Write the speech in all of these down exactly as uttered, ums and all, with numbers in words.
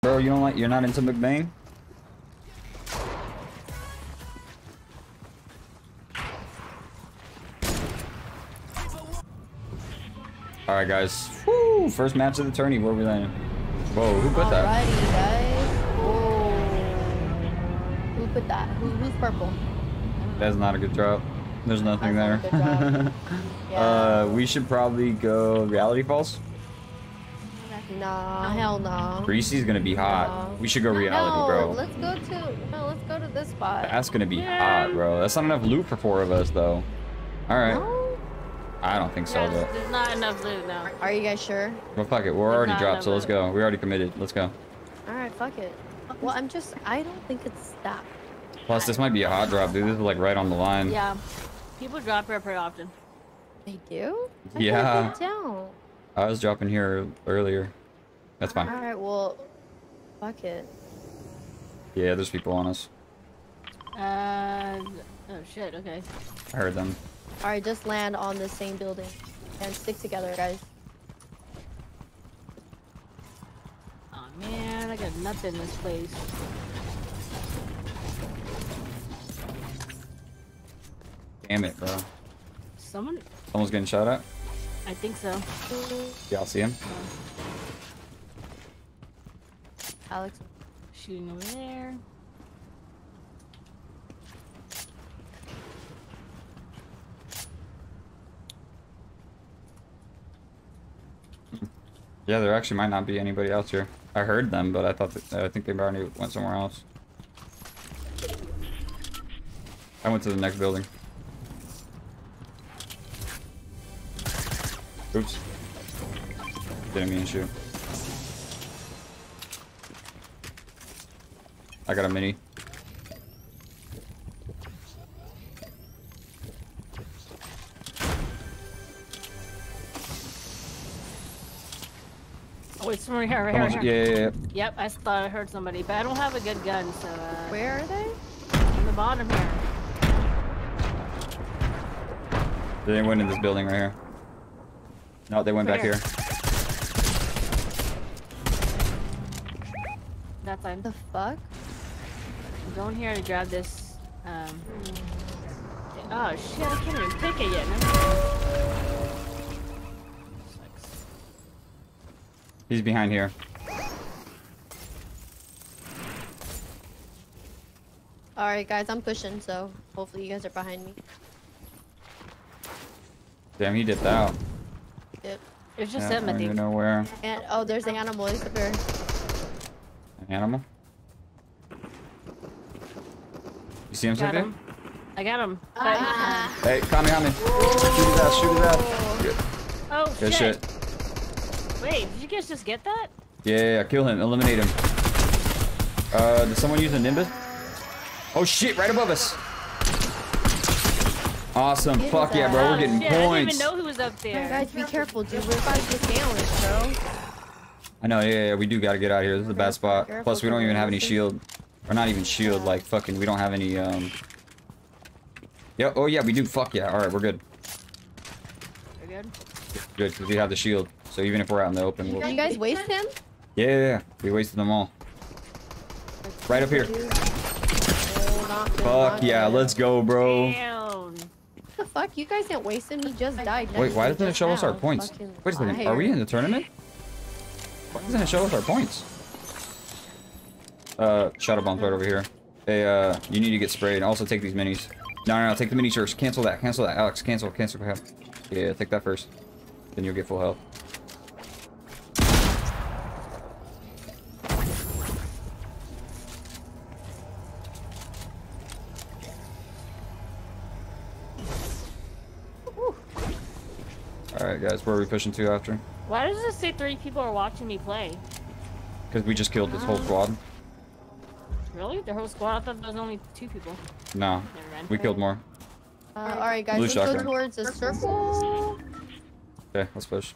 Bro, you don't like, you're not into McBain? Alright, guys. Woo! First match of the tourney. Where are we landing? Whoa, who put Alrighty, that? guys. Whoa. Who put that? Who, who's purple? That's not a good drop. There's nothing That's there. not a good drop. Yeah. Uh, we should probably go Reality Falls. Nah, hell no. Greasy's gonna be hot. No. We should go Reality, no, bro. let's go to no, let's go to this spot. That's gonna be Yeah. hot, bro. That's not enough loot for four of us, though. All right. No? I don't think so, Yes, though. there's not enough loot now. Are you guys sure? Well, fuck it. We're There's already not dropped, enough so let's loot. go. We already committed. Let's go. All right, fuck it. Well, I'm just I don't think it's that. Plus, this might be a hot drop, dude. This is like right on the line. Yeah, people drop here pretty often. They do? I Yeah. They don't. I was dropping here earlier. That's fine. All right, well, fuck it. Yeah, there's people on us. Uh, oh shit. Okay. I heard them. All right, just land on the same building and stick together, guys. Oh man, I got nothing in this place. Damn it, bro. Someone? Someone's getting shot at. I think so. Yeah, I'll see him. Alex. Shooting over there. Yeah, there actually might not be anybody else here. I heard them, but I thought that, I think they already went somewhere else. I went to the next building. Oops. Didn't mean to shoot. I got a mini. Oh, it's from right here, right Someone's- here, right here. yeah, yeah, yeah. Yep, I thought I heard somebody, but I don't have a good gun, so. Uh, Where are they? On the bottom here. They went in this building right here. No, they went Right back here. here. That's fine. The fuck? I'm going here to grab this. Um. Oh shit! I can't even pick it yet. No. Sucks. He's behind here. All right, guys, I'm pushing, so hopefully you guys are behind me. Damn, he dipped out. Yep. It's just Yeah, I him, I don't even think. know where. And oh, there's the animal. He's up here. An animal? You see him, Got Cynthia? him. I got him. But, Ah. Hey, Kami, Kami. Shoot his ass, shoot his ass. Good, oh good shit. shit. Wait, did you guys just get that? Yeah, yeah, yeah, kill him. Eliminate him. Uh, did someone use a Nimbus? Oh shit, right above us. Awesome. Get Fuck his yeah, bro. ass. We're getting Shit, I didn't points. even know who was up there. Hey, guys, be careful, dude. We're about to get sandwiched, bro. I know, yeah, yeah, we do gotta get out of here. This is a bad spot. Careful, Plus, we don't even have any careful. shield. Or not even shield, like fucking, we don't have any, um... Yeah, oh yeah, we do. Fuck yeah. Alright, we're good. You're good? Good, because we have the shield. So even if we're out in the open, we'll... Did you guys waste him? Yeah, yeah, yeah. We wasted them all. Right up here. Oh, not good, Fuck not yeah, good. let's go, bro. Damn. What the fuck? You guys didn't waste him. He just died. Wait, next why to me doesn't it just show us our now. points? Fucking Wait a second, liar. are we in the tournament? Why doesn't it show us our points? Uh, shadow bomb's right over here. Hey, uh, you need to get sprayed. Also take these minis. No, no, no, take the minis first. Cancel that, cancel that. Alex, cancel, cancel. Yeah, take that first. Then you'll get full health. Alright guys, where are we pushing to after? Why does it say three people are watching me play? Because we just killed this whole squad. Really? The whole squad? I thought there was only two people. No, Never mind. we killed more. Uh, all right, guys, Blue let's shotgun. go towards the circle. Okay, let's push.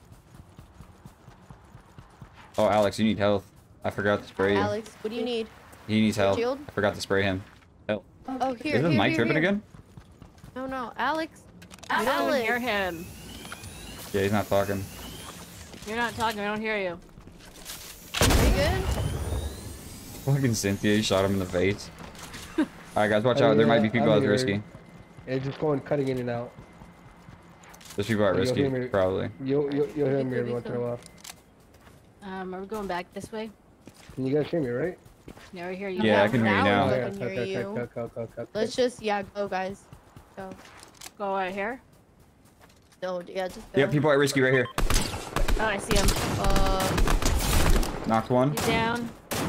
Oh, Alex, you need health. I forgot to spray you. Alex, what do you need? He needs help. Shield? I forgot to spray him. Help. Oh, here, Is this here, Mike here, tripping here. again? No, no, Alex. I don't Alex. hear him. Yeah, he's not talking. You're not talking. I don't hear you. Are you good? Fucking Cynthia, you shot him in the face. Alright, guys, watch Oh, out. There yeah, might be people I'm out here. risky. It's just going cutting in and out. There's people out You'll risky, hear me- probably. You'll, you'll, you'll hear It me could every be once in a so. while. Um, are we going back this way? Can you guys hear me, right? Yeah, we're here. You Yeah, I go. can hear you now. I Yeah, can cut, hear cut, you. cut, cut, cut, cut, Let's cut. just, yeah, go, guys. Go. Go right here. No, yeah, just go. Yep, people at risky right here. Oh, I see him. Uh, Knocked one. He's down.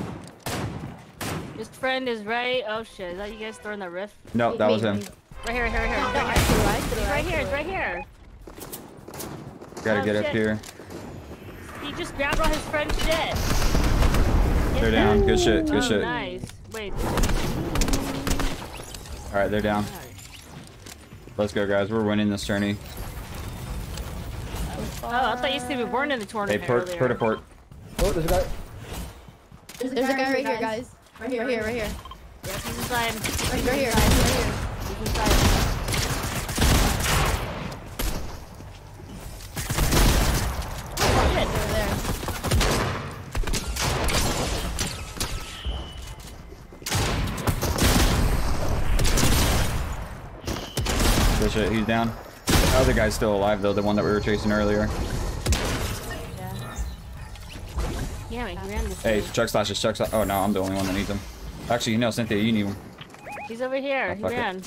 His friend is right. Oh shit! Is that you guys throwing the rift? No, that me, was him. me. Right here, right here, right here. No, Right I here. see it, I see it, He's I right see here. it. He's right here. Gotta Oh, get up shit. here. He just grabbed all his friend's shit. They're down. Good shit. Good Oh, shit. nice. Wait. Alright, they're down. Let's go, guys. We're winning this tourney. Oh, I thought you said we weren't in the Hey, tournament port, earlier. port to port. Oh, there's a guy. There's a guy right here, guys. Right here, right here, right here. Yeah, he's inside. Right right here, guys. Right here. He's inside. Oh, shit. Over there. Good shit. He's down. The other guy's still alive, though. The one that we were chasing earlier. Yeah, he ran this Hey, way. Chuck slashes. Chuck slash. Oh, no. I'm the only one that needs him. Actually, no, Cynthia, you need him. He's over here. Oh, he fuck it. ran.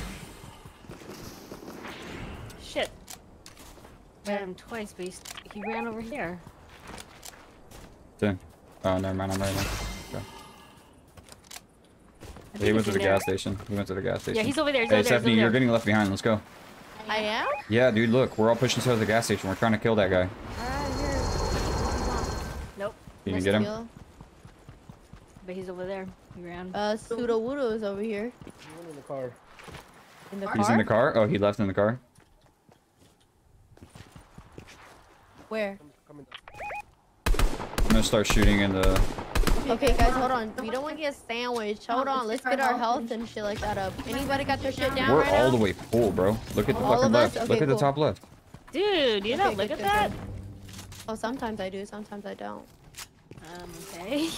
Shit. I ran him twice, but he's, he ran over here. Ten. Oh, never mind. I'm right now. Okay. I He think went he's to the in there. gas station. He went to the gas station. Yeah, he's over there. He's Hey, over there. Stephanie, he's over you're there. getting left behind. Let's go. I am? Yeah, dude, look. We're all pushing towards the gas station. We're trying to kill that guy. Nope. You Nice can get him? deal. But he's over there. He ran. Uh, Pseudo Wudo is over here. One in the car. In the car? He's in the car? Oh, he left in the car? Where? Coming. I'm gonna start shooting in the... Okay, guys, hold on. We don't want to get sandwiched. Hold on, let's get our health and shit like that up. Anybody got their shit down We're right all now? the way full, bro. Look at the All fucking of us? left. Okay, Look at the cool. top left. Dude, you Okay, don't look good, at good, that? good. Oh, sometimes I do, sometimes I don't. Um, okay.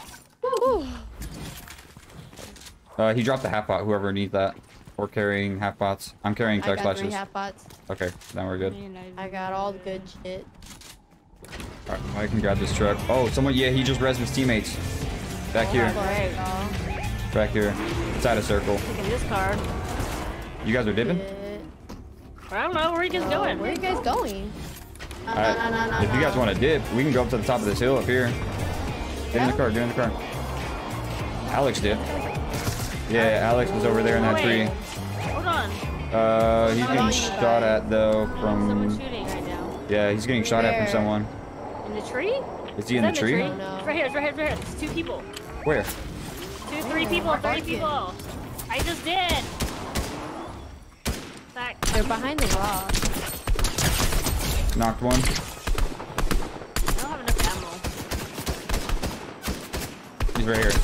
Uh, he dropped the half pot, whoever needs that. We're carrying half pots. I'm carrying I tech got three flashes. half pots. Okay, then we're good. I got all the good shit. Alright, I can grab this truck. Oh, someone, yeah, he just res his teammates. Back here. Alright. Back here. Inside a circle. Taking this car. You guys are dipping? Shit. I don't know, where are you guys Oh, going? where are you guys going? No, no, Alright, no, no, no, if you guys no. want to dip, we can go up to the top of this hill up here. Get in the car, get in the car. Alex did. Yeah, Alex was over there in that Wait. tree. Hold on. Uh, he's Hold getting on, you shot guys. at though Someone's from... shooting right now. Yeah, he's getting shot at from Where? someone. In the tree? Is he Is in the that tree? Oh, no. It's right here, it's right here, it's right here. It's two people. Where? Two, three people, we're thirty barking. people. I just did. Back. They're behind the rock. Knocked one. I don't have enough ammo. He's right here.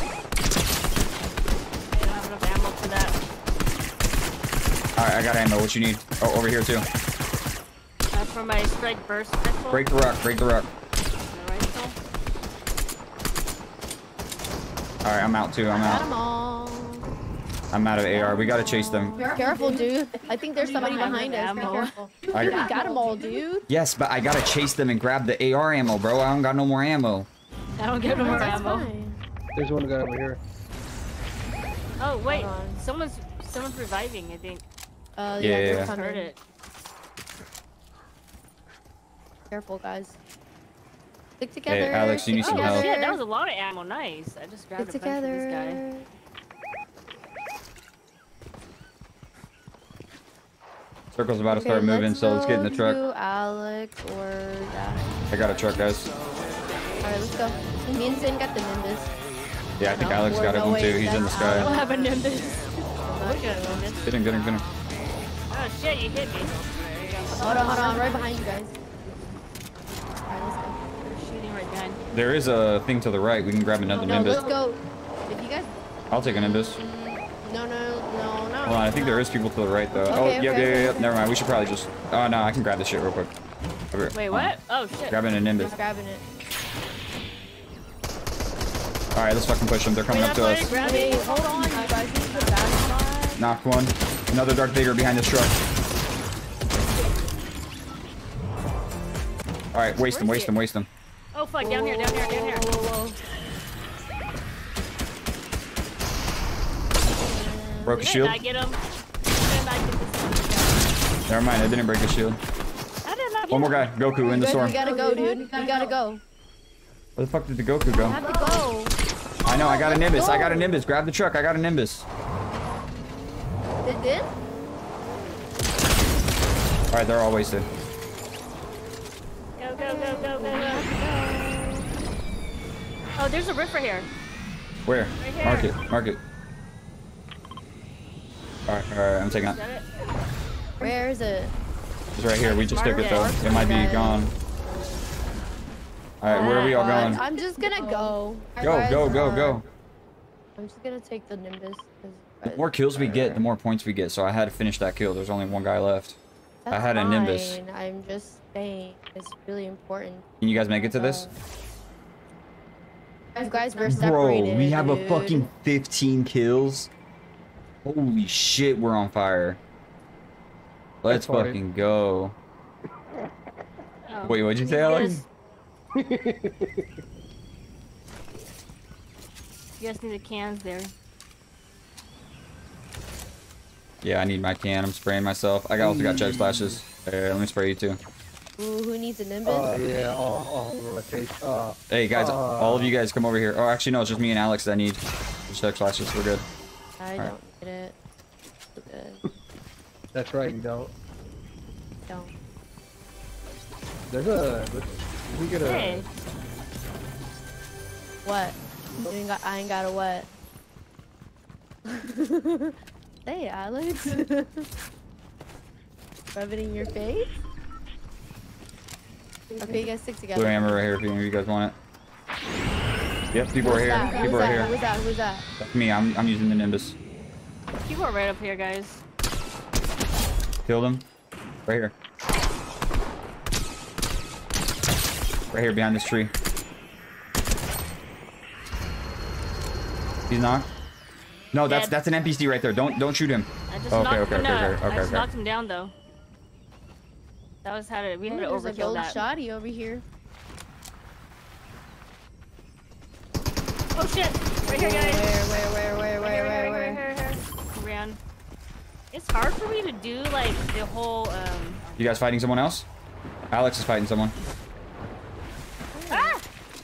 I don't have enough ammo for that. Alright, I got ammo. What you need? Oh, over here too. Uh, for my strike burst rifle. Break the rock, break the rock. My rifle. Alright, I'm out too. I'm Got out. them all. I'm out of A R. We gotta chase them. Careful, dude. I think there's somebody Behind behind the us. Be ammo. careful. I- You got them all, dude. Yes, but I gotta chase them and grab the A R ammo, bro. I don't got no more ammo. I don't get no more That's ammo. fine. There's one guy over here. Oh wait, Hold on. someone's someone's reviving. I think. Uh, Yeah, yeah, yeah, they're yeah. coming. Heard it. Careful, guys. Stick together. Alex, you need stick some Oh help. shit, together. that was a lot of ammo. Nice. I just grabbed Stick a bunch for this together. guy. Circle's about to Okay, start moving, let's so let's get in the go truck. to Alex or that. I got a truck, guys. Alright, let's go. Me and Zin got the Nimbus. Yeah, I think No, Alex or got it no, one wait, too. He's in the that's I don't sky. have a Nimbus. Look at a Nimbus. Get him, get him, get him. Oh shit, you hit me. Hold on, hold on, right behind you guys. Alright, let's go. They're shooting right behind. There is a thing to the right. We can grab another No, Nimbus. let's go. If you guys, I'll take a Nimbus. no, no, no, no. Hold on, I think there is people to the right though. oh, Okay, yep, okay, yeah, yeah, okay. yep. Never mind. We should probably just. Oh no, I can grab this shit real quick. Over here. Wait, Hold on. what? Oh shit. Grabbing a Nimbus. Just grabbing it. All right, let's fucking push them. They're coming Wait, up to that's us. why I grabbed Wait, it. hold on, you guys need to back Knocked one. Another Darth Vader behind this truck. All right, waste them, Where's waste it? them, waste them. Oh fuck, down here, down here, down here. Whoa, whoa, whoa. Broke a Did shield. I get him? Did I get this? Never mind, I didn't break a shield. I did not get One more him. guy. Goku in You the guys, storm. we gotta go, dude. We gotta go. Where the fuck did the Goku We go? have to go. I know, I got a Nimbus. I got a Nimbus. Grab the truck. I got a Nimbus. It did? All right, they're all wasted. Go, go, go, go, go, go. Oh, there's a rift right here. Where? Right here. Mark it. Mark it. All right, all right. I'm taking it. Is that it? Where is it? It's right here. We just took it though. Mark It might be gone. All right, where are we all Uh, going? I'm just gonna go. Go, Guys, go, go, uh, go. I'm just gonna take the Nimbus. 'cause- The more kills we get, the more points we get. So I had to finish that kill. There's only one guy left. That's I had a Nimbus. fine. I'm just saying it's really important. Can you guys make it to this? You guys were Bro, separated. we have a dude. fucking fifteen kills. Holy shit, we're on fire. Let's That's funny. fucking go. Oh. Wait, what'd you say, Alex? You guys need the cans there. Yeah, I need my can. I'm spraying myself. I got- also got chug splashes. Here, let me spray you too. Ooh, who needs a Nimbus? Oh, yeah. Oh, oh, rotate. Oh, Hey guys, Uh. all of you guys come over here. Oh, actually no, it's just me and Alex that need the chug splashes. We're good. I alright. don't get it. Good. that's right. You don't. Don't. There's a. We get a. Hey, What? You ain't got, I ain't got a what? Hey, Alex. Rub it in your face? Okay, you guys stick together. Blue hammer right here if you, if you guys want it. Yep, people are Who's here. that? People Who's are that? here. Who's that? Who's that? That's me. I'm I'm using the Nimbus. people are right up here, guys. Killed him. Right here. Right here behind this tree. He's knocked. No, that's Dead. that's an N P C right there. Don't don't shoot him. I just Okay, knocked okay, him okay, down. okay, I okay, just okay. knocked him down though. That was how to we had to There's a overkill gold that. shoddy over here. Oh shit! Right here, guys. Where, where, where, where, Right where, here, where, right where? here, right here, right here. Ran. It's hard for me to do like the whole um. You guys fighting someone else? Alex is fighting someone. Ah!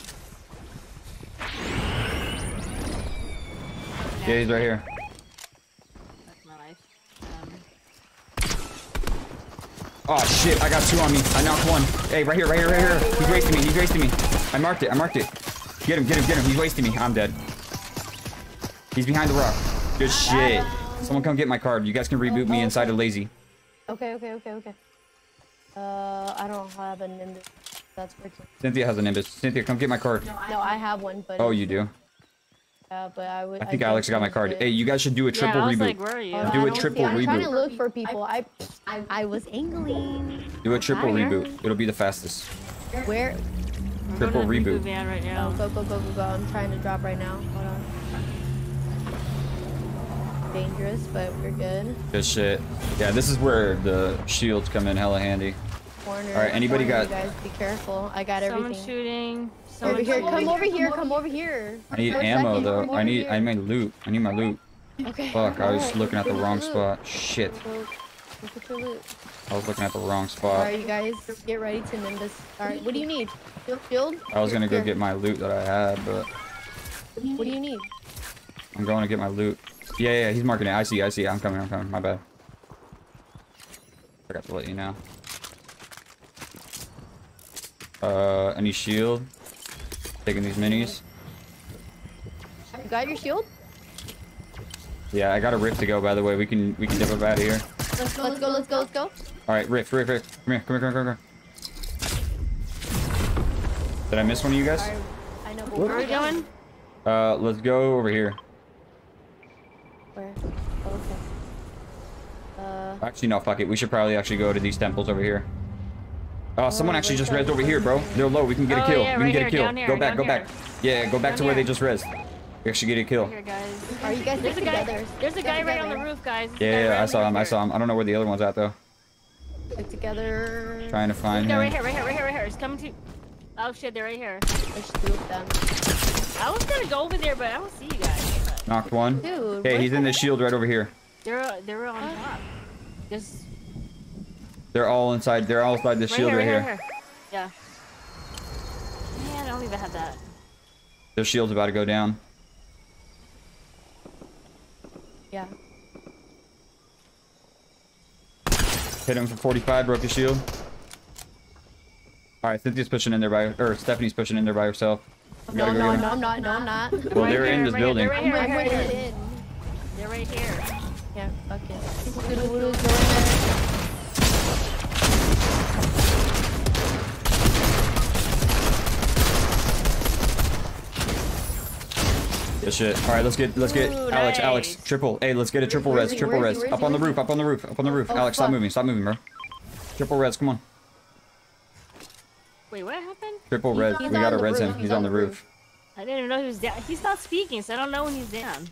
Yeah, he's right here. That's my life. Um, Oh shit, I got two on me. I knocked one. Hey, right here, right here, right here. He's wasting me, he's wasting me. I marked it, I marked it. Get him, get him, get him. He's wasting me. I'm dead. He's behind the rock. Good shit. Someone come get my card. You guys can reboot me inside of Lazy. Okay, okay, okay, okay. Uh, I don't have a Nimbus. That's working. Cynthia has a Nimbus. Cynthia, come get my card. No, I have one, but. Oh, you do? Yeah, but I would. I think don't Alex got my use card. it. Hey, you guys should do a triple yeah, I was reboot. like, where are you? Oh, no, Do I a don't see triple it. I'm trying to reboot. look for people. I, I, I was angling. Do a triple Fire. reboot. It'll be the fastest. Where? I'm triple going to the reboot. van right Oh, now. go, go, go, go, go. I'm trying to drop right now. Hold on. Dangerous, but we're good. Good shit. Yeah, this is where the shields come in hella handy. Corner. All right, anybody corner, got- You guys, be careful. I got Someone everything. shooting. Over Someone here. shooting. Come over here. Come over here. I need For a ammo second, though. come I over need here. I need loot. I need my loot. Okay. Fuck, I was alright, looking at the look wrong your loot. spot. Shit. Look, look at your loot. I was looking at the wrong spot. Alright, you guys, get ready to Nimbus. Alright, what do you need? Shield? Shield? I was gonna go Here. get my loot that I had, but What do you need? I'm going to get my loot. Yeah, yeah, he's marking it. I see, I see. I'm coming, I'm coming. My bad. I forgot to let you know. Uh, any shield? Taking these minis. You got your shield? Yeah, I got a rift to go. By the way, we can we can dip up out of here. Let's go, let's go, let's go, let's go. All right, rift, rift, rift. Come here, come here, come here, come here. Did I miss one of you guys? Alright, I know, but Where where are we going? Uh, let's go over here. Where? Oh, okay. Uh, Actually, no, fuck it. We should probably actually go to these temples over here. Uh, someone Oh, actually wait, just sorry. rezzed over here, bro. They're low. We can get a Oh, kill. yeah, we can right get a here, kill. down here, Go back, down go back. here. Yeah, go back Down to where they here. just rezzed. We actually get a kill. Here, guys. Are you guys There's a together? guy. There's a guy right on the Together. roof, guys. There's a Yeah, guy yeah, right I on saw the him. I roof saw him. I don't know where the other one's at though. Stick together. Trying to find They're right him. here, right here, right here, right here. It's coming to. Oh shit, they're right here. There's two of them. I was gonna go over there, but I don't see you guys. Knocked one. Dude. Hey, what he's in the shield right over here. They're uh, they're on top. Just They're all inside. They're all inside the right shield here, right right here. here, right here. Yeah. Man, I don't even have that. Their shield's about to go down. Yeah. Hit him for forty-five. Broke his shield. All right, Cynthia's pushing in there by, or Stephanie's pushing in there by herself. We No, gotta go no, get her. no, I'm not. No, I'm not. Well, Right they're here, in this right here, building. They're right here, I'm right putting here, it right here. in. They're right here. Yeah, fuck it. Doodle-doodle, go in there. Good shit. All right, let's get, let's get Ooh, Alex, nice. Alex, triple. Hey, let's get a triple Where res, is he? triple Where is res. he? Where is Up he? on the Where is roof, up on the roof, up on the roof. Oh, Alex, stop fuck. moving, stop moving, bro. Triple res, come on. Wait, what happened? Triple He's res. on We gotta the res him. roof, He's he's on on the the roof. I didn't even know he was down. He's not speaking, so I don't know when he's down.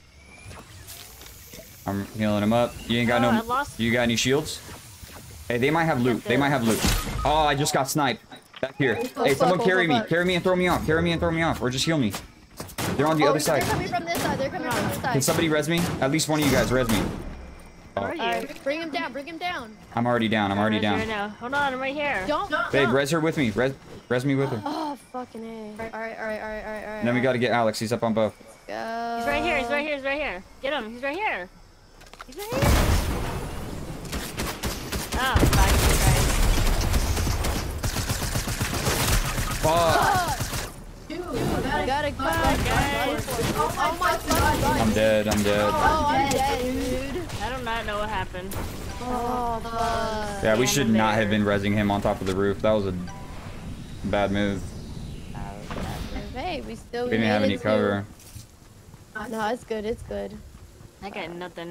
I'm healing him up. You ain't got Oh, no. I lost- You got any shields? Hey, they might have loot. They might have loot. Oh, I just got sniped. Back here. Hey, fuck, someone oh, carry fuck, me. fuck. Carry me and throw me off. Carry me and throw me off. Or just heal me. They're on the Oh, other side. They're coming from this side. They're coming from this Can side. somebody res me? At least one of you guys res me. Where are you? Alright, bring him down. Bring him down. I'm already down. I'm already Right here down. now. Hold on, I'm right here. Don't. Babe, don't. res her with me. Res, res me with her. Oh, fucking A. Alright, alright, alright, alright, alright. And then we gotta get Alex. He's up on both. Go. He's right here, he's right here, he's right here. Get him, he's right here. He's right here. Oh, fuck Fuck. Dude, gotta go. guys. Oh my fucking god. I'm dead. I'm dead. Oh, I'm dead, dude. you guys. I do not know what happened. Oh, fuck. Yeah, we Damn, should I'm not there. have been resing him on top of the roof. That was a bad move. Hey, we still We didn't have made any it to- cover. No, it's good. It's good. I got nothing.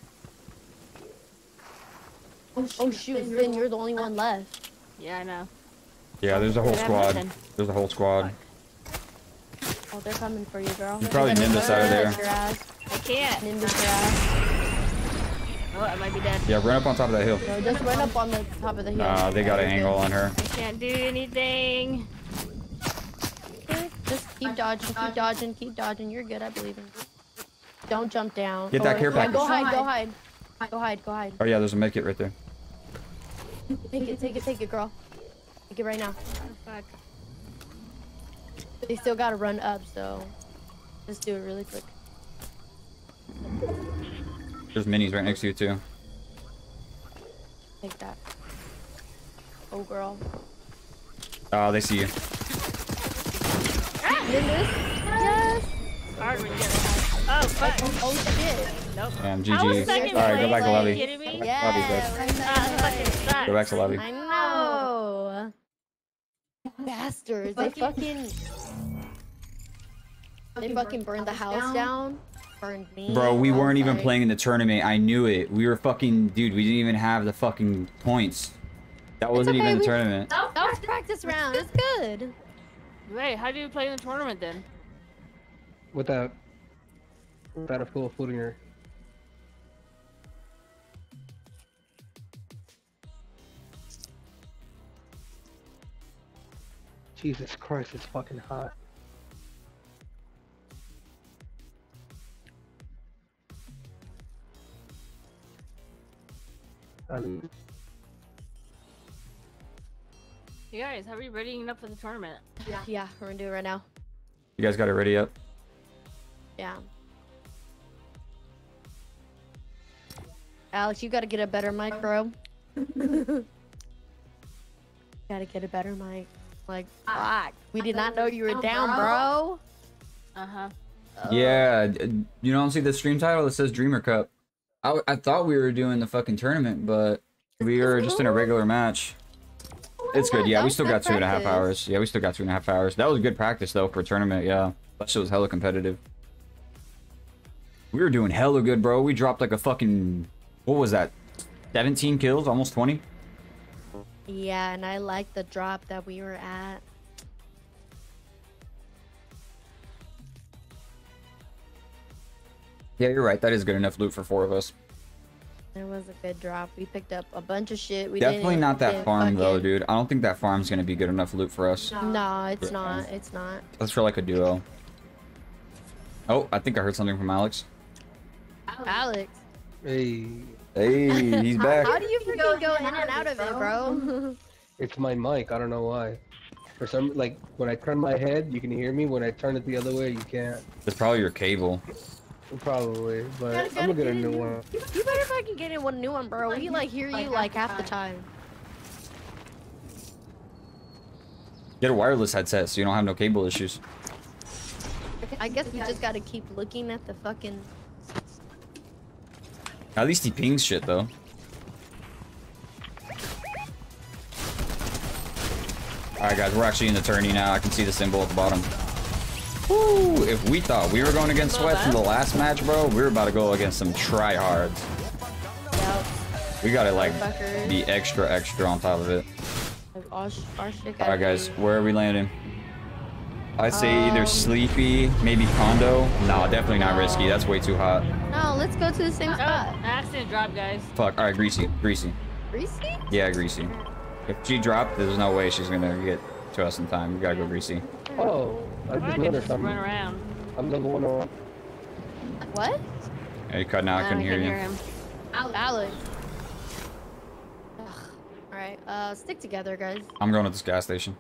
Oh shoot, Finn, you're the only one left. Yeah, I know. Yeah, there's a whole I have squad. nothing. There's a whole squad. Oh, they're coming for you, girl. You probably They're Nimbus gonna out of there. Nimbus your ass. I can't. Nimbus your ass. Oh, I might be dead. Yeah, run up on top of that hill. No, just run up on the top of the hill. Nah, they got an angle on her. I can't do anything. Just keep dodging, keep dodging, keep dodging. You're good, I believe in you. Don't jump down. Get that Or- care package. Go hide, go hide. Go hide, go hide. Oh yeah, there's a medkit right there. Take it, take it, take it, girl. Take it right now. Oh, fuck. They still gotta run up, so just do it really quick. There's minis right next to you too. Take that. Oh, girl. Oh, they see you. Nimbus? Yes! Hard when you get it. Oh, fuck. Oh, shit. Nope. Damn, I was G G. second Alright, go place. back to Are you lobby. kidding me? Yeah. Lobby's back. we're Ah, fucking sucks. Go back to lobby. I know. Bastards. They fucking. They fucking burned the house down. Burned me. Bro, we I'm weren't even sorry. playing in the tournament. I knew it. We were fucking, dude, we didn't even have the fucking points. That wasn't okay, even the we- tournament. That was practice round. It's good. Wait, how do you play in the tournament then? Without, without a full footing or. Jesus Christ, it's fucking hot. Um, You guys, how are you readying up for the tournament? Yeah, we're gonna do it right now. You guys got it ready up? Yeah. Alex, you gotta get a better mic, bro. Gotta get a better mic. Like, fuck. We did not know you were down, bro. Uh-huh. Yeah, d- you don't see the stream title that says Dreamer Cup. I, w- I thought we were doing the fucking tournament, but we were just in a regular match. It's good, yeah, That we was still good got two and a half practice. hours. Yeah, we still got two and a half hours. That was good practice, though, for a tournament, yeah. That shit was hella competitive. We were doing hella good, bro. We dropped like a fucking... What was that? seventeen kills? Almost twenty? Yeah, and I like the drop that we were at. Yeah, you're right. That is good enough loot for four of us. It was a good drop. We picked up a bunch of shit. We Definitely didn't, not that didn't farm though, fucking- dude. I don't think that farm's gonna be good enough loot for us. No, it's Yeah. not. It's not. Let's for like a duo. Oh, I think I heard something from Alex. Alex. Hey, Hey, he's back. How do you freaking go in and out of it, bro? it's my mic. I don't know why. For some, like when I turn my head, you can hear me. When I turn it the other way, you can't. It's probably your cable. Probably, but Gotta- I'm gotta gonna get a get new a one. You better fucking get in one new one, bro. We like hear you like half the time. Get a wireless headset so you don't have no cable issues. I guess we just gotta keep looking at the fucking. At least he pings shit though. Alright guys, we're actually in the tourney now. I can see the symbol at the bottom. Woo! If we thought we were going against Sweats in the last match, bro, we were about to go against some tryhards. Yep. We gotta like Fuckers. be extra extra on top of it. Like, our, sh- our shit gotta Alright guys, be- where are we landing? I'd say Um, either Sleepy, maybe Condo. No, definitely not No. risky. That's way too hot. No, let's go to the same Oh, spot. accident drop, guys. Fuck. Alright, Greasy. Greasy. Greasy? Yeah, Greasy. If she dropped, there's no way she's gonna get to us in time. We gotta go Greasy. Oh, I Why just did you noticed just I'm, run around? I'm the one on. What? Yeah, you cut now. I Now couldn't hear can you. him. Alex. Ugh. Alright, uh, stick together, guys. I'm going to this gas station.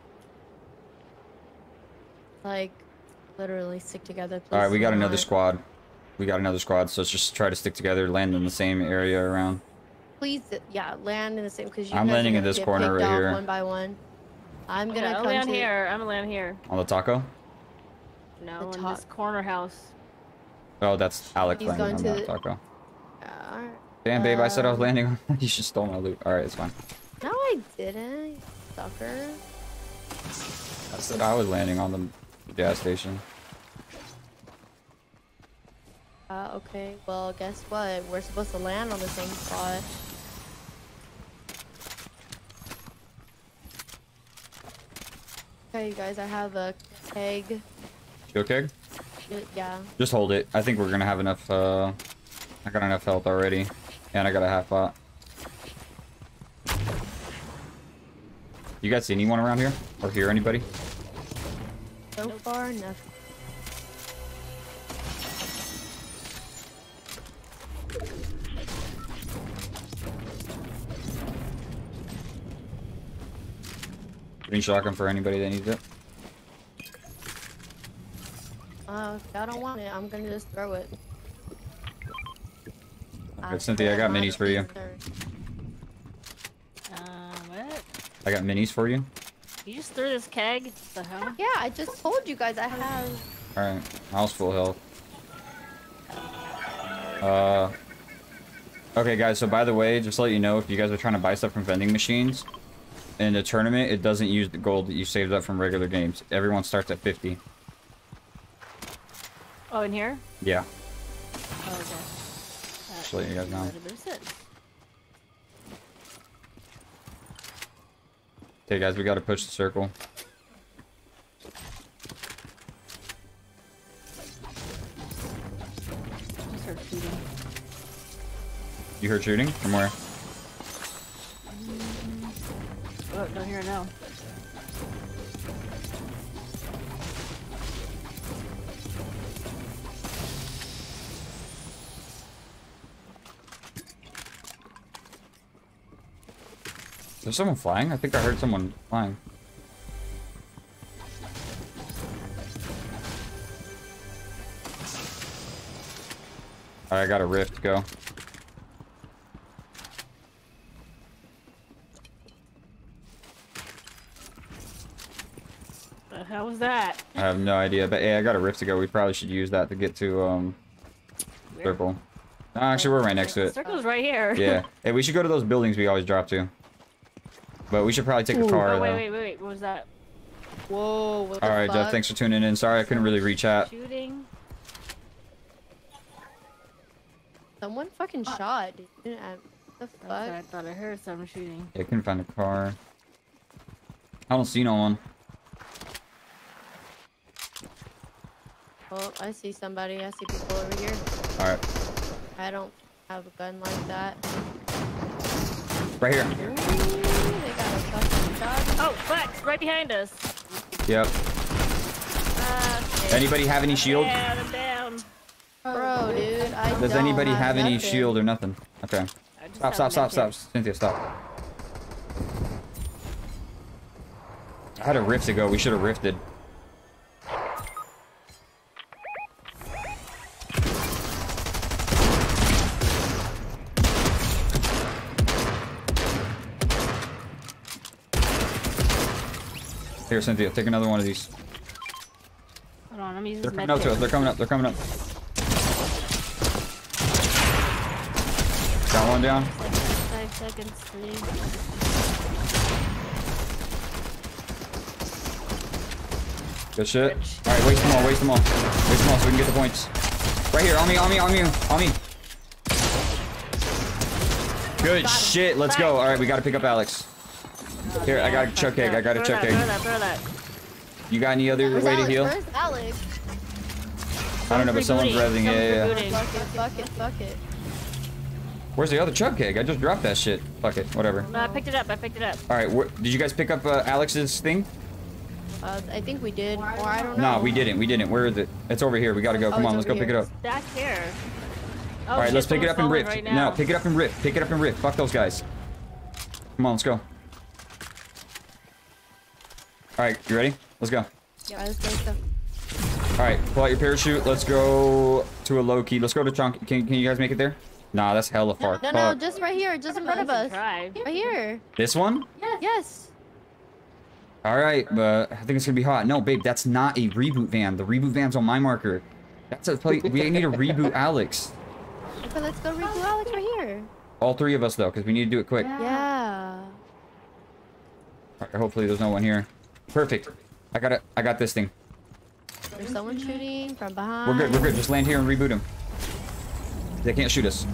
Like, literally stick together, please. Alright, we got do another not- squad. We got another squad, so let's just try to stick together, land in the same area around. Please, yeah, land in the same, because you I'm guys are landing in gonna this get corner picked right off here. one by one. I'm gonna Yeah, I'll come land to here. I'm gonna land here. On the taco? No, The in top. this corner house. Oh, that's Alec He's landing going on to that the- taco. Uh, alright. Damn, babe, I said I was Um, landing on. You should stole my loot. Alright, it's fine. No, I didn't, you sucker. I said I was landing on the gas station. Uh, okay, well, guess what? We're supposed to land on the same spot. Okay, you guys, I have a keg. You okay? Yeah. Just hold it. I think we're gonna have enough, uh... I got enough health already. And I got a half pot. You guys see anyone around here? Or hear anybody? So far, nothing. Green shotgun for anybody that needs it. Uh, if I don't want it, I'm gonna just throw it. Okay, Cynthia, I got minis for you. Uh, what? I got minis for you. You just threw this keg? What the hell? Yeah, I just told you guys I have. Alright, I was full health. Uh... Okay, guys, so by the way, just to let you know, if you guys are trying to buy stuff from vending machines, in the tournament, it doesn't use the gold that you saved up from regular games. Everyone starts at fifty. Oh, in here? Yeah, Oh, okay. That just to let you guys know. made a bit of sense. Okay, guys, we gotta push the circle. Just start shooting. You heard shooting? From where? Oh, don't hear it now. Is there someone flying? I think I heard someone flying. Alright, I got a rift, go. The hell was that? I have no idea, but hey, I got a rift to go. We probably should use that to get to, um, Where? circle. No, actually, we're right next to it. Circle's right here. Yeah. Hey, we should go to those buildings we always drop to. But we should probably take a car, Oh, wait, though. wait, wait, wait. What was that? Whoa, what the Alright, fuck? Jeff, thanks for tuning in. Sorry I couldn't really reach out. Shooting? Someone fucking shot, dude. Uh, What the That's what I fuck? thought I heard someone shooting. Yeah, I couldn't find a car. I don't see no one. Oh, I see somebody. I see people over here. All right. I don't have a gun like that. Right here. Ooh, they got a fucking shot. Oh, Flex, right behind us. Yep. Uh, shit. Anybody have any shield? Down, I'm down. Bro, dude, I Does don't anybody have any nothing. shield or nothing? Okay. I just Stop, have stop, a stop, med stop. Cynthia, stop. I had a rift to go. We should have rifted. Here, Cynthia, take another one of these. Hold on, I'm using They're this coming med up to kit. us. They're coming up. They're coming up. Got one down. Five seconds, please. Good shit. All right, waste them all. Waste them all. Waste them all so we can get the points. Right here. On me. On me. On me. On me. Good shit. Let's go. All right, we got to pick up Alex. Here, I got a chuck egg. I got a Throw chuck that, egg. Throw that, throw that. You got any other Where's way Alex? to heal? Where's Alex? I don't know, but someone's Rebooting. revving. Yeah, yeah, yeah. Rebooting. Fuck it, fuck it, fuck it. Where's the other chug keg? I just dropped that shit. Fuck it, whatever. No, I picked it up. I picked it up. All right, wh did you guys pick up uh, Alex's thing? Uh, I think we did, or I don't know. No, we didn't. We didn't. Where is it? It's over here. We gotta go. Oh, Come it's on, let's go over pick it here. up. Back here. Oh, All right, shit, let's pick it someone's up and falling rip. right now. No, pick it up and rip. Pick it up and rip. Fuck those guys. Come on, let's go. All right, you ready? Let's go. Yeah, let's go. All right, pull out your parachute. Let's go to a low key. Let's go to Chunk. Can, can you guys make it there? Nah, that's hella far. No, no, Fuck. just right here, just in front of us. Try. Right here. This one? Yes. All right, but I think it's gonna be hot. No, babe, that's not a reboot van. The reboot van's on my marker. That's a play. We need to reboot Alex. Okay, let's go reboot Alex right here. All three of us though, because we need to do it quick. Yeah. All right, hopefully there's no one here. Perfect. I got it. I got this thing. There's someone shooting from behind. We're good. We're good. Just land here and reboot him. They can't shoot us.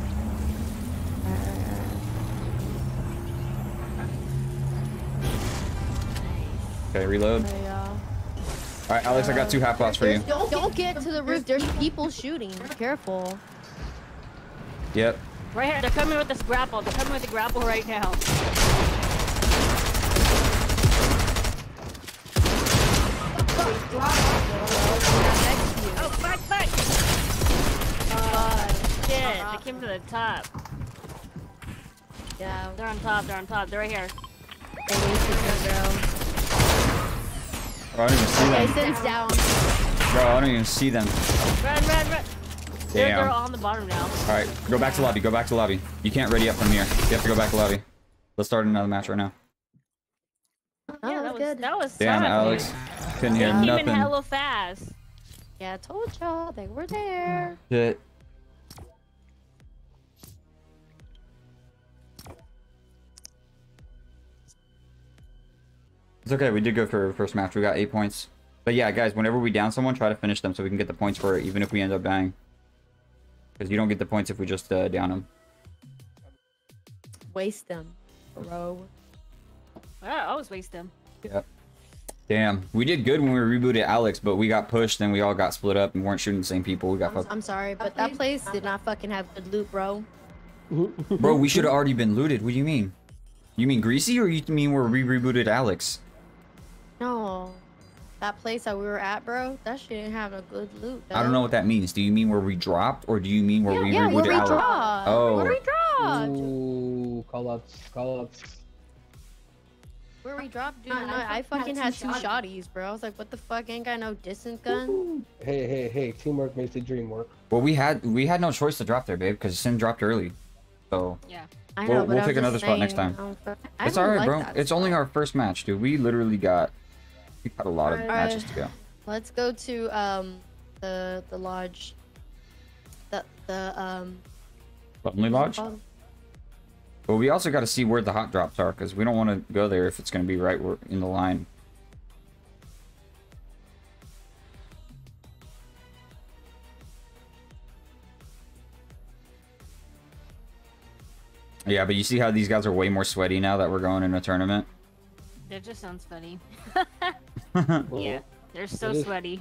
Okay, reload. Okay, y'all. All right, Alex, I got two half pots for you. Don't, don't get to the roof. There's people shooting. Be careful. Yep. Right here. They're coming with this grapple. They're coming with the grapple right now. Oh, fuck, fuck! Oh, shit. They came to the top. Yeah. They're on top. They're on top. They're right here. Bro, I don't even see Okay, them. Sin's down. Bro, I don't even see them. Run, run, run! They're, Damn. they're on the bottom now. All right, go back to lobby. Go back to lobby. You can't ready up from here. You have to go back to lobby. Let's start another match right now. Oh, Yeah, that that was was good. that was Damn, tough, Alex. dude. Couldn't They hear came in nothing. hella fast. Yeah, I told y'all they were there. Shit. It's okay. We did go for our first match. We got eight points. But yeah, guys, whenever we down someone, try to finish them so we can get the points for it, even if we end up dying. Because you don't get the points if we just uh, down them. Waste them, bro. I always waste them. Yep. Damn. We did good when we rebooted Alex, but we got pushed and we all got split up and weren't shooting the same people. We got fucked. I'm sorry, but that place did not fucking have good loot, bro. Bro, we should have already been looted. What do you mean? You mean greasy or you mean where we rebooted Alex? No. That place that we were at, bro, that shit didn't have a good loot. I don't know what that means. Do you mean where we dropped or do you mean where Yeah, we yeah, where rebooted we Alex? dropped. Oh. Where we dropped. Ooh, call outs, call outs. Where we dropped, dude. No, no, I fucking had two shotties, bro. I was like, what the fuck? Ain't got no distance gun. Hey, hey, hey! Teamwork makes the dream work. Well, we had we had no choice to drop there, babe, because Sin dropped early. So Yeah. I We'll- know, but we'll I'm pick just another spot next saying, time. I don't fuck- I it's don't all right, like bro. that It's only spot. our first match, dude. We literally got we got a lot of Alright. matches to go. Let's go to um the the lodge. The the um. Lonely Lodge. oh, But we also got to see where the hot drops are, because we don't want to go there if it's going to be right where, in the line. Yeah, but you see how these guys are way more sweaty now that we're going in a tournament? Dude, It just sounds funny. Well, Yeah, they're so it is- sweaty.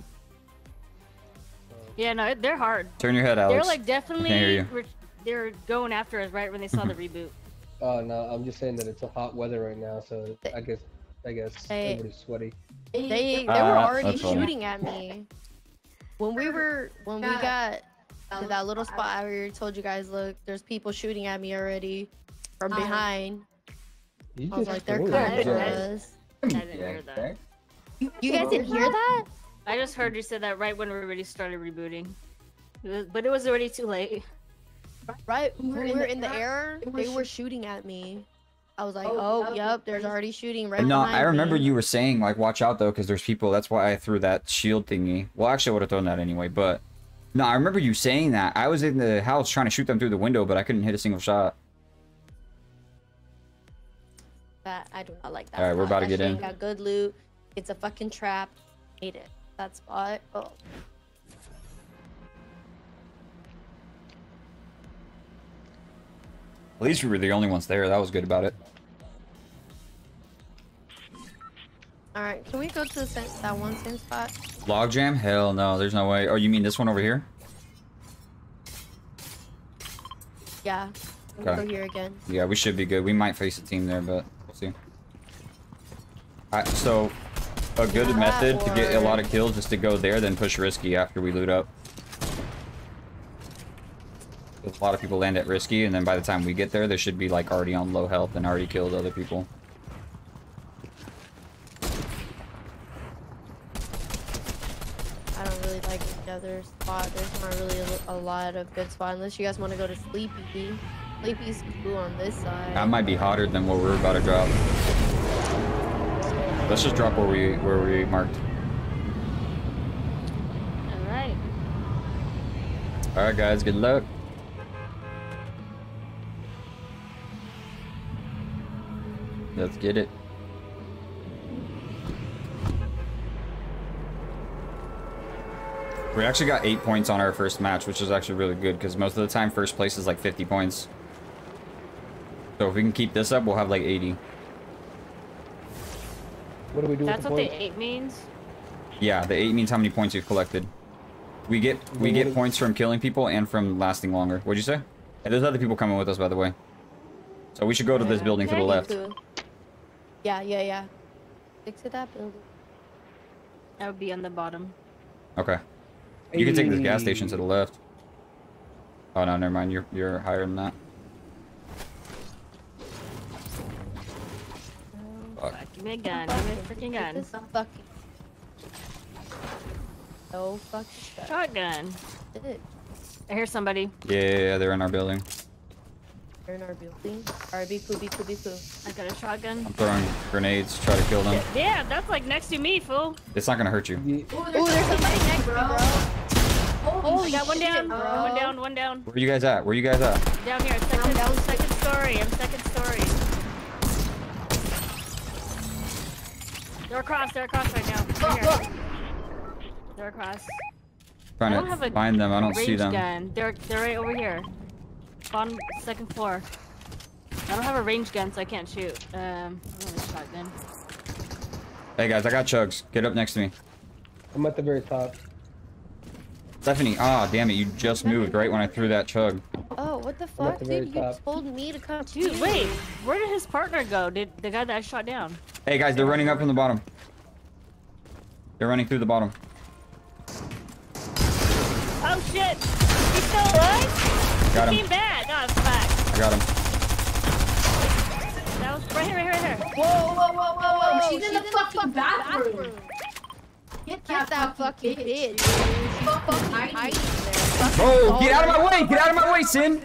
Yeah, no, they're hard. Turn your head, They're Alex. like definitely. hear you. re- They're going after us right when they saw the reboot. Oh no, I'm just saying that it's a hot weather right now, so I guess I guess They- everybody's sweaty. They they were Ah, already that's funny. shooting at me. When we were when we got to that little spot I already told you guys, look, there's people shooting at me already from behind. You I was just like, they're threw coming it. for Yeah. us. I didn't hear that. You, you guys didn't hear that? I just heard you said that right when we already started rebooting. It was, but it was already too late. Right when we were in the air, they were shooting at me. I was like, oh, yep, there's already shooting right No, behind I remember me. you were saying like, watch out though, because there's people. That's why I threw that shield thingy. Well, actually, I would have thrown that anyway. But no, I remember you saying that. I was in the house trying to shoot them through the window, but I couldn't hit a single shot. That I do not like that. All right, we're spot. about to That get shit in. Got good loot. It's a fucking trap. Hate it. That spot. Oh. At least we were the only ones there. That was good about it. All right, can we go to the same, that one same spot? Logjam? Hell no. There's no way. Oh, you mean this one over here? Yeah. We'll Okay. go here again. Yeah, we should be good. We might face a team there, but we'll see. Alright, so a good Yeah, method to get a or- lot of kills is to go there, then push risky after we loot up. A lot of people land at risky, and then by the time we get there, they should be like already on low health and already killed other people. I don't really like the other spot. There's not really a, a lot of good spot unless you guys want to go to Sleepy. Sleepy's cool on this side. That might be hotter than what we're about to drop. Let's just drop where we where we marked. All right. Alright guys, good luck. Let's get it. We actually got eight points on our first match, which is actually really good because most of the time first place is like fifty points. So if we can keep this up, we'll have like eighty. What do we do That's with what the the points? eight means. Yeah, the eight means how many points you've collected. We get we get points from killing people and from lasting longer. What'd you say? Hey, there's other people coming with us, by the way. So we should go to this building to the Okay, left. cool. Yeah, yeah, yeah. Stick to that building. That would be on the bottom. Okay. You can take this gas Hey. station to the left. Oh no, never mind. You're you're higher than that. Fuck. Fuck, give me a gun. Give me a freaking Get gun. this fucking. No fucking Shotgun. shit. I hear somebody. Yeah, yeah, yeah, they're in our building. They're in our building. Alright, be cool, be cool, be cool. I got a shotgun. I'm throwing grenades to try to kill them. Yeah, that's like next to me, fool. It's not gonna hurt you. Ye- Oh, there's somebody next to me, bro. Holy got one shit, down. bro. One down. One down. Where you guys at? Where you guys at? Down here. Second, down. second story. I'm second story. They're across. They're across right now. Right here. They're across. I Trying don't to have a find them. I don't see range them. gun. They're they're right over here. On second floor. I don't have a range gun, so I can't shoot. Um, I don't have a shotgun. Hey guys, I got chugs. Get up next to me. I'm at the very top. Stephanie, ah, damn it, you just moved right when I threw that chug. Oh, what the I'm at fuck, the dude? very You top. told me to come Dude, too. wait. Where did his partner go? Did the guy that I shot down? Hey guys, they're running up from the bottom. They're running through the bottom. Oh shit! He's still alive? Got He him. came back. Oh fuck. I got him. That was right here, right here, right here. Whoa, whoa, whoa, whoa, whoa! She's, She's in the fucking bathroom. Get Get that fucking bitch, dude. She's fucking hiding there. Oh, get out of my way! Get out of my way, Sin!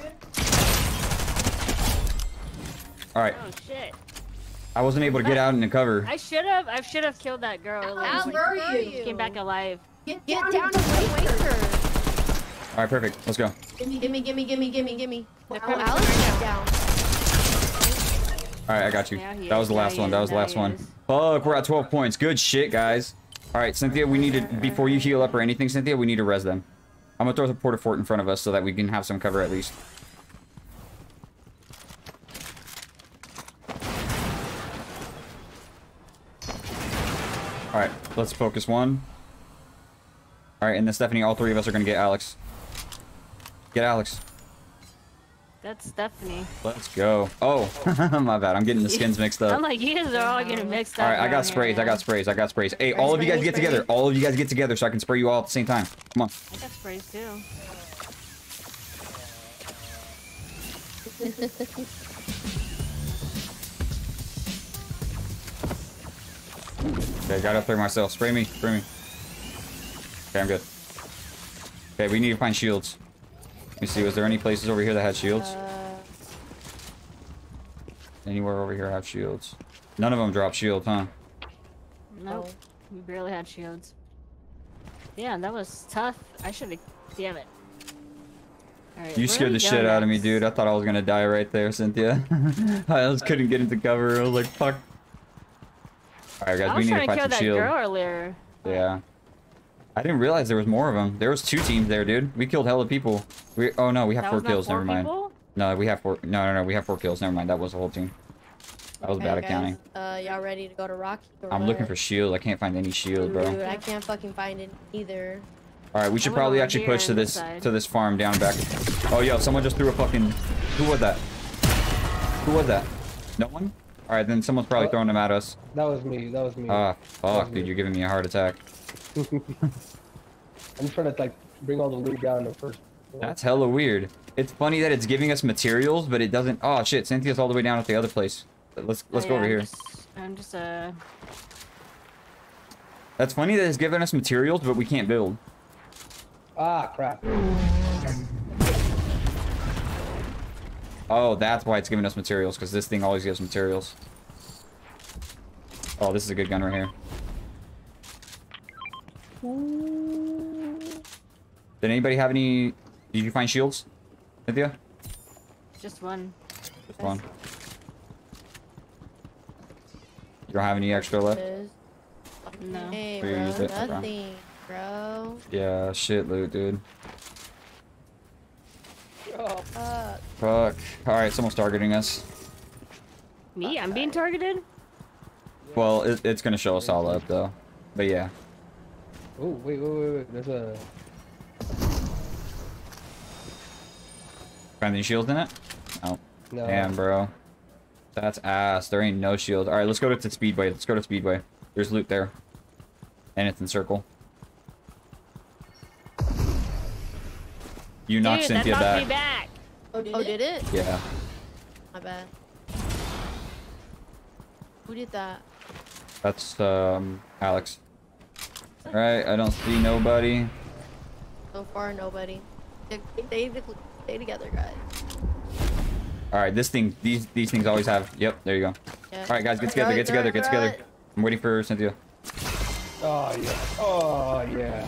Alright, Oh shit. I wasn't able to get out in the cover. I should have. I should have killed that girl. Alex, Like, where are where are you? you? came back alive. Get, Get down, down and and wait wait her. her. Alright, perfect. Let's go. Gimme, gimme, gimme, gimme, gimme, gimme. They're Oh, coming Alex right is now. down. Alright, I got you. Now he That is, was the now last he one. is, That was the now last he one. is. Fuck, we're at twelve points. Good shit, guys. Alright, Cynthia, we need to, before you heal up or anything, Cynthia, we need to res them. I'm gonna throw the porta fort in front of us so that we can have some cover at least. let's focus one. All right, and then Stephanie, all three of us are gonna get Alex. Get Alex. That's Stephanie. Let's go. Oh, my bad. I'm getting the skins mixed up. I'm like, you guys are all getting mixed up. All right, I got around sprays. here. I got sprays. I got sprays. Hey, all of you guys get together. All of you guys get together so I can spray you all at the same time. Come on. I got sprays too. Okay, got up there myself. Spray me. Spray me. Okay, I'm good. Okay, we need to find shields. Let me see. Was there any places over here that had shields? Uh, Anywhere over here have shields? None of them drop shields, huh? Nope. We barely had shields. Yeah, that was tough. I should have. Damn it. All right, You where scared do the we go shit out of me, next? dude. I thought I was gonna die right there, Cynthia. I just couldn't get into cover. I was like, fuck. Alright, guys, I we was need to trying to find kill some that shield. girl earlier. Yeah. I didn't realize there was more of them. There was two teams there, dude. We killed hella people. We oh no, we have That four was not kills. four Never mind. people? No, we have four. No, no, no. We have four kills. Never mind. That was the whole team. That was okay, bad guys, accounting. Uh, y'all ready to go to Rocky? or I'm what? looking for shield. I can't find any shield, bro. Dude, I can't fucking find it either. All right, we should went probably over actually here push to on this this side. to this farm down back. Oh, yo, someone just threw a fucking. Who was that? Who was that? No one. All right, then someone's probably Uh, throwing them at us. That was me. That was me. Ah, fuck, me. dude, you're giving me a heart attack. I'm trying to like bring all the loot down the first. That's hella weird. It's funny that it's giving us materials, but it doesn't. Oh shit, Cynthia's all the way down at the other place. Let's let's Oh, go yeah, over I'm here. Just, I'm just uh. That's funny that it's giving us materials, but we can't build. Ah, crap. Oh, that's why it's giving us materials, because this thing always gives materials. Oh, this is a good gun right here. Did anybody have any... Did you find shields, Cynthia? Just one. Just one. You don't have any extra left? Is- No. Hey, We bro, use it, bro. nothing, bro. Yeah, shit loot, dude. Oh, Fuck. Fuck. Alright, someone's targeting us. Me? I'm being targeted? Well, it, it's gonna show us all up, though. But yeah. oh, wait, wait, wait, wait. There's a. Find any shields in it? Oh. No. Damn, bro. That's ass. There ain't no shield. Alright, let's go to the Speedway. Let's go to Speedway. There's loot there. And it's in circle. You knocked Dude, Cynthia that knocked back. me back. Oh, did, oh, did it? Yeah. My bad. Who did that? That's, um, Alex. Alright, I don't see nobody. So far, nobody. Stay, stay, stay together, guys. Alright, this thing, these these things always have. Yep, there you go. Yeah. Alright, guys, get together, get together, get together. I'm waiting for Cynthia. Oh yeah. Oh yeah.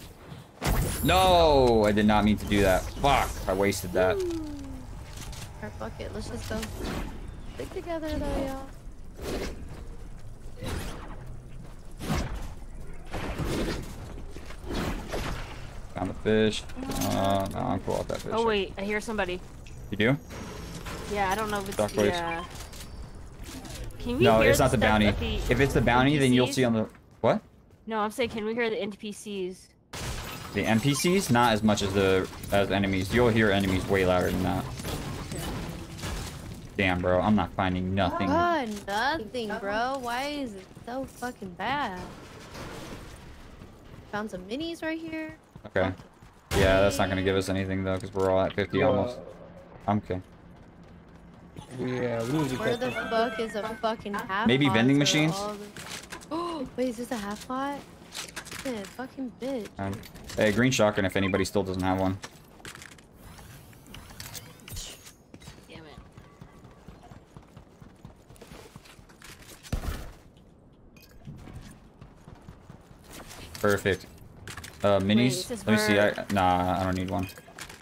No! I did not mean to do that. Fuck, I wasted that. Alright, fuck it. Let's just go. Stick together, though, y'all. Found the fish. Uh, no, I'm cool with that fish. Oh wait, I hear somebody. You do? Yeah, I don't know if it's Dark the. waves. Uh... Can we No, hear it's not the stuff bounty. at the If it's the bounty, then you'll N P Cs? see on the... What? No, I'm saying, can we hear the N P Cs? The N P Cs? Not as much as the as enemies. You'll hear enemies way louder than that. Damn, bro. I'm not finding nothing. Ah, nothing, bro. Why is it so fucking bad? Found some minis right here. Okay. Yeah, that's not going to give us anything, though, because we're all at fifty almost. I'm okay. Yeah, we need to Where get the this. fuck is a fucking half Maybe pot vending for machines? all the- Oh, wait, is this a half pot? Shit, fucking bitch. Um, hey, green shotgun if anybody still doesn't have one. Damn it. Perfect. Uh, minis? Wait, this is Let me see. I, for- nah, I don't need one.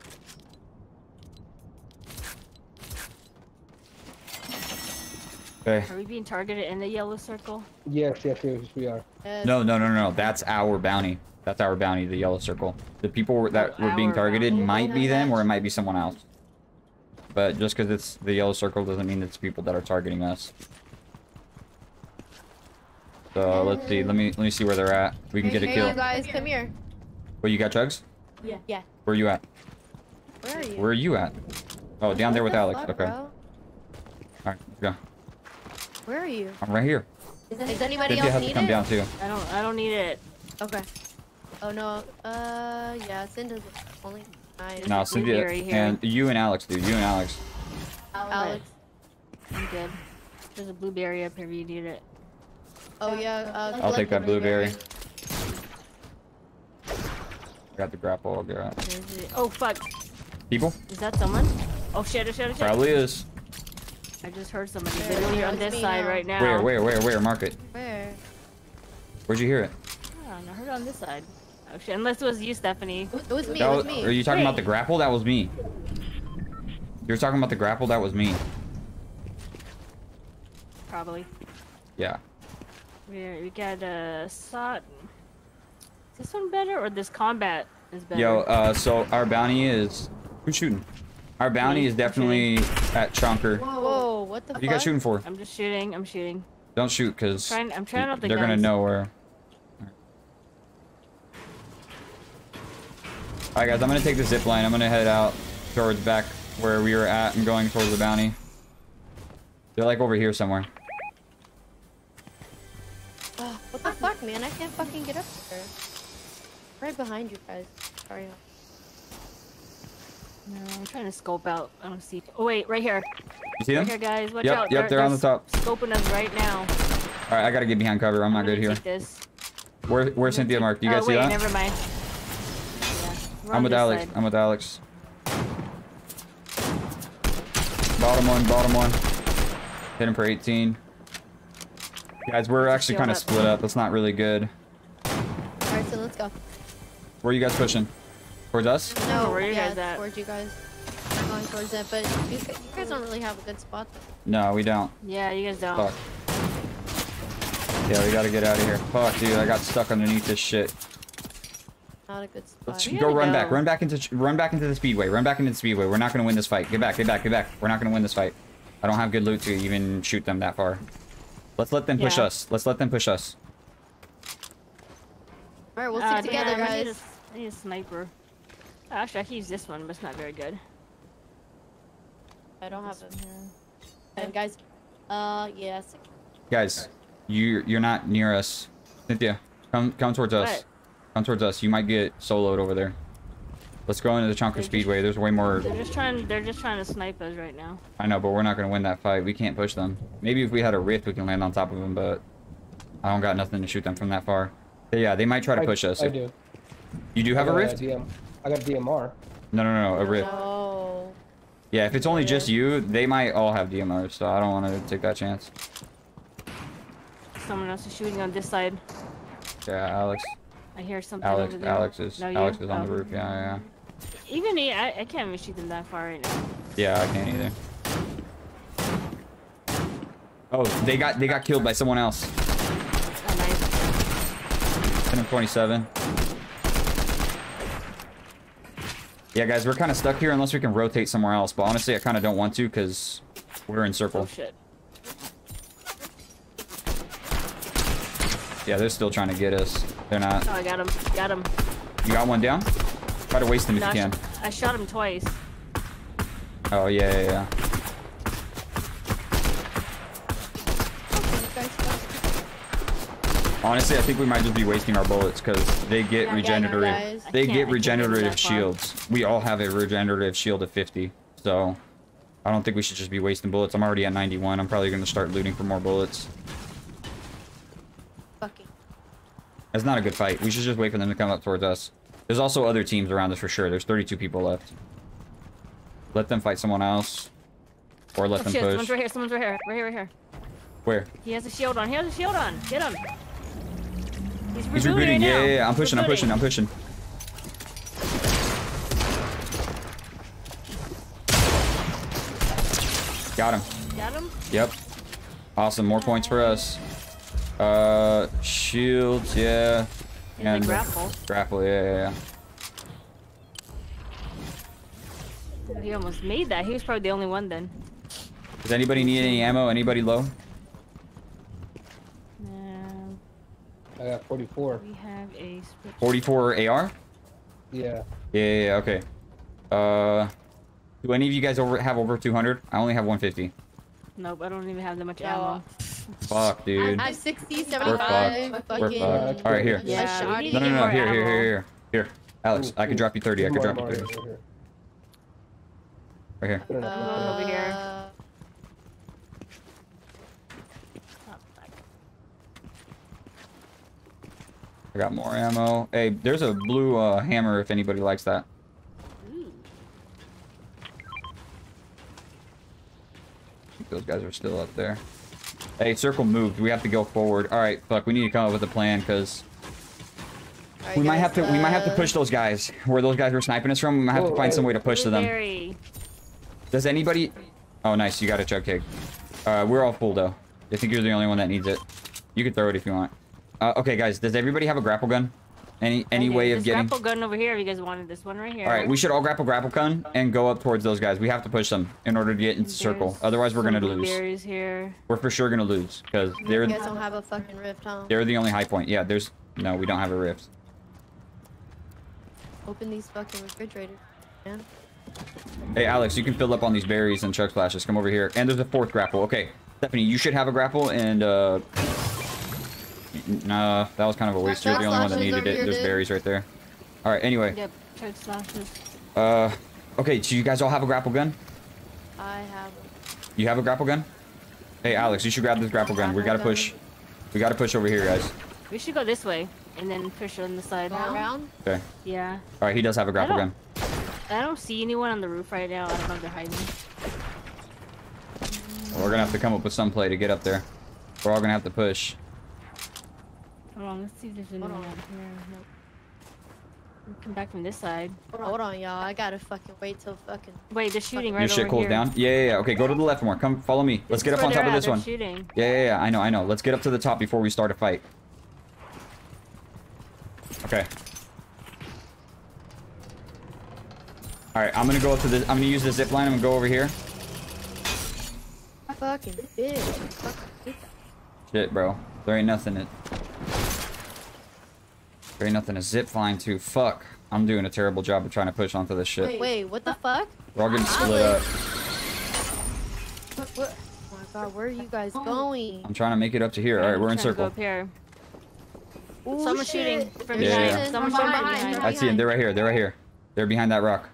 Okay. Are we being targeted in the yellow circle? Yes, yes, yes, we are. Yes. No, no, no, no. That's our bounty. That's our bounty, the yellow circle. The people that Oh, were being our targeted bounty. might be them or it might be someone else. But just because it's the yellow circle doesn't mean it's people that are targeting us. So let's see. Let me let me see where they're at. We can Here, get a here, kill. you guys, come here. Where you got chugs? Yeah. Yeah. Where you at? Where are you? Where are you at? Oh, down there with What the Alex. fuck, Okay. bro? All right, let's go. Where are you? I'm right here. Is anybody Cynthia else has to need come it? down too. I don't. I don't need it. Okay. Oh no. Uh, yeah, Cinder's only nine. No, a Cynthia blueberry here. and you and Alex, dude. You and Alex. Alex. I'm good. There's a blueberry up here if you need it. Oh yeah. Uh, I'll collect take the that blueberry. Got the grapple. I'll get it. There's it. Oh fuck! People? Is that someone? Oh shit! Oh shit! Oh shit! Probably is. I just heard somebody. Where? Literally on It's this me side now. right now. Where? Where? Where? Where? Mark it. Where? Where'd you hear it? I don't know. I heard it on this side. Oh shit! Unless it was you, Stephanie. It was me. That It was, was me. are you talking Wait. about the grapple? That was me. You were talking about the grapple? That was me. Probably. Yeah. We we got a uh, sot. Is this one better or this combat is better? Yo, uh, so our bounty is... Who's shooting? Our bounty Me. is I'm definitely at Chonker. Whoa, what the What fuck? are you guys shooting for? I'm just shooting. I'm shooting. Don't shoot, because Trying. I'm trying out the they're gonna guns. know where... Alright guys, I'm gonna take the zip line. I'm gonna head out towards back where we were at and going towards the bounty. They're like over here somewhere. Oh, what the fuck, man? I can't fucking get up there. Right behind you guys. Sorry. No, I'm trying to scope out. I don't see. Oh wait, right here. You see Right them? here, guys. Watch Yep, out. yep, they're on the top. Scoping us right now. Alright, I gotta get behind cover. I'm not I'm good gonna here. take This. Where, where's Cynthia Mark? Do you guys oh, see wait, that? never mind. Yeah, we're I'm on with this Alex. side. I'm with Alex. Bottom one, bottom one. Hit him for eighteen. Guys, we're actually shield kind of up. split up. That's not really good. Alright, so let's go. Where are you guys pushing? Towards us? No, where are you yeah, guys at? towards you guys. I'm going towards it, but you, you guys don't really have a good spot. Though. No, we don't. Yeah, you guys don't. Fuck. Yeah, we gotta get out of here. Fuck, dude, I got stuck underneath this shit. Not a good spot. Let's We go gotta run go. back. Run back into run back into the speedway. Run back into the speedway. We're not gonna win this fight. Get back. Get back. Get back. We're not gonna win this fight. I don't have good loot to even shoot them that far. Let's let them push Yeah. us. Let's let them push us. Alright, we'll Ah, stick together, damn, I need, guys. a, I need a sniper. Actually, I can use this one, but it's not very good. I don't have This it. one here. And guys, uh, yes. Guys, you you're not near us. Cynthia, come come towards us. What? Come towards us. You might get soloed over there. Let's go into the Chonker They're just- Speedway. There's way more. They're just trying. They're just trying to snipe us right now. I know, but we're not gonna win that fight. We can't push them. Maybe if we had a rift, we can land on top of them, but I don't got nothing to shoot them from that far. But yeah, they might try to I- push us. I If- do. You do have I a got rift? D M. I got D M R. No, no, no, a rift. No. Yeah, if it's only just you, they might all have D M Rs, so I don't want to take that chance. Someone else is shooting on this side. Yeah, Alex. I hear something Alex, over there. Alex is, No, you? Alex is on the Oh. roof. Yeah, yeah, Even me, I, I can't even shoot them that far right now. yeah. I can't either. Oh, they got they got killed by someone else. Oh, nice. ten twenty-seven. Yeah, guys, we're kind of stuck here unless we can rotate somewhere else. But honestly, I kind of don't want to because we're in Oh circle. shit. Yeah, they're still trying to get us. They're not. Oh, I got him. Got him. You got one down? Try to waste him if No, you I, can. sh I shot him twice. Oh, yeah, yeah, yeah. You guys go. Honestly, I think we might just be wasting our bullets because they get Yeah, regenerative. guys. I They can't- I get can't regenerative move that far. shields. We all have a regenerative shield of fifty, so I don't think we should just be wasting bullets. I'm already at ninety-one. I'm probably going to start looting for more bullets. Fucking. It's not a good fight. We should just wait for them to come up towards us. There's also other teams around us for sure. There's thirty-two people left. Let them fight someone else, or let Oh them shit, push. someone's right here. Someone's right here. Right here. Right here. Where? He has a shield on. He has a shield on. Get him. He's rebooting. He's rebooting. Right Yeah, now. yeah, yeah. I'm He's pushing. I'm pushing. rebooting. I'm pushing. Got him. Got him. Yep. Awesome. More points for us. Uh, shields, yeah. And the grapple. Grapple, yeah, yeah, yeah. He almost made that. He was probably the only one then. Does anybody need any ammo? Anybody low? Um, I got forty-four. We have a switch. forty-four A R? Yeah. Yeah, yeah, yeah, okay. Uh, do any of you guys over have over two hundred? I only have one fifty. Nope, I don't even have that much Yo. ammo. Fuck, dude. I have sixty, We're seventy-five, fucked. We're fucking... fucked. All right, here. Yeah, shot. we need No, to no, get no, more here, here, ammo. here, here. Here. Alex, I can drop you thirty. I can drop you thirty. Right here. Over here. Uh, Oh, fuck. I got more ammo. Hey, there's a blue uh, hammer if anybody likes that. Ooh. I think those guys are still up there. Hey, circle moved. We have to go forward. All right, fuck. We need to come up with a plan because alright, we might guys, have to. We might have to uh, push those guys where those guys were sniping us from. We might have to Whoa, find hey. some way to push to them. Blueberry. Does anybody? Oh, nice. You got a chug cake. Uh, we're all full though. I think you're the only one that needs it. You can throw it if you want. Uh, okay, guys. Does everybody have a grapple gun? Any any Okay, way of this getting? grapple gun over here if you guys wanted this one right here. All right, we should all grapple grapple gun and go up towards those guys. We have to push them in order to get into circle. There's Otherwise, we're some gonna lose. blueberries here. We're for sure gonna lose because they're You guys don't have a fucking rift, huh? they're the only high point. Yeah, there's no. We don't have a rift. Open these fucking refrigerators, man. Hey, Alex, you can fill up on these berries and chug splashes. Come over here. And there's a fourth grapple. Okay, Stephanie, you should have a grapple and uh. Nah, that was kind of a waste. You're the only one that needed it. There's berries right there. All right. Anyway. Yep, chug slashes. Uh. Okay. So you guys all have a grapple gun? I have You have a grapple gun? Hey, Alex, you should grab this grapple gun. We gotta push. We gotta push over here, guys. We should go this way and then push on the side. around. Okay. Yeah. All right. He does have a grapple I gun. don't- I don't see anyone on the roof right now. I don't know if they're hiding. Well, we're gonna have to come up with some play to get up there. We're all gonna have to push. Hold on, let's see if there's anyone out here. Nope. We come back from this side. Hold on, y'all. I gotta fucking wait till fucking. Wait, they're shooting right Your shit over cools here. down? Yeah, yeah, yeah. Okay, go to the left more. Come, follow me. Let's get This up is on where top of they're this at. one. They're shooting. Yeah, yeah, yeah. I know, I know. Let's get up to the top before we start a fight. Okay. All right, I'm gonna go up to the. I'm gonna use the zip line. I'm gonna go over here. Fucking bitch. Fucking hate that. Shit, bro. There ain't nothing. To, there ain't nothing to zip line to. Fuck. I'm doing a terrible job of trying to push onto this shit. Wait, what the fuck? We're all getting split up. What, what? Oh my god, where are you guys going? I'm trying to make it up to here. All right, we're in Trying to circle. go up here. Ooh, Someone's shit. shooting from Yeah, behind. yeah, yeah. Someone's From shooting behind, behind. from I see them. They're right here. They're right here. They're behind that rock.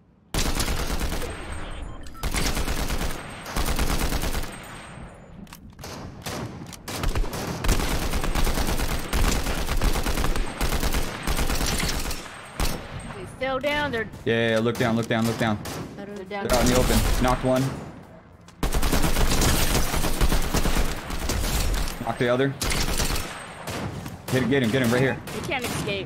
They fell down. They're, Yeah, yeah, yeah, look down, look down, look down. they're down. They're out in the open. Knocked one. Knocked the other. Get, get him, get him right here. They can't escape.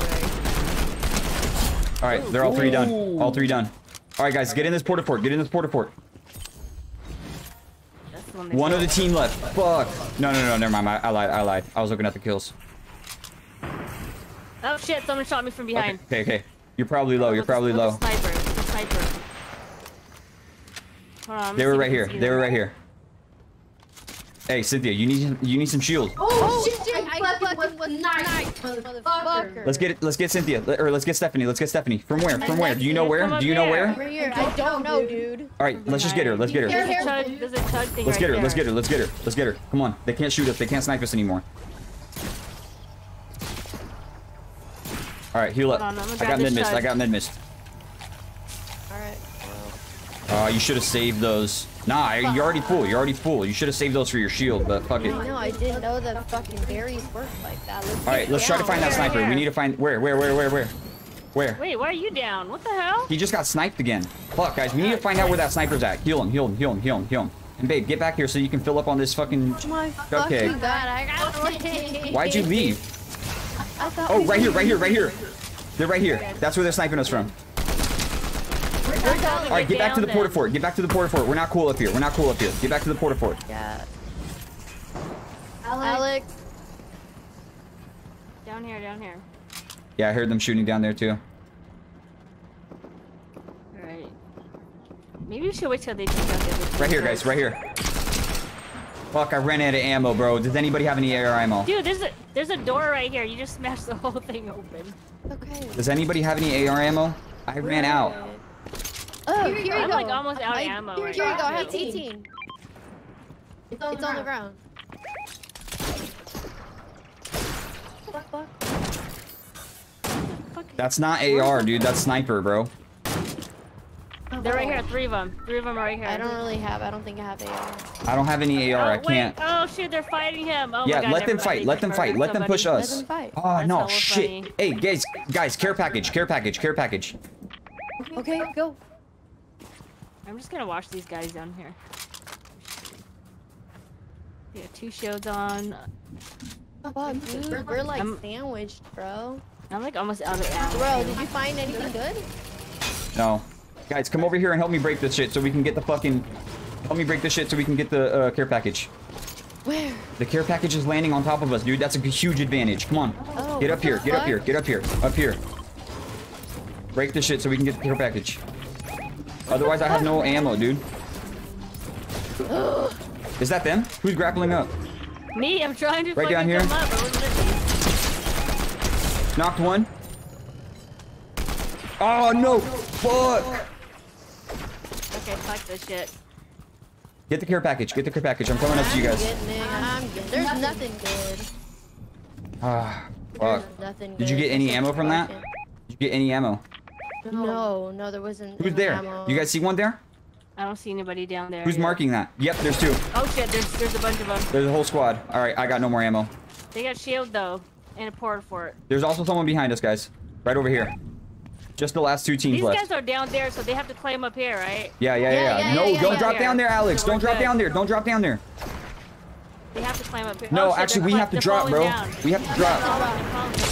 All right, they're all three done. All three done. All right, guys, get in this porta fort. Get in this porta fort. That's the one they One fell. of the team left. Fuck. No, no, no, never mind. I, I lied. I lied. I was looking at the kills. Oh shit! Someone shot me from Okay, behind. okay, okay. You're probably low. You're With a- probably with a low. Sniper. With a sniper. Hold on, I'm They gonna were see right if I here. can see They them. were right here. Hey, Cynthia, you need you need some shield. Oh, shit, shit, I, I fucking fucking was was nice, nice, motherfucker. motherfucker. Let's get it. Let's get Cynthia, Let- or let's get Stephanie. Let's get Stephanie. From where? From where? Do you know Come where? up Do you know here. where? Over here. I don't know, dude. All right, let's just get her. Let's get her. There's Here, a chug, there's a chug thing Let's right get her. there. Let's get her. Let's get her. Let's get her. Come on. They can't shoot us. They can't snipe us anymore. All right, heal up. Hold on, I'm gonna I grab got this mid mist. I chug. got mid mist. Alright. Uh, you should have saved those. Nah, you're already full. You're already full. You should have saved those for your shield, but fuck it. I know, I didn't know that fucking berries work like that. Let's All right, let's try to find that sniper. We need to find where, where, where, where, where, where. Wait, why are you down? What the hell? He just got sniped again. Fuck, guys, we need to find out where that sniper's at. Heal him, heal him, heal him, heal him, heal him. And babe, get back here so you can fill up on this fucking. My Okay. fucking god, I got away. Why'd you leave? I thought Oh, we right were here, right here, right here. leaving. They're right here. That's where they're sniping us from. All right, get back to the porta fort. Get back to the porta fort. We're not cool up here. We're not cool up here. Get back to the porta fort. Yeah. Alex. Alex. Down here, down here. Yeah, I heard them shooting down there too. Alright. Maybe we should wait till they take out the other Right here, first. guys. Right here. Fuck, I ran out of ammo, bro. Does anybody have any A R ammo? Dude, there's a there's a door right here. You just smashed the whole thing open. Okay. Does anybody have any A R ammo? I ran out. Oh, here you I'm go. like almost out of I- ammo Here right you go. now. I have eighteen. It's on, It's on the ground. Fuck, fuck. That's not A R, dude. That's sniper, bro. They're right here. Three of them. Three of them are right here. I don't really have. I don't think I have A R. I don't have any A R. Oh, I can't. Wait. Oh shit, they're fighting him. Oh Yeah, my God, let them never fight. mind. Let They them just fight. murdered Let them push somebody. us. Let them fight. Oh That's no, hella shit. funny. Hey, guys, guys, care package, care package, care package. Okay, go. I'm just gonna watch these guys down here. They got two shields on. Fuck, dude. We're like I'm- sandwiched, bro. I'm like almost out of ammo. Bro, did you find anything good? No. Guys, come over here and help me break this shit so we can get the fucking... Help me break this shit so we can get the uh, care package. Where? The care package is landing on top of us, dude. That's a huge advantage. Come on. Oh, Get up what the here. Get up fuck? here. Get up here. Up here. Break the shit so we can get the care package. Otherwise, I have no ammo, dude. Is that them? Who's grappling up? Me, I'm trying to Right fucking down here. come up. but what's it- Knocked one. Oh, no. Fuck. Okay, fuck this shit. Get the care package. Get the care package. I'm coming up to you I'm guys. getting it. I'm getting There's nothing good. Ah, fuck. There's nothing Did you good. get any It's ammo from that? broken. Did you get any ammo? No, no, there wasn't. Who's any there? ammo. You guys see one there? I don't see anybody down there. Who's yet. marking that? Yep, there's two. Oh shit, there's there's a bunch of them. There's a whole squad. All right, I got no more ammo. They got shield though, and a port for it. There's also someone behind us, guys. Right over here. Just the last two teams These left. guys are down there, so they have to climb up here, right? Yeah, yeah, yeah, Yeah, yeah. yeah, No, yeah, don't yeah, drop yeah. down there, Alex. So Don't we're drop good. down there. Don't drop down there. They have to climb up here. No, Oh, shit, actually, they're we fall- have to they're drop, falling bro. down. We have to They're drop. falling, they're falling, they're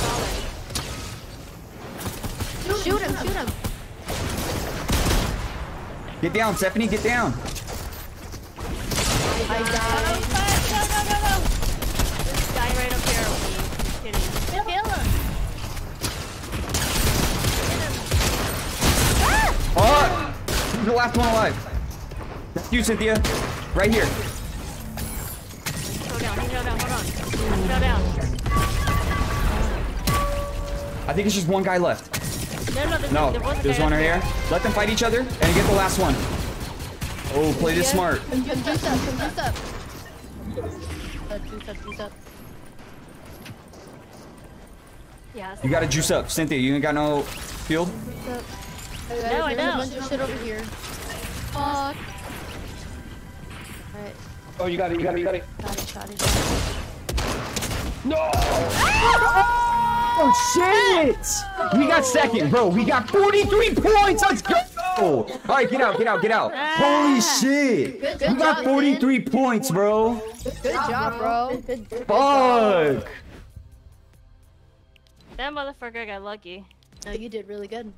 falling. Shoot him, shoot him. Get down, Stephanie. Get down. I died. No, no, no, no! This guy right up here. Just kidding. Kill him! Oh! Who's the last one alive? That's you, Cynthia. Right here. Go down, go down, hold on. Go down. I think it's just one guy left. No, no, there's, No, there was a there's guy one up right here. Let them fight each other and get the last one. Oh, play this smart. Come juice up, come juice up. Uh, juice up, juice up. Yeah, You gotta juice up. Cynthia, you ain't got no field? Juice up. No, I There's know. a bunch of shit over here. Fuck. Alright, Oh, you got it, you got it, you got it. got it, got it, got it. No! Oh shit! We got second, bro. We got forty-three points. Let's go! All right, get out, get out, get out. Holy shit! Good We got job, forty-three points, bro. Good job, bro. Good, good Fuck! that motherfucker got lucky. No, you did really good.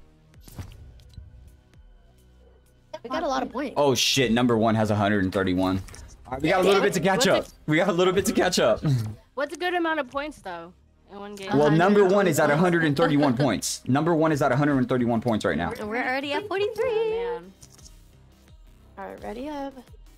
We got a lot of points. Oh shit! Number one has one hundred thirty-one. All right, we got a little bit to catch up. We got a little bit to catch up. What's a good amount of points though in one game? Well, number one is at one hundred thirty-one points. Number one is at one hundred thirty-one points right now. And we're already at Oh, forty-three. man. Alright, ready up.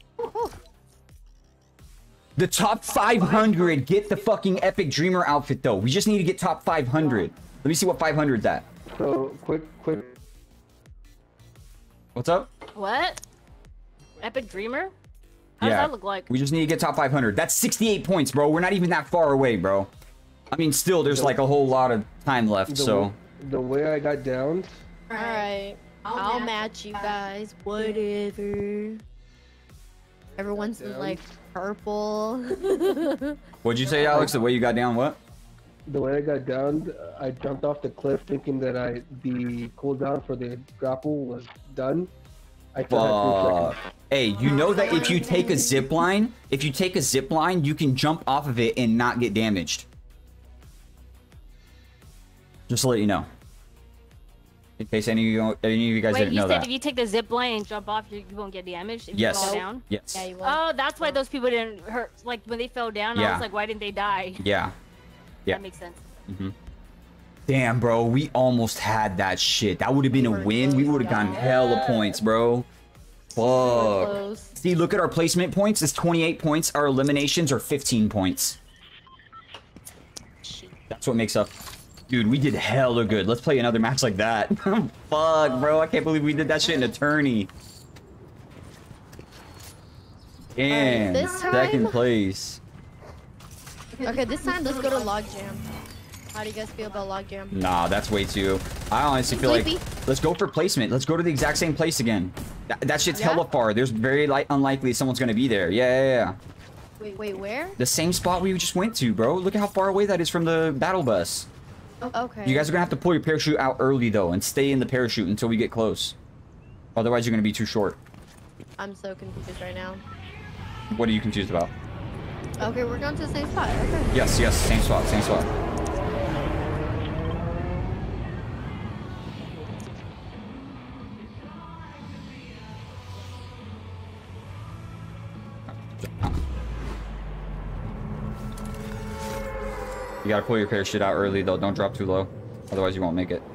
The top five hundred get the fucking Epic Dreamer outfit though. We just need to get top five hundred. Let me see what five hundred's at. So, quick, quick. What's up? What? Epic Dreamer? How Yeah. does that look like? We just need to get top five hundred. That's sixty-eight points, bro. We're not even that far away, bro. I mean, still, there's like a whole lot of time left, The, so. w- the way I got down, Alright. I'll match you guys. Whatever. Everyone's in like purple. What'd you say, Alex? The way you got down, what? the way I got down, I jumped off the cliff thinking that I the cooldown for the grapple was done. I still had three Fuck. seconds. Hey, you know that if you take a zip line, if you take a zip line, you can jump off of it and not get damaged. Just to let you know. In case any of you, any of you guys Wait, didn't you know said that. if you take the zip line and jump off, you, you won't get damaged if Yes. you fall down? Yes. Yeah, you will. Oh, that's why those people didn't hurt. Like when they fell down, I Yeah. was like, why didn't they die? Yeah. Yeah. That makes sense. hmm Damn, bro, we almost had that shit. That would have been a win. We would have gotten hella points, bro. fuck. Close. See, look at our placement points. It's twenty-eight points. Our eliminations are fifteen points. That's what makes up. Dude, we did hella good. Let's play another match like that. Fuck, bro. I can't believe we did that shit in a tourney. Damn. this Second time- place. Okay, this time let's go to Logjam. How do you guys feel about Logjam? Nah, that's way too. I honestly feel like Sleepy. let's go for placement. Let's go to the exact same place again. That, that shit's Yeah? hella far. There's very light, unlikely someone's gonna be there. Yeah, yeah, yeah. Wait, wait, where? The same spot we just went to, bro. Look at how far away that is from the battle bus. Okay. You guys are gonna have to pull your parachute out early though, and stay in the parachute until we get close. Otherwise, you're gonna be too short. I'm so confused right now. What are you confused about? Okay, we're going to the same spot. Okay. Yes, yes, same spot, same spot. You gotta pull your parachute out early though. Don't drop too low. Otherwise you won't make it.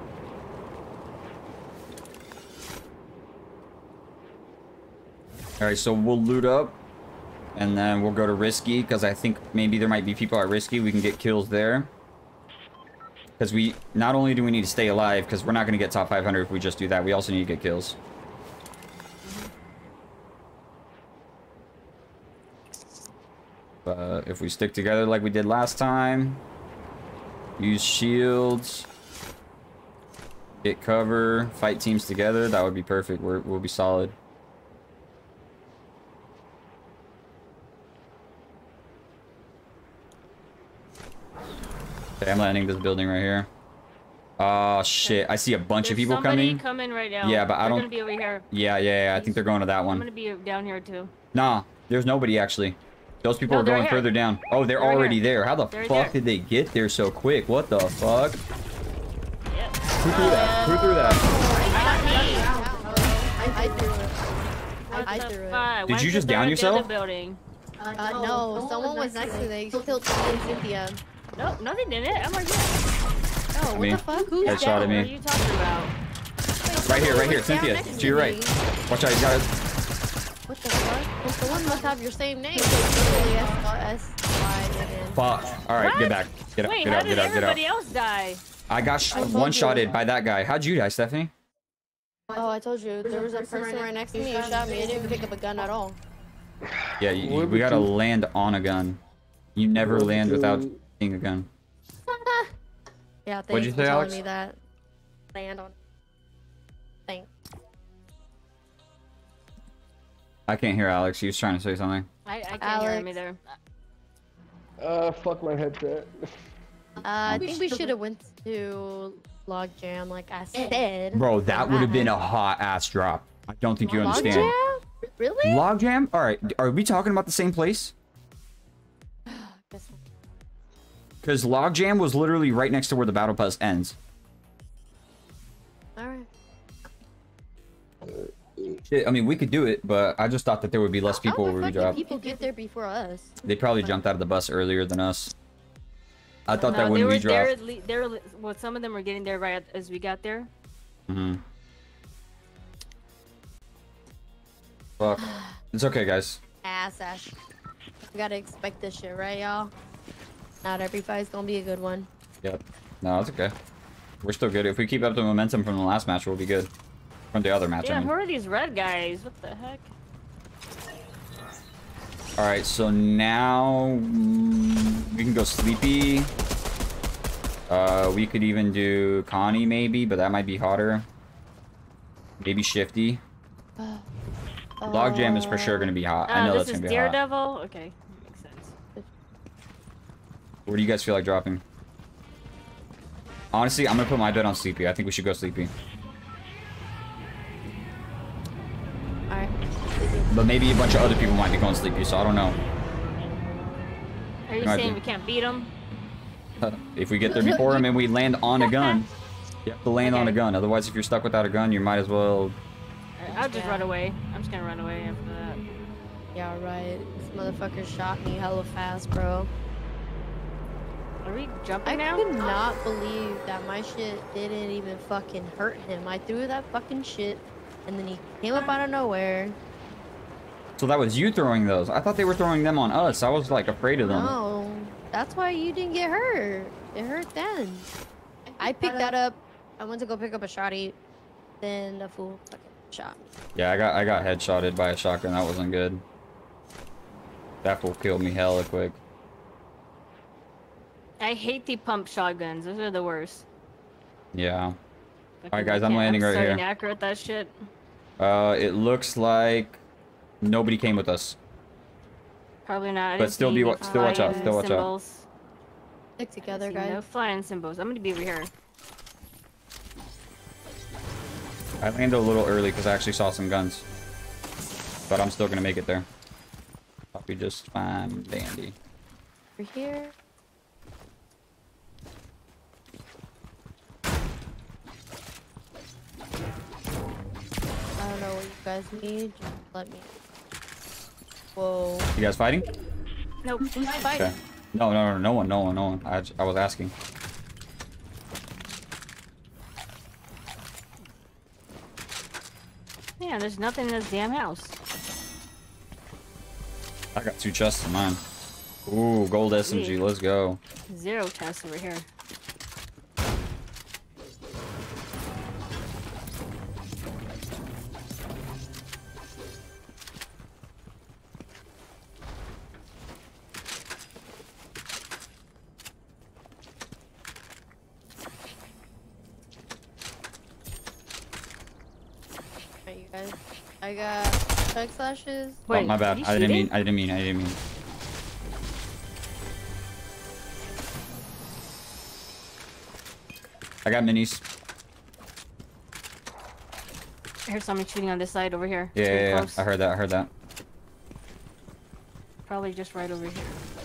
Alright, so we'll loot up. And then we'll go to Risky, because I think maybe there might be people at Risky. We can get kills there. Because we... Not only do we need to stay alive, because we're not going to get top five hundred if we just do that. We also need to get kills. But if we stick together like we did last time... Use shields... Get cover, fight teams together, that would be perfect. We're, we'll be solid. Okay, I'm landing this building right here. Oh shit, I see a bunch There's of people somebody coming. coming right now. Yeah, but I They're don't- gonna be over here. Yeah, yeah, yeah, I think they're going to that I'm one. gonna be down here too. Nah, there's nobody actually. Those people No, are they're going here. further down. Oh, they're, They're right already here. there. How the They're fuck there. did they get there so quick? What the fuck? Yep. Who threw that? Who threw that? I threw it. What I the threw it. fuck? Did Why you is just there down a yourself? other building? Uh, no, someone was next to me. They killed me and Cynthia. No, no, they didn't. I'm right here. Oh, what Me. the fuck? Who's Headshot down? at me. What are you talking about? Right here, right here, Someone was down Cynthia. next To your right. me. Watch out, you got it. What the fuck? Well, someone must have your same name. Literally S Y N. Fuck. Alright, What? get back. Get up, Wait, get how out, did get out, get out. everybody else die? I got sh I told one-shotted you. by that guy. How'd you die, Stephanie? Oh, I told you. There was a person right next to me who shot me. I didn't pick up a gun at all. Yeah, you, Where we would gotta you- land on a gun. You never Where land would without you- seeing a gun. Yeah, thanks What'd you for say, telling Alex? me that. Land on. Thanks. I can't hear Alex. He was trying to say something. I, I can't hear him Alex. either. Uh, fuck my headset. Uh, I think we should have went to Logjam, like I said. Bro, that would have been a hot ass drop. I don't think you understand. Logjam? Really? Logjam? Alright, are we talking about the same place? Guess- Because Logjam was literally right next to where the battle pass ends. All right. Shit, I mean, we could do it, but I just thought that there would be less people How where the we fuck did dropped. people get there before us? They probably jumped out of the bus earlier than us. I thought No, that they when were, we they were, dropped... le- they were, le- well, some of them were getting there right as we got there. Mm-hmm. Fuck. It's okay, guys. Ass ash. We gotta expect this shit, right, y'all? Not every fight's gonna be a good one. Yep. No, it's okay. We're still good. If we keep up the momentum from the last match, we'll be good. From the other match, I Yeah, mean. who are these red guys? What the heck? Alright, so now mm, we can go Sleepy. Uh, we could even do Connie maybe, but that might be hotter. Maybe Shifty. Logjam is for sure going to be hot. I Oh, know this that's is going to be hot. Daredevil? Okay, makes sense. What do you guys feel like dropping? Honestly, I'm going to put my bet on Sleepy. I think we should go Sleepy. Alright. But maybe a bunch of other people might be going Sleepy, so I don't know. Are you Might saying be. we can't beat them? If we get there before him and we land on a gun, you have to land on a Okay. gun. Otherwise, if you're stuck without a gun, you might as well... I'll just Yeah. run away. I'm just gonna run away after that. Yeah, right. This motherfucker shot me hella fast, bro. Are we jumping I now? could not believe that my shit didn't even fucking hurt him. I threw that fucking shit and then he came up out of nowhere. So that was you throwing those. I thought they were throwing them on us. I was like afraid of them. No, that's why you didn't get hurt. It hurt then. I picked that up. I went to go pick up a shotty. Then the fool fucking shot me. Yeah, I got I got headshotted by a shotgun. That wasn't good. That fool killed me hella quick. I hate the pump shotguns. Those are the worst. Yeah. Fucking- Alright, guys, I I'm can't- landing right so here. inaccurate at that shit. Uh, it looks like nobody came with us. Probably not. I But didn't still see be any wa- still watch out, flying still watch out. symbols. Stick together, See guys. No flying symbols. I'm gonna be over here. I landed a little early because I actually saw some guns. But I'm still gonna make it there. I'll be just fine, dandy. Over here. I don't know what you guys need. Just let me. Whoa. You guys fighting? Nope. Who's fighting? Okay. No, no, no, no one, no one, no one. I, j- I was asking. Yeah, there's nothing in this damn house. I got two chests in mine. Ooh, gold S M G, let's go. Zero chests over here. Alright, you guys. I got chug slashes. Oh, my bad. are you I didn't shooting? mean, I didn't mean, I didn't mean. I got minis. I heard someone shooting on this side over here. Yeah, Pretty yeah, yeah. close. I heard that, I heard that. Probably just right over here.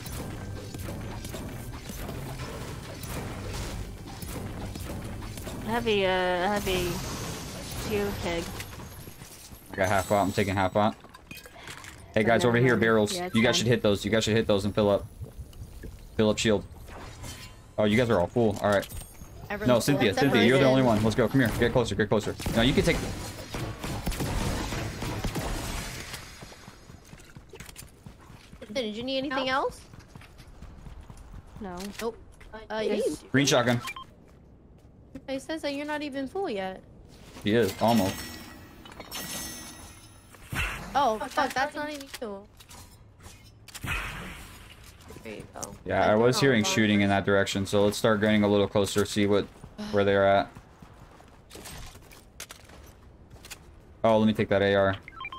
I have a, uh, I have a shield keg. I got half out, I'm taking half out. Hey Got guys, over another here, one. barrels. Yeah, it's You guys fine. should hit those. You guys should hit those and fill up. Fill up shield. Oh, you guys are all full. Alright. No, Everyone's Cynthia, full. Cynthia, you're the only Separation. one. Let's go. Come here. Get closer, get closer. No, you can take... Did you need anything else? No. Nope. Uh, you Yes. need- Green shotgun. It says that you're not even full yet. He is, almost. Oh, fuck, that's not even you. There you go. Yeah, I was hearing shooting in that direction, so let's start getting a little closer, see what where they're at. Oh, let me take that A R.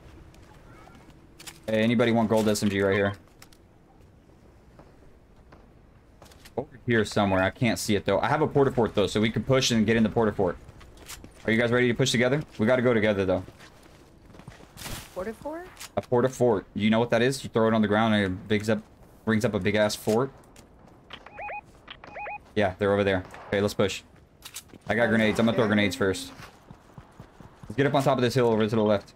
Hey, anybody want gold S M G right here? Over here somewhere. I can't see it though. I have a porta fort though, so we can push and get in the porta fort. Are you guys ready to push together? We got to go together though. Porta fort? A porta fort. You know what that is? You throw it on the ground and it brings up, brings up a big ass fort. Yeah, they're over there. Okay, let's push. I got grenades. I'm gonna throw grenades first. Let's get up on top of this hill over to the left.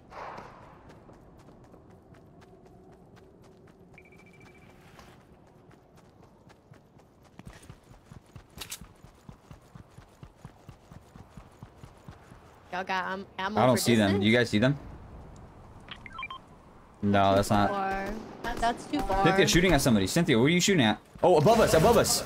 Y'all got am ammo I don't for see them. distance? You guys see them? No, that's not. Far. That's too far. Cynthia shooting at somebody. Cynthia, what are you shooting at? Oh, above us, above us.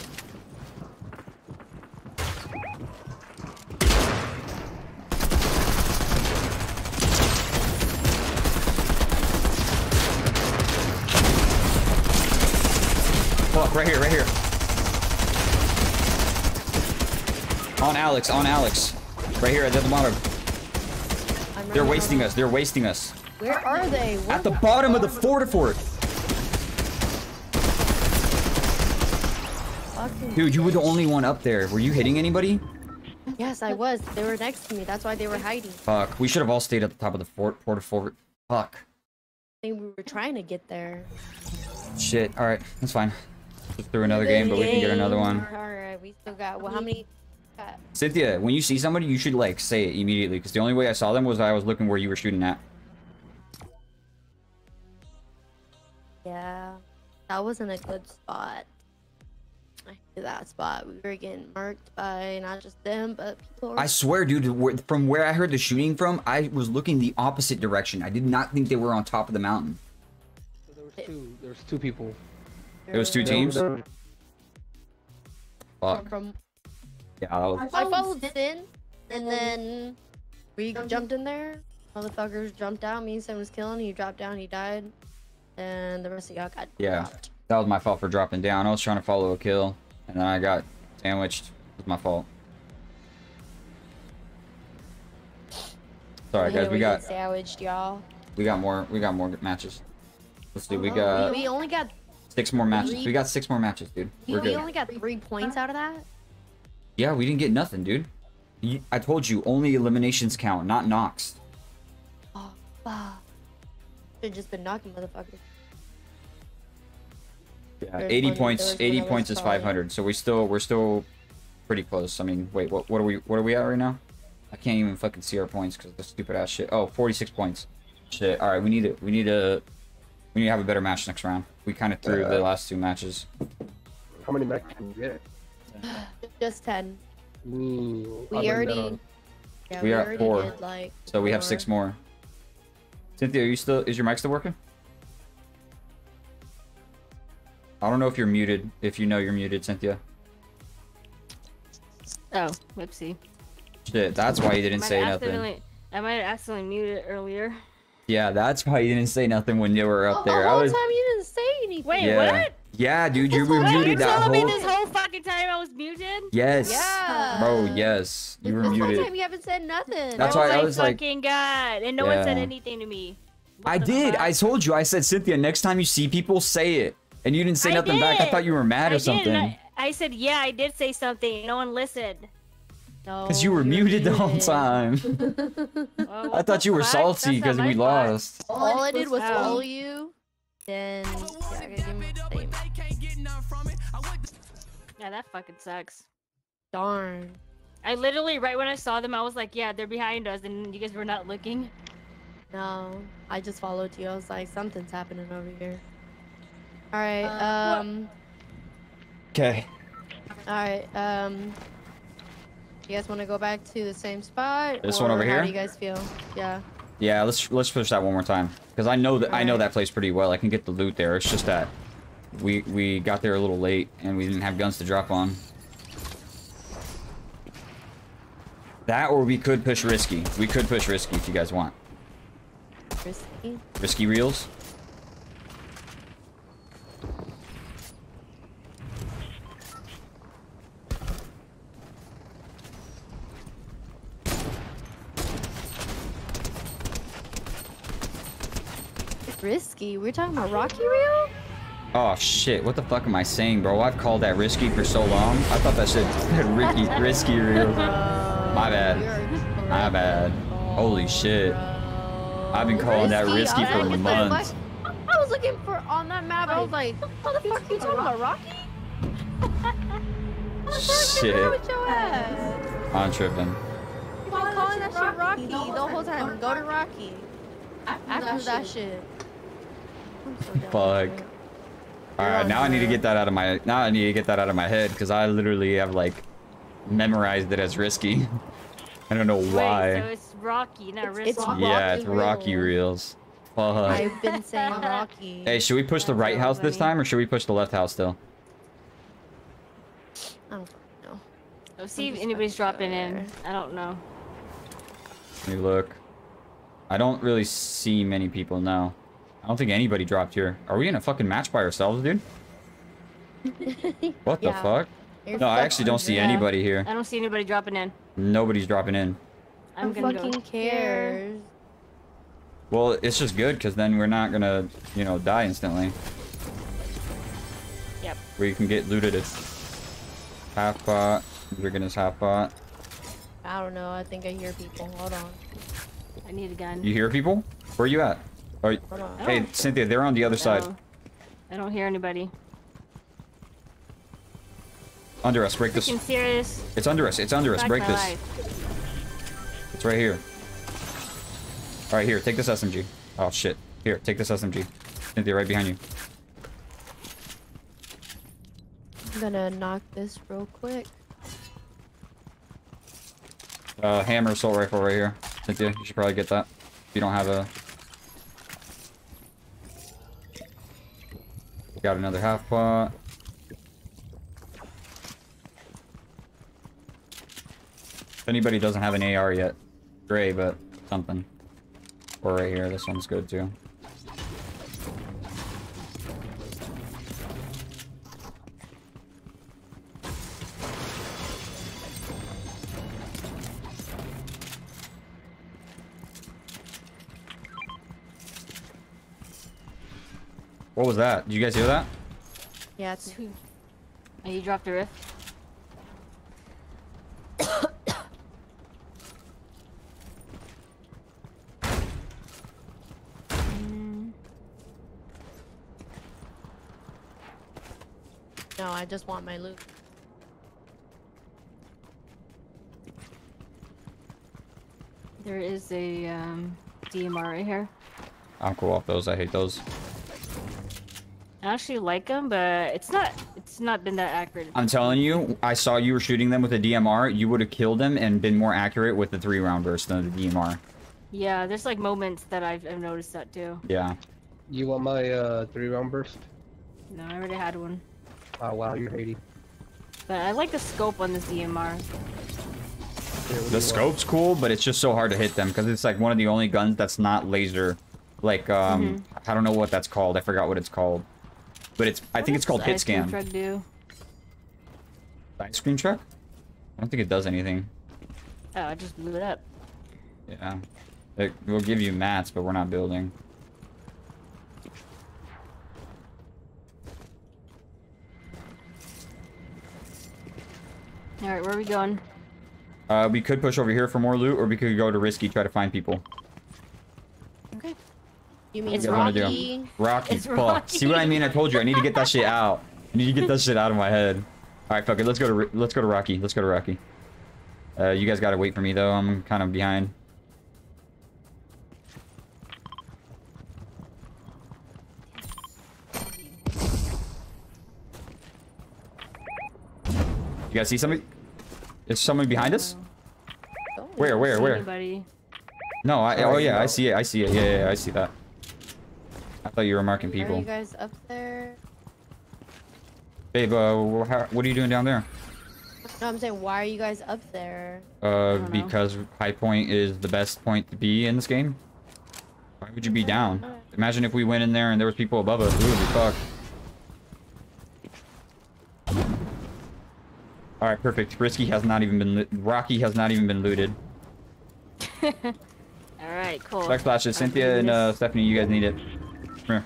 Fuck, right here, right here. On Alex, on Alex. Right here at the bottom. I'm They're running wasting over- us, they're wasting us. Where are they? Where At the bottom of the forta fort. fucking- Dude, you were the only one up there. Were you hitting anybody? Yes, I was. They were next to me. That's why they were hiding. Fuck, we should have all stayed at the top of the fort, porta fort. Fuck. I think we were trying to get there. Shit, alright, that's fine. Just through another game, but we can get another one. Alright, we still got, well, how many? Got? Cynthia, when you see somebody, you should, like, say it immediately, because the only way I saw them was I was looking where you were shooting at. Yeah, that wasn't a good spot. I hate that spot. We were getting marked by not just them, but people. I swear, dude, wh- from where I heard the shooting from, I was looking the opposite direction. I did not think they were on top of the mountain. So there was two. There was two people. It was two teams? From, Fuck. from Yeah, that was... I followed Sin, and then we jumped in there. Motherfuckers jumped out. Me and Sin was killing. He dropped down. He died, and the rest of y'all got. Yeah, dropped. that was my fault for dropping down. I was trying to follow a kill, and then I got sandwiched. It was my fault. Sorry, Yeah, guys. We got sandwiched, y'all. we got more. We got more matches. Let's see. We Oh, got We, we only got. six more matches. three- We got six more matches, dude. We, We're we good. only got three points out of that. Yeah, we didn't get nothing, dude. You, I told you, only eliminations count, not knocks. Oh, fuck. Should've just been knocking motherfuckers. Yeah, There's eighty one- points. there was eighty one that points was is probably- five hundred. So we still we're still pretty close. I mean, wait, what what are we what are we at right now? I can't even fucking see our points because of the stupid ass shit. Oh, forty-six points. Shit. All right, we need to we need to we need to have a better match next round. We kind of threw Yeah. the last two matches. How many matches can you get? Just ten. Ooh, We up and already. down. Yeah, We we, are at already four. did like. So we have four. six more. Cynthia, are you still is your mic still working? I don't know if you're muted. If you know you're muted, Cynthia. Oh, whoopsie. Shit, that's why you didn't I say might nothing. accidentally- I might have accidentally muted earlier. Yeah, that's why you didn't say nothing when you were up The there. I whole was. time you didn't say anything. Wait, Yeah. what? Yeah, dude, you This were whole time You muted that telling me whole. this whole fucking time I was muted? Yes. Yeah. Bro, yes. You were This whole muted. time you haven't said nothing. That's oh why I my was like- fucking god! And no one said Yeah. anything to me. What I the did. fuck? I told you. I said, Cynthia, next time you see people, say it. And you didn't say I nothing back. I did. thought you were mad I or did, and something. I, I said, yeah, I did say something. No one listened. No, Because you were muted the whole time. Well, I what thought the you were fuck? salty That's because not we my fault. lost. All I did was Oh. follow you. Then yeah, I gotta give him the same. Yeah, that fucking sucks. Darn. I literally, right when I saw them, I was like, yeah, they're behind us, and you guys were not looking. No, I just followed you. I was like, something's happening over here. All right. Uh, Um. Okay. All right. Um. You guys want to go back to the same spot? This one or over How here? do you guys feel? Yeah. Yeah, let's let's push that one more time. Because I know that I know Alright. that place pretty well. I can get the loot there. It's just that we we got there a little late and we didn't have guns to drop on. That or we could push risky. We could push risky if you guys want. Risky. Risky reels. Risky. We're talking about Rocky Reel. Oh shit, what the fuck am I saying, bro? I've called that risky for so long. I thought that shit said Ricky risky reels. My bad. My bad. Holy shit. I've been calling that risky I for was like, months. what? I was looking for on that map. I was like, what the fuck are you talking about, Rocky? Shit. What's your ass? I'm tripping. You've been calling that shit Rocky the whole time. Go to Rocky. After that shit. I'm so done with Fuck. it. Alright, now I need to get that out of my now I need to get that out of my head because I literally have like memorized it as risky. I don't know Wait, so why. it's Rocky, not It's- Risky. it's Yeah, it's Rocky Rocky Reels. reels. Fuck. I've been saying Rocky. Hey, should we push the That's right so house this funny. time or should we push the left house still? I don't know. Let's see I'm if just anybody's about to dropping go in. there. I don't know. Let me look. I don't really see many people now. I don't think anybody dropped here. Are we in a fucking match by ourselves, dude? What the Yeah. fuck? You're No, I actually don't see fucking- anybody here. I don't see anybody dropping in. Nobody's dropping in. I'm Who gonna fucking go here. cares? Well, it's just good because then we're not gonna, you know, die instantly. Yep. We can get looted at half bot. We're gonna half bot. I don't know. I think I hear people. Hold on. I need a gun. You hear people? Where you at? Oh, Hold on. hey, Cynthia, they're on the other side. No. I don't hear anybody. Under us. Break this. Freaking serious. It's under us. It's under us. Fuck Break my this. life. It's right here. All right, here. Take this S M G. Oh shit. Here, take this S M G. Cynthia, right behind you. I'm gonna knock this real quick. Uh, hammer assault rifle right here. Cynthia, you should probably get that. If you don't have a... Got another half pot. If anybody doesn't have an A R yet, gray, but something. Or right here, this one's good too. What was that? Did you guys hear that? Yeah, it's Two. Oh, you dropped a rift? Mm, no, I just want my loot. there is a um, D M R right here. I'm cool off those. I hate those. I actually like them, but it's not it's not been that accurate. I'm telling you, I saw you were shooting them with a D M R. You would have killed them and been more accurate with the three round burst than the D M R. Yeah, there's like moments that I've, I've noticed that too. Yeah. You want my uh, three round burst? No, I already had one. Oh wow, you're Haiti. But I like the scope on this D M R. Here, what do you The want? scope's cool, but it's just so hard to hit them because it's like one of the only guns that's not laser. Like, um, Mhm. I don't know what that's called. I forgot what it's called. But it's, I think it's called hit Ice cream scan. truck do? Ice cream truck? I don't think it does anything. Oh, I just blew it up. Yeah. It will give you mats, but we're not building. All right, where are we going? Uh, we could push over here for more loot, or we could go to Risky, try to find people. Okay. You mean It's What do you wanna Rocky? do? Rocky. It's Fuck. Rocky. See what I mean? I told you. I need to get that shit out. I need to get that shit out of my head. All right, fuck it. Let's go to Ri- let's go to Rocky. Let's go to Rocky. Uh, you guys gotta wait for me though. I'm kind of behind. You guys see somebody? Is somebody behind us? Oh, Where? Where? See Where? Anybody? No. I. Oh Sorry, yeah. I no. see it. I see it. Yeah. Yeah. yeah I see that. I thought you were marking Are people. you guys up there? Babe, uh, wh- how, what are you doing down there? No, I'm saying, why are you guys up there? Uh, don't know. because High Point is the best point to be in this game. Why would you be down? Imagine if we went in there and there was people above us. We would be fucked. Alright, perfect. Risky has not even been... loo- Rocky has not even been looted. All right, cool. Flex flashes. I'm Cynthia doing and uh, this. Stephanie, you guys need it. Come here.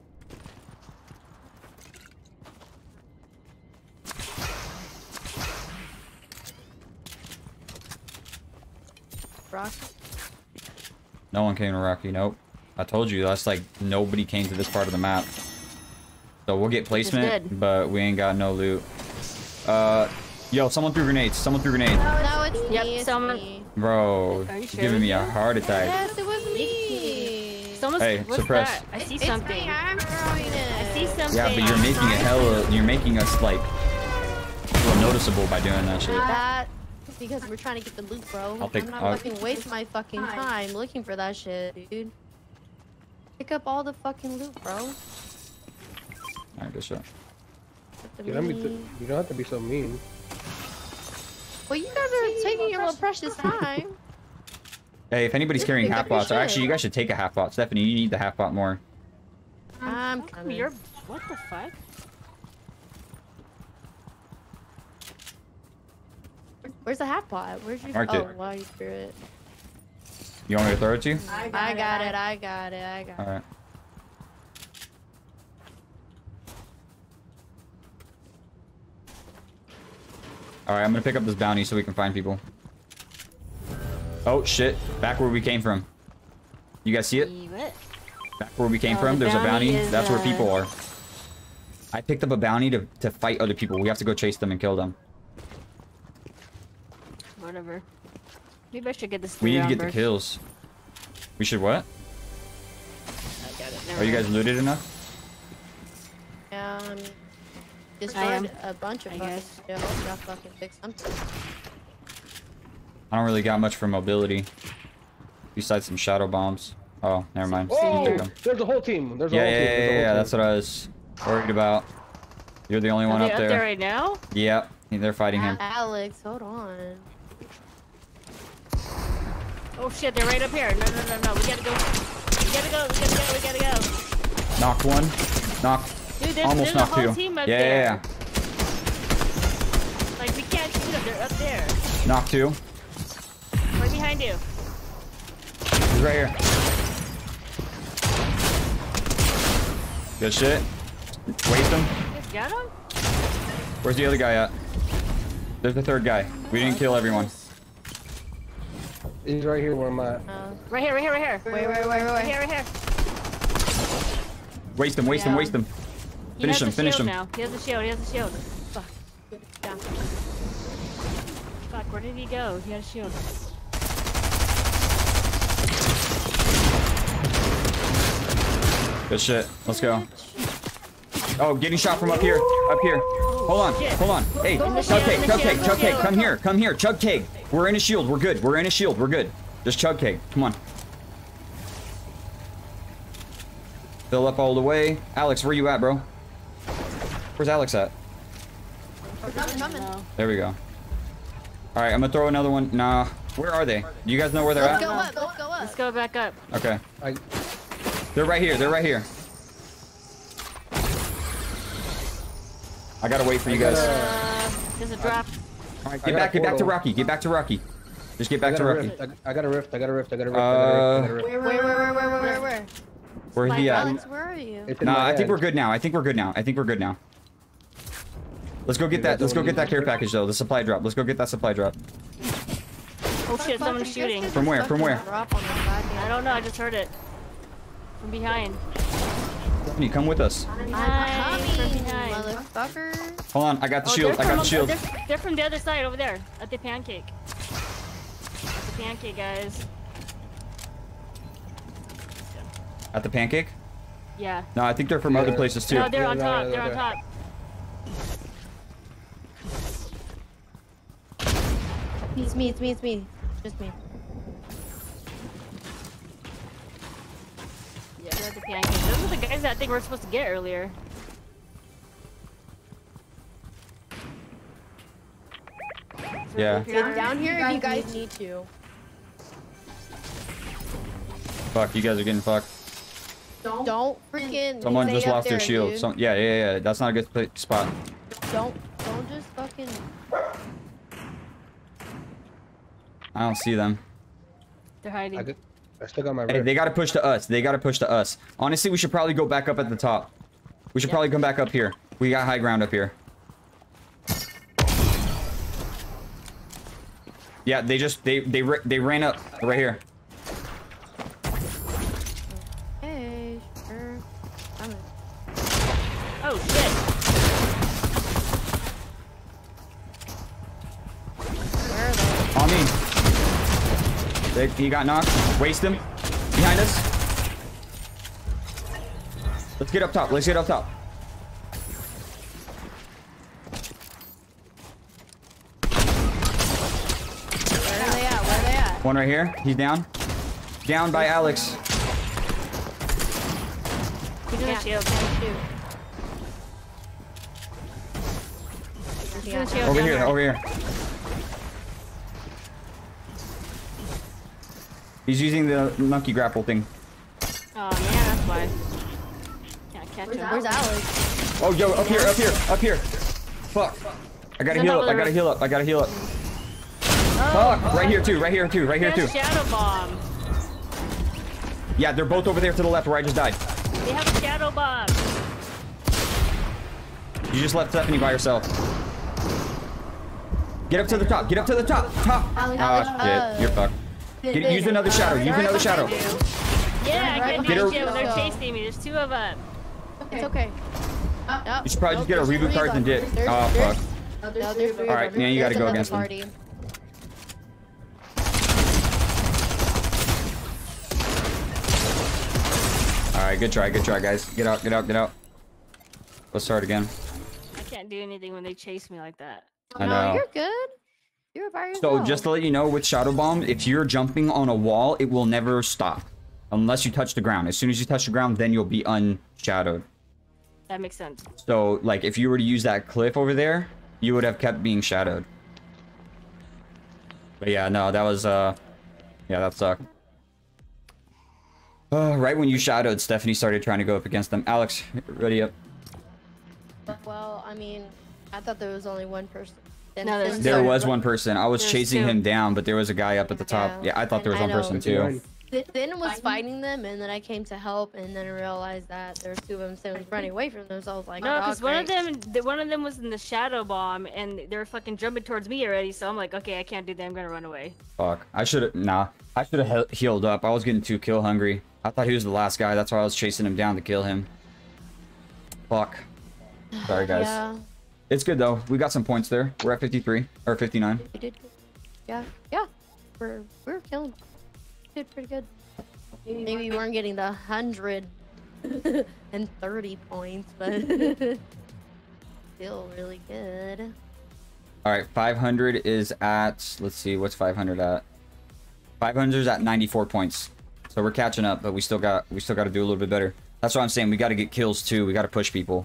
Rocky? No one came to Rocky. Nope. I told you, that's like nobody came to this part of the map. So we'll get placement, did. but we ain't got no loot. Uh, yo, someone threw grenades. Someone threw grenades. No, it's Yep, me. It's someone- me. Bro, Are you you're sure giving it me a was you? heart attack. Yes, it was me. Someone's, Hey, what's suppress. that? I see It's something. me. I'm throwing it. I see something. Yeah, but you're making a hella, you're making us like feel noticeable by doing that shit. That because we're trying to get the loot, bro. I'll take- I'm not I'll- fucking waste my fucking time looking for that shit, dude. Pick up all the fucking loot, bro. Alright, good shot. The You don't, be mini- you don't have to be so mean. Well, you guys are taking your little precious time. Hey, if anybody's Just carrying pick half up your bots, or actually, shit. you guys should take a half bot. Stephanie, you need the half bot more. I'm How come coming. you're what the fuck? Where's the hat pot? Where'd you? Marked oh, it. wow, you threw it. You want me to throw it to you? I got it. I got it. I got it. Alright. Alright, I'm gonna pick up this bounty so we can find people. Oh shit, back where we came from. You guys see it? What? Back where we came Oh, from, the there's a bounty bounty. is, That's where uh, people are. I picked up a bounty to, to fight other people. We have to go chase them and kill them. Whatever. Maybe I should get this. We need to three get the round kills. We should what? burst. I got it. Never Are you mind. guys looted enough? Yeah. I'm- destroyed a bunch of I fucking guess. shit. Hope y'all fucking fix something. I don't really got much for mobility. Besides some shadow bombs. Oh, never mind. Oh, Take 'em. there's a whole team. There's a Yeah, whole yeah, team. yeah, There's a yeah, whole yeah. team. That's what I was worried about. You're the only one Are up they there. up there right now? Yep, they're fighting him. Alex, hold on. Oh shit, they're right up here. No, no, no, no. We gotta go. We gotta go. We gotta go. We gotta go. Knocked one. Knocked. Dude, there's, Almost there's a knocked whole two. team up Yeah, there. yeah, Like we can't shoot them. They're up there. yeah. Knocked two. Right behind you. He's right here. Good shit. Waste him. You guys got him? Where's the other guy at? There's the third guy. We didn't kill everyone. He's right here where I'm at. Uh, Right here, right here, right here. wait, wait, wait, wait, Right wait. here, right here. Waste him, waste him, Yeah. waste him. He Finish has him, the finish shield him. now. He has the shield. He has the shield. Fuck. Yeah. Fuck. Where did he go? He had a shield. Good shit. Let's go. Oh, getting shot from up here. Up here. Hold on. Shit. Hold on. Hey, In the chug shield, cake, in the chug shield, cake, in chug the cake. shield. Come here. Come here. Chug cake. We're in a shield. We're good. We're in a shield. We're good. Just chug cake. Come on. Fill up all the way. Alex, where you at, bro? Where's Alex at? We're coming, coming. No. There we go. All right, I'm gonna throw another one. Nah. Where are they? Do you guys know where they're Let's at? go up, let's go up. Let's go back up. Okay. I, They're right here. They're right here. I gotta wait for you guys. Uh, there's a drop. All right, I get got back, a get back to portal. Rocky. Get back to Rocky. Just get I back got to a Rocky. rift. I, I got a rift. I got a rift. I got a rift. I got a rift. I got a rift. Where, where, where, where, where, where, where? Where's he at? Alex, where are you? It's in Nah, my I think head. we're good now. I think we're good now. I think we're good now. Let's go get that. Let's go get that care package though. The supply drop. Let's go get that supply drop. Oh shit, someone's Fuck, shooting. just From where? From where? drop on the goddamn- I don't know. I just heard it. From behind. Stephanie, come with us. I'm Nice, from coming, behind. motherfucker. Hold on. I got the Oh, shield. they're I got from- the shield. They're, they're from the other side over there. At the pancake. At the pancake, guys. At the pancake? Yeah. No, I think they're from other places too. No, they're Yeah, on no, top. no, They're on no. top. It's me, it's me, it's me. Just me. Yeah, they're at the pancake. Those are the guys that I think we're supposed to get earlier. Yeah. Get down here if you guys need to. Fuck, you guys are getting fucked. Don't freaking. Someone stay just up lost their there, shield. dude. Some, yeah, yeah, yeah. That's not a good pla- spot. Don't, don't just fucking. I don't see them. They're hiding. I, got, I still got my Hey, rift. they gotta push to us. They gotta push to us. Honestly, we should probably go back up at the top. We should probably come back up here. We got high ground up here. Yeah, they just they they ra- they ran up right here. Hey, sure. I'm. Oh shit. Where are they? On me. They, he got knocked. Waste him. Behind us. Let's get up top. Let's get up top. Where are they at? Where are they at? One right here. He's down. Down by Alex. He's in the Yeah, shield. can't shoot. He's in the shield. Over down here. there. Over here. He's using the monkey grapple thing. Oh man, that's why. Can't catch him. Where's Alex? Oh, yo, up here, up here, up here. Fuck. I gotta He's heal on up. top I of gotta the heal up. I gotta heal up. Oh, Fuck. Right here too. Right here too. Right here He too. has shadow bomb. Yeah, they're both over there to the left where I just died. They have a shadow bomb. You just left Stephanie by herself. Get up to the top. Get up to the top. Top. Alex, Oh Alex, shit. uh, You're fucked. Get, use another shadow. Use Right another shadow. behind Yeah, I Right can Get her- catch him. They're chasing me. There's two of them. It's okay. Yep. You should probably just get a Nope, reboot there's cards and three dip. of them. There's- Oh there's- fuck. No, there's three of Alright, them. yeah, you gotta There's go another against them. party. All right, good try. Good try, guys. Get out. Get out. Get out. Let's start again. I can't can't do anything when they chase me like that. I No, know. you're good. You're by yourself. So just to let you know, with Shadow Bomb, if you're jumping on a wall, it will never stop. Unless you touch the ground. As soon as you touch the ground, then you'll be unshadowed. That makes sense. So, like, if you were to use that cliff over there, you would have kept being shadowed. But yeah, no, that was, uh... yeah, that sucked. Uh, right when you shadowed, Stephanie started trying to go up against them. Alex, ready up. Well, I mean, I thought there was only one person. Then No, there's Finn There started was run- one person. I was There's chasing two. him down, but there was a guy up at the top. Yeah, Yeah, I thought there was I one know. person too. Th- Finn was fighting them, and then I came to help, and then I realized that there's two of them, so I was running away from them, so I was like, No, oh, because one of great. them, the, one of them was in the shadow bomb, and they were fucking jumping towards me already. So I'm like, okay, I can't do that. I'm gonna run away. Fuck. I should have... Nah. I should have he healed up. I was getting too kill hungry. I thought he was the last guy. That's why I was chasing him down to kill him. Fuck. Sorry, guys. Yeah, It's good, though. We got some points there. We're at fifty-three. Or fifty-nine. we did good. Yeah, yeah. We're, we're killing. We did pretty good. Maybe we weren't getting the one hundred thirty points, but still really good. Alright, five hundred is at... Let's see. What's five hundred at? five hundred is at ninety-four points. So we're catching up, but we still got we still got to do a little bit better. That's what I'm saying. We got to get kills, too. We got to push people.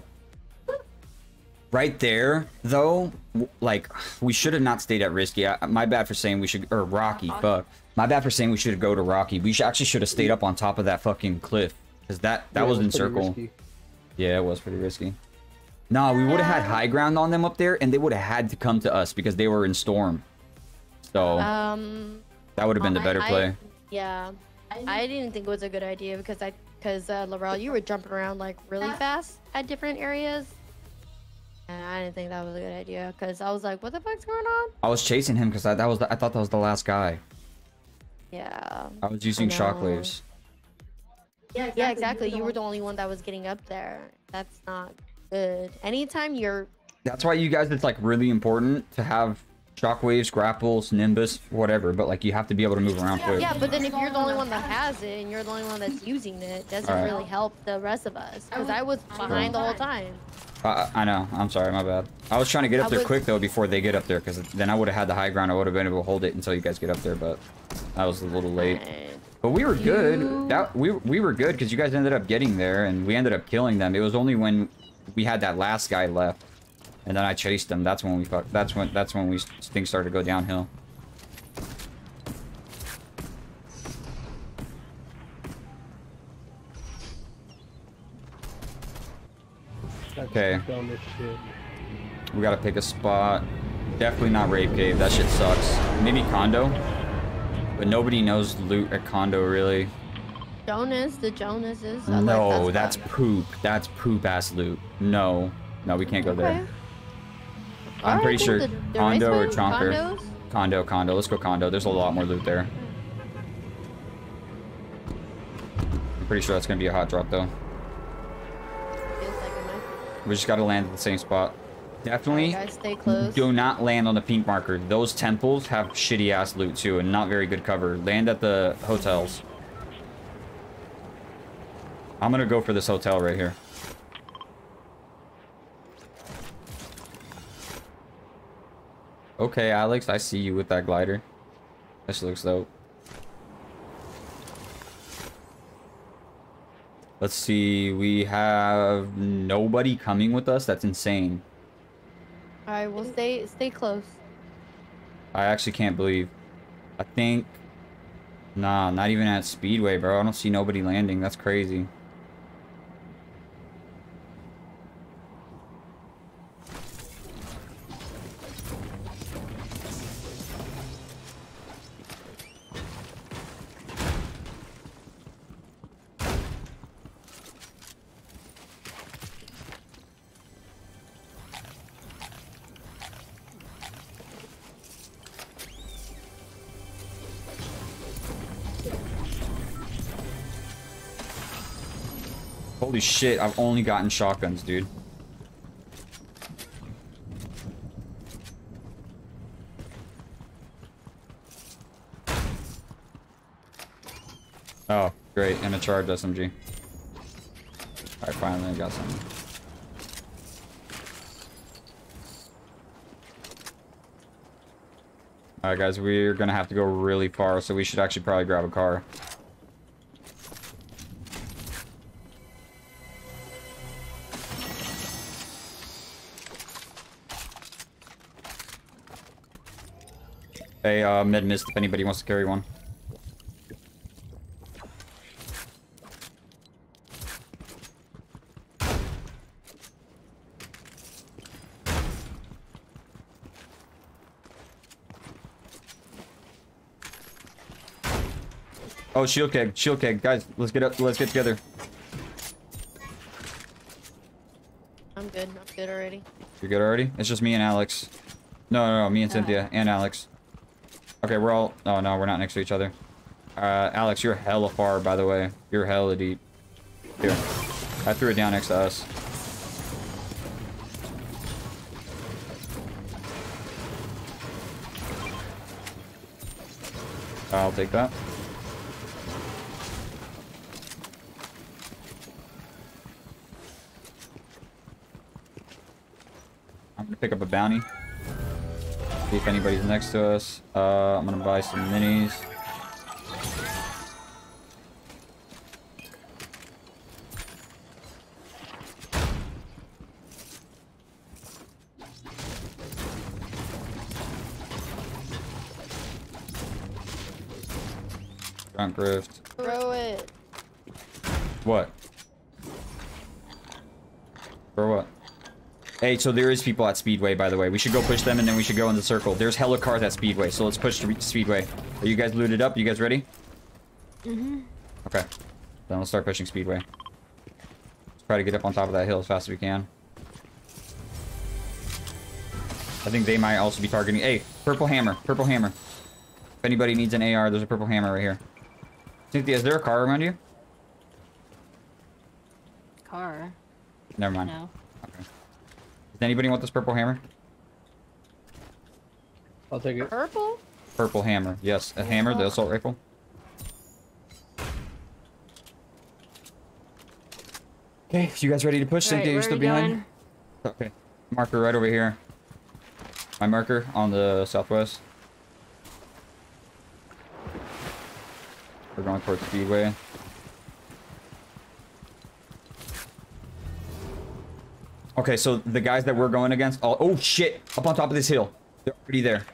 Right there, though, w- like, we should have not stayed at Risky. I, my bad for saying we should... Or Rocky, fuck. My bad for saying we should go to Rocky. We should, actually should have stayed up on top of that fucking cliff. Because that, that Yeah, it was in pretty circle. risky. Yeah, it was pretty risky. Nah, we would have had high ground on them up there, and they would have had to come to us because they were in storm. So, Um, that would have been the I- better I- play. yeah, I didn't think it was a good idea because I, because uh, Laurel, you were jumping around like really fast at different areas, and I didn't think that was a good idea because I was like, what the fuck's going on? I was chasing him because that was the, I thought that was the last guy. Yeah. I was using know. shockwaves. Yeah, exactly. You were the only one that was getting up there. That's not good. Anytime you're, That's why you guys, it's like really important to have shockwaves, grapples, nimbus, whatever. But like you have to be able to move around quick. yeah, but then if you're the only one that has it and you're the only one that's using it, it doesn't Alright. really help the rest of us. Because I was behind the whole time. I, I know. I'm sorry. My bad. I was trying to get up I there was- quick though before they get up there because then I would have had the high ground. I would have been able to hold it until you guys get up there, but that was a little late. And But we were good. You- That we we were good because you guys ended up getting there and we ended up killing them. It was only when we had that last guy left, and then I chased them. That's when we fuck. That's when that's when we things started to go downhill. That's Okay. dumb as shit. We gotta pick a spot. Definitely not Rape Cave. That shit sucks. Maybe Condo, but nobody knows loot at Condo really. Jonas, the Jonases. I like No, that that's spot. poop. That's poop ass loot. No, no, we can't go there. Okay. I'm Alright, pretty then sure the- the Condo or race Chonker. condos? Condo, Condo. Let's go Condo. There's a lot more loot there. I'm pretty sure that's gonna be a hot drop though. Feels like it might be. We just gotta land at the same spot. Definitely Guys, stay close. do not land on the pink marker. Those temples have shitty ass loot too and not very good cover. Land at the hotels. I'm gonna go for this hotel right here. Okay, Alex, I see you with that glider. This looks dope. Let's see, we have nobody coming with us. That's insane. Alright, well stay stay close. I actually can't believe. I think... Nah, not even at Speedway, bro. I don't see nobody landing. That's crazy. Holy shit, I've only gotten shotguns, dude. Oh, great, and a charged S M G. Alright, finally I got something. Alright, guys, we're gonna have to go really far, so we should actually probably grab a car. Hey, uh, med mist if anybody wants to carry one. Oh, shield keg, shield keg, guys, let's get up, let's get together. I'm good. I'm good already. You're good already? It's just me and Alex. No, no, no, me and Cynthia and Alex. Okay, we're all. Oh no, we're not next to each other. Uh, Alex, you're hella far, by the way. You're hella deep. Here, I threw it down next to us. I'll take that. I'm gonna pick up a bounty. See if anybody's next to us. Uh, I'm gonna buy some minis. Drunk Rift. Throw it. What? For what? Hey, so there is people at Speedway, by the way. We should go push them, and then we should go in the circle. There's hella cars at Speedway, so let's push to Speedway. Are you guys looted up? You guys ready? Mm-hmm. Okay. Then let's start pushing Speedway. Let's try to get up on top of that hill as fast as we can. I think they might also be targeting... Hey, purple hammer. Purple hammer. If anybody needs an A R, there's a purple hammer right here. Cynthia, is there a car around you? Car? Never mind. No. Okay. Does anybody want this purple hammer? I'll take it. Purple? Purple hammer. Yes, a hammer, the assault rifle. Okay, so you guys ready to push? All right, Cynthia, you where still are we behind? going? Okay. Marker right over here. My marker on the southwest. We're going towards Speedway. Okay, so the guys that we're going against... Oh, oh shit! Up on top of this hill. They're already there.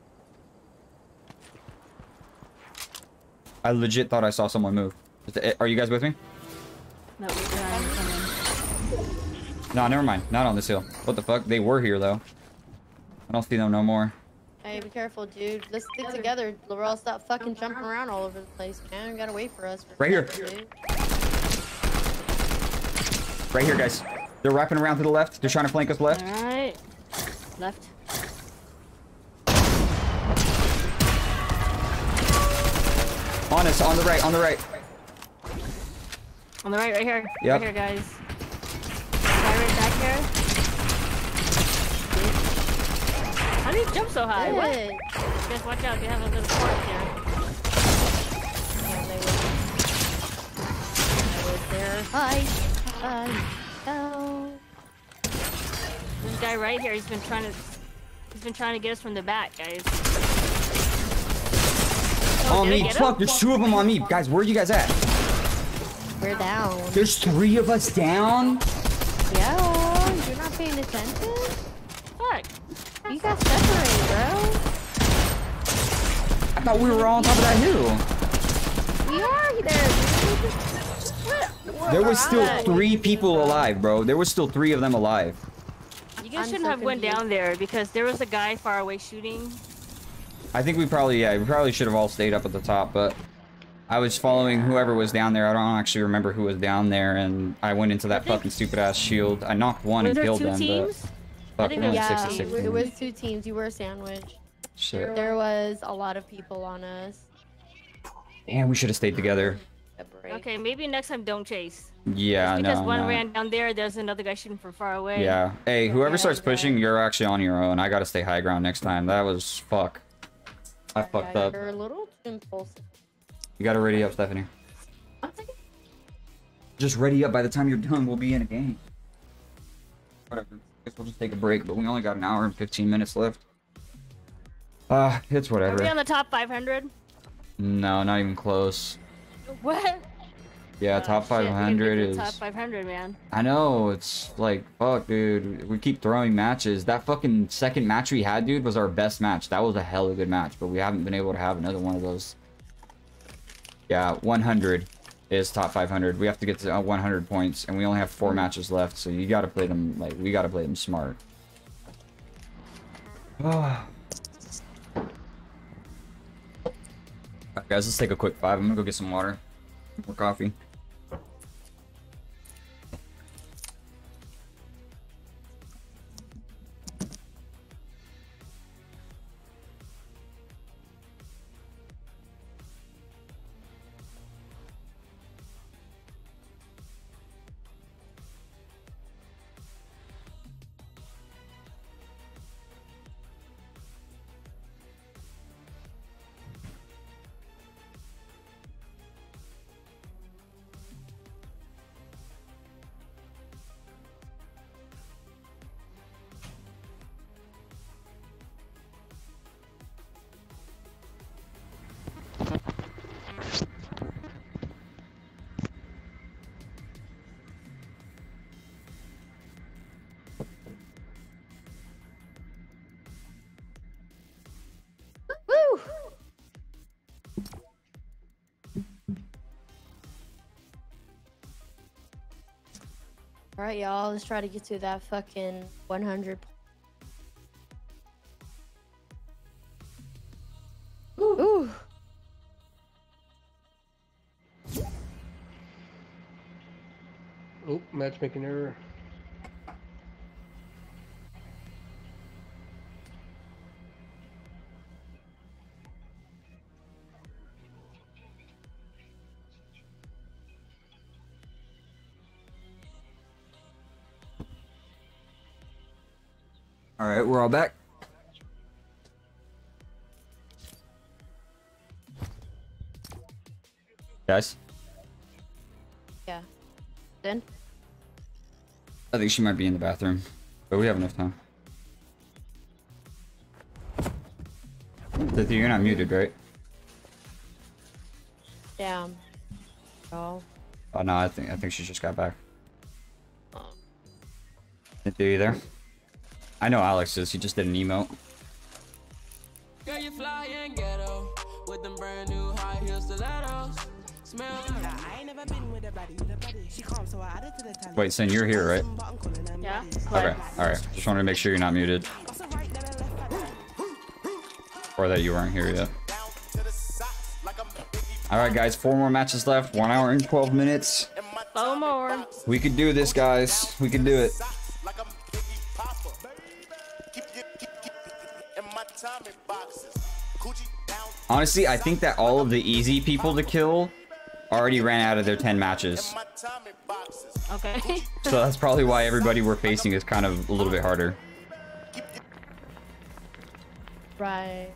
I legit thought I saw someone move. Are you guys with me? No, we're coming. No, never mind. Not on this hill. What the fuck? They were here, though. I don't see them no more. Hey, be careful, dude. Let's stick together. Laurel, stop fucking jumping around all over the place, man. You gotta wait for us. For Right here. dude. Right here, guys. They're wrapping around to the left. They're trying to flank us left. Alright. Left. On us, on the right, on the right. On the right, right here. Yep. Right here, guys. Guy right back here. How do you jump so high? What? Hey. You guys watch out, they have a little fork here. Yeah, they were. I was there. Hi. Hi. Hello. This guy right here, he's been trying to he's been trying to get us from the back, guys. Oh, On did I me. get Fuck, him? there's two of them on me. Guys, where are you guys at? We're down. There's three of us down? Yeah, you're not paying attention? Fuck. You got separated, bro. I thought we were all on top of that hill. We are there, dude. There was still three people alive, bro. There was still three of them alive. You guys I'm shouldn't so have went confused. down there because there was a guy far away shooting. I think we probably, yeah, we probably should have all stayed up at the top, but I was following whoever was down there. I don't actually remember who was down there, and I went into that I think- fucking stupid ass shield. I knocked one Were and there killed two them, teams? but fuck, think it was it was Yeah, sixty-six. it was two teams. You were sandwiched. Shit. There was a lot of people on us. Damn, we should have stayed together. A break. Okay, maybe next time don't chase. Yeah, Just because no, one no. ran down there, there's another guy shooting from far away. Yeah. Hey, whoever Yeah, starts pushing, yeah. you're actually on your own. I gotta stay high ground next time. That was fuck. I fucked Yeah, up. You're a little too impulsive. You gotta ready up, Stephanie. I'm thinking- Just ready up. By the time you're done, we'll be in a game. Whatever. Guess we'll just take a break, but we only got an hour and fifteen minutes left. Ah, uh, it's Are we whatever. on the top five hundred? No, not even close. What? Yeah, Oh, top shit, we gotta get five hundred to is. top five hundred, man. I know, it's like, fuck, dude. We keep throwing matches. That fucking second match we had, dude, was our best match. That was a hella good match, but we haven't been able to have another one of those. Yeah, one hundred is top five hundred. We have to get to uh, one hundred points, and we only have four matches left, so you gotta play them, like, we gotta play them smart. Oh. Alright, guys, let's take a quick five. I'm gonna go get some water. More coffee. Woo! All right, y'all. Let's try to get to that fucking one hundred. Ooh. Ooh. Oh, matchmaking error. All right, we're all back. Guys, Yeah. Then. I think she might be in the bathroom, but we have enough time. Cynthia, you're not muted, right? Damn. Oh. Oh no, I think I think she just got back. Oh. Cynthia, you there? I know Alex is. He just did an emote. Girl, you fly and ghetto with them brand new high heel stilettos. Smell like I ain't never been with a body, with a body. She calm, so I added to the tally. Wait, Sin, you're here, right? Yeah. Okay, alright. Just wanted to make sure you're not muted. Or that you weren't here yet. Alright, guys, four more matches left. One hour and twelve minutes. Four more. We could do this, guys. We can do it. Honestly, I think that all of the easy people to kill already ran out of their ten matches. Okay. So that's probably why everybody we're facing is kind of a little bit harder. Right.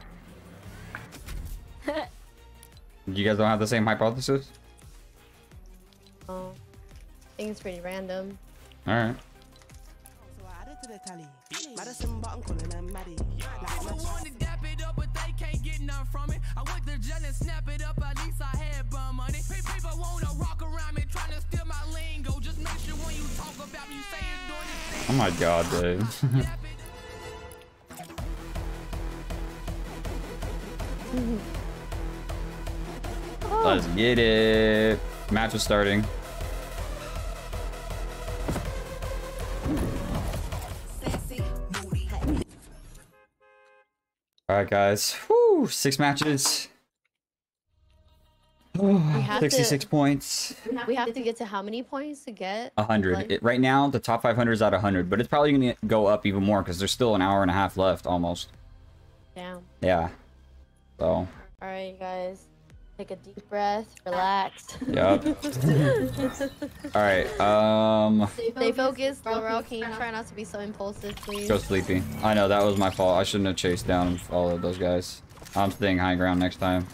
You guys don't have the same hypothesis? Oh. I think it's pretty random. Alright. Oh my god, dude. Let's get it. Match is starting. Alright, guys. Whew, six matches. have sixty-six to- points. We have to get to how many points to get? one hundred. Like- It, right now, the top five hundred is at one hundred, but it's probably going to go up even more because there's still an hour and a half left, almost. Damn. Yeah. So, Alright, you guys. Take a deep breath. Relax. yep. Alright, um... Stay focused. Laurel, can you try not to be so impulsive, please? Go Sleepy. I know, that was my fault. I shouldn't have chased down all of those guys. I'm staying high ground next time.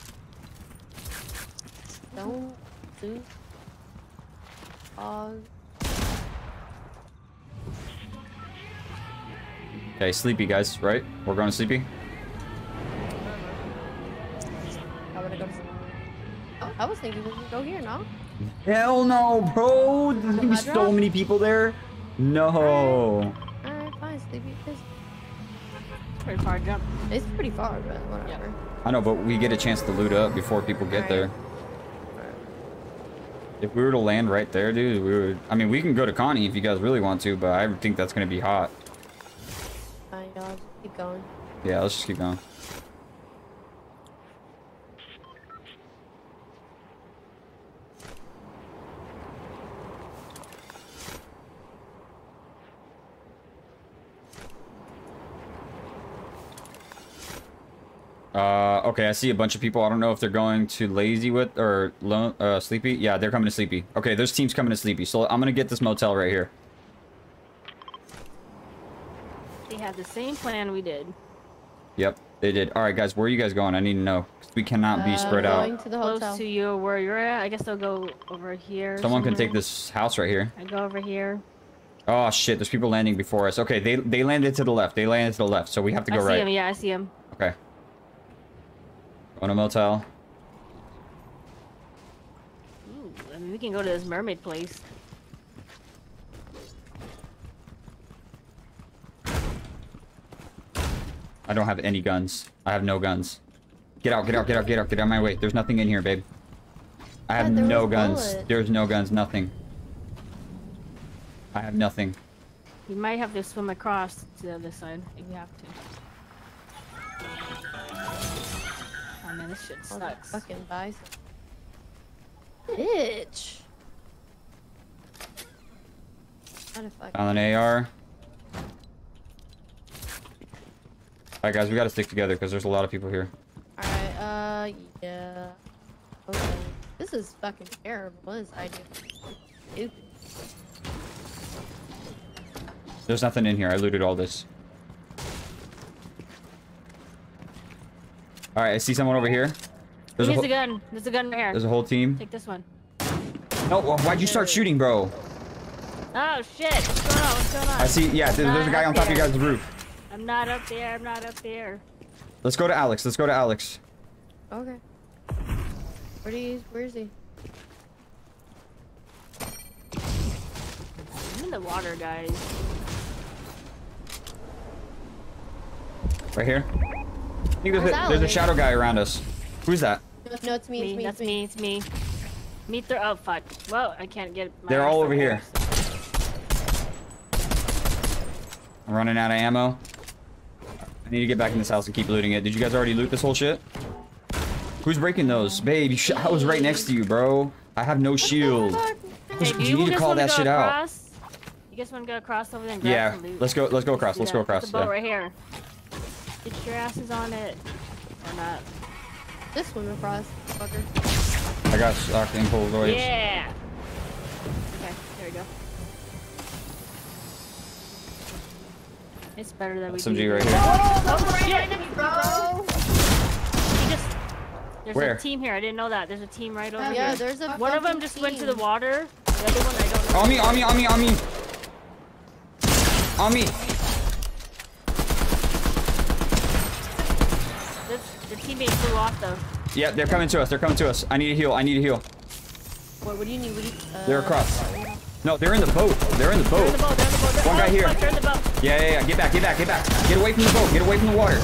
Don't do. Dog. Okay, Sleepy, guys, right? We're going to Sleepy? I was thinking we could go here, no? Hell no, bro. There's gonna be so many people there. No. Alright, fine, Sleepy. It's Pretty far jump. it's pretty far, but whatever. I know, but we get a chance to loot up before people get Alright. there. If we were to land right there, dude, we would. I mean, we can go to Connie if you guys really want to, but I think that's gonna be hot. Fine, y'all. Just keep going. Yeah, let's just keep going. Uh, okay, I see a bunch of people. I don't know if they're going to Lazy with or Lone, uh, Sleepy. Yeah, they're coming to Sleepy. Okay, there's teams coming to Sleepy. So I'm gonna get this motel right here. They have the same plan we did. Yep, they did. All right, guys, where are you guys going? I need to know. 'Cause we cannot be Uh, spread going out. to the Close hotel. to you where you're at. I guess they'll go over here. Someone can somewhere. take this house right here. I go over here. Oh shit, there's people landing before us. Okay, they they landed to the left. They landed to the left, so we have to I go see right. him. Yeah, I see him. Okay. Going to motel. Ooh, I mean, we can go to this mermaid place. I don't have any guns. I have no guns. Get out, get out, get out, get out, get out of my way. There's nothing in here, babe. I have Yeah, there no was guns. bullets. There's no guns, nothing. I have nothing. You might have to swim across to the other side if you have to. Oh man, this shit All that sucks. fucking bison. Bitch. How the fuck? Found an A R. Alright guys, we gotta stick together because there's a lot of people here. Alright, uh, yeah. Okay. This is fucking terrible. What is I do? Stupid. There's nothing in here. I looted all this. Alright, I see someone over here. There's a, Here's whole- a gun. There's a gun right here. there's a whole team. Take this one. No, wh- why'd you start shooting, bro? Oh shit! What's going on? What's going on? I see, yeah, there- there's a guy on top of your guys' roof. I'm not up there. I'm not up there. Let's go to Alex. Let's go to Alex. Okay. Where do you, where is he? I'm in the water, guys. Right here. I think there's Where's a, there's a Alex? shadow guy around us. Who's that? No, no, it's me, Me, it's me, that's it's me. me. It's me. Meet their. Oh fuck. Well, I can't get. My They're ass all up over there, here. so- I'm running out of ammo. I need to get back in this house and keep looting it. Did you guys already loot this whole shit? Who's breaking those? Babe, you sh I was right next to you, bro. I have no shield. Hey, You do you need to just call wanna that go shit out. across? You guys want to go across over there and grab Yeah, some loot? let's go. Let's go across. do Let's go that. across. There's a boat Yeah. right here. Get your asses on it. Or not. This one across, fucker. I got stuck in cold voice. Yeah! Okay, there we go. It's better that we S M G do right this. here. Oh shit! Bro! He just... There's Where? a team here. I didn't know that. There's a team right over Yeah, here. there's a One of them fucking just went to the team. water. The other one I don't know. On me, on me, on me, on me. On me. This, the teammate flew off though. Yeah, they're coming to us. They're coming to us. I need a heal. I need a heal. What, what do you need? What do you, uh, They're across. No, they're in the boat. They're in the They're in the boat. boat. They're in the boat. They're, One guy oh, here. fuck, they're in the boat. Yeah, yeah, yeah. Get back, get back, get back. Get away from the boat. Get away from the water.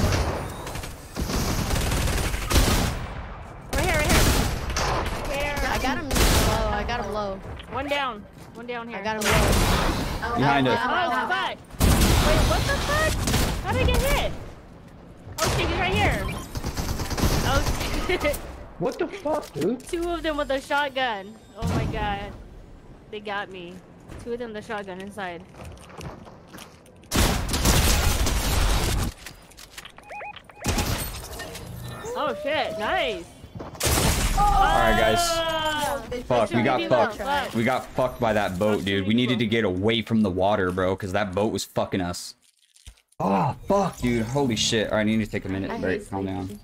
Right here, right here. I got him low. I got him low. One down. One down here. I got him low. Behind Oh, us. Oh, fuck. Wait, what the fuck? How did I get hit? Oh, shit, he's right here. Oh, shit. What the fuck, dude? Two of them with a shotgun. Oh my god. They got me. Two of them with a shotgun inside. Oh shit, nice. Alright, guys. Ah! Fuck, we got Maybe fucked. we'll fuck. We got fucked by that boat, dude. We needed to get away from the water, bro, because that boat was fucking us. Oh, fuck, dude. Holy shit. Alright, I need to take a minute I break. hate Calm down. sleepy.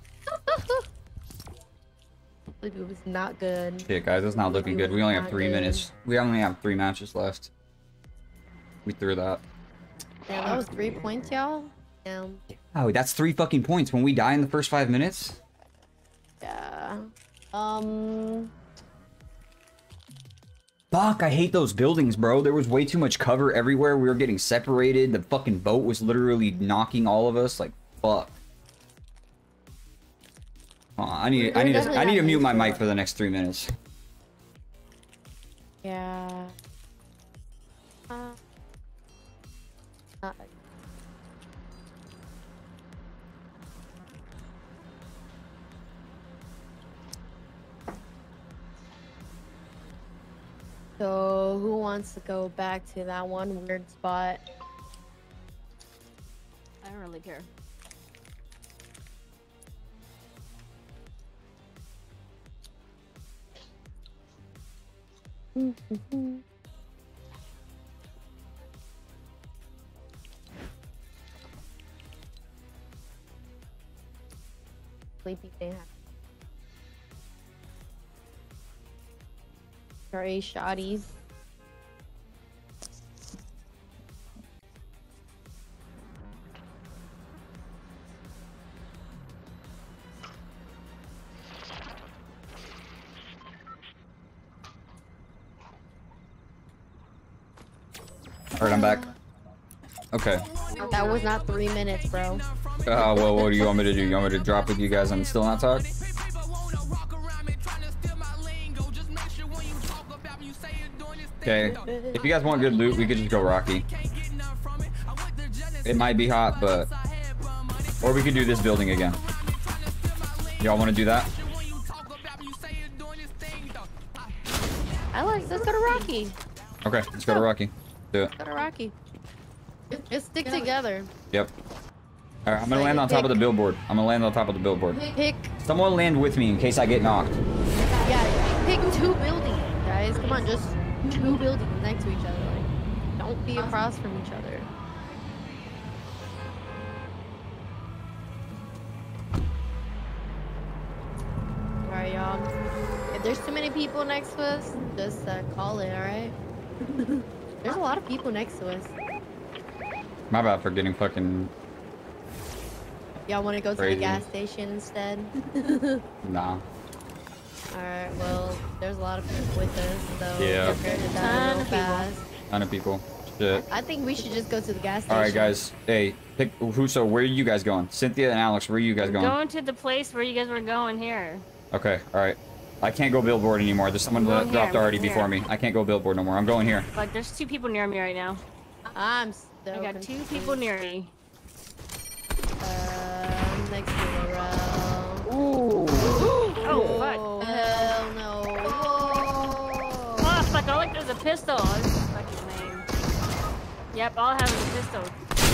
Sleepy was not good. Shit, guys, it's not looking good. We only have Not three good. minutes. We only have three matches left. We threw that. Damn, that was three points, y'all. Damn. Oh, that's three fucking points when we die in the first five minutes? Yeah. Um. Fuck, I hate those buildings, bro. There was way too much cover everywhere. We were getting separated. The fucking boat was literally knocking all of us. Like, fuck. Oh, I need, I need, to, I need to mute my mic for the next three minutes. Yeah. Uh, uh, so, who wants to go back to that one weird spot? I don't really care. Mm-hmm. Sleepy thing. Sorry, shotties. Alright, I'm back. Okay. That was not three minutes, bro. Uh, well, what do you want me to do? You want me to drop with you guys and still not talk? Okay. If you guys want good loot, we could just go Rocky. It might be hot, but... Or we could do this building again. Y'all want to do that? I like, let's go to Rocky. Okay, let's go to Rocky. Do it. Let's go to Rocky. Just stick together. Yep. Alright, I'm gonna land on top of the billboard. I'm gonna land on top of the billboard. Pick. Someone land with me in case I get knocked. Yeah, pick two buildings, guys. Come on, just two buildings next to each other. Like, don't be across from each other. Alright, y'all. If there's too many people next to us, just uh, call it, alright? There's a lot of people next to us. My bad for getting fucking... Y'all want to go to Crazy. the gas station instead? Nah. Alright, well, there's a lot of people with us, so Yeah. prepare to die Ton real of people. fast. Ton of people. Shit. I think we should just go to the gas station. Alright, guys. Hey, pick who, so where are you guys going? Cynthia and Alex, where are you guys going? Going to the place where you guys were going here. Okay, alright. I can't go billboard anymore. There's someone I'm that going dropped here, I'm already going before here. me. I can't go billboard no more. I'm going here. Like, there's two people near me right now. I'm so I got two confused. people near me. Uh, I'm next to Laurel. Ooh. Oh, fuck. Oh, hell no. Whoa. Oh, fuck, all like there's a pistol. That's fucking lame. Yep, all I have is a pistol.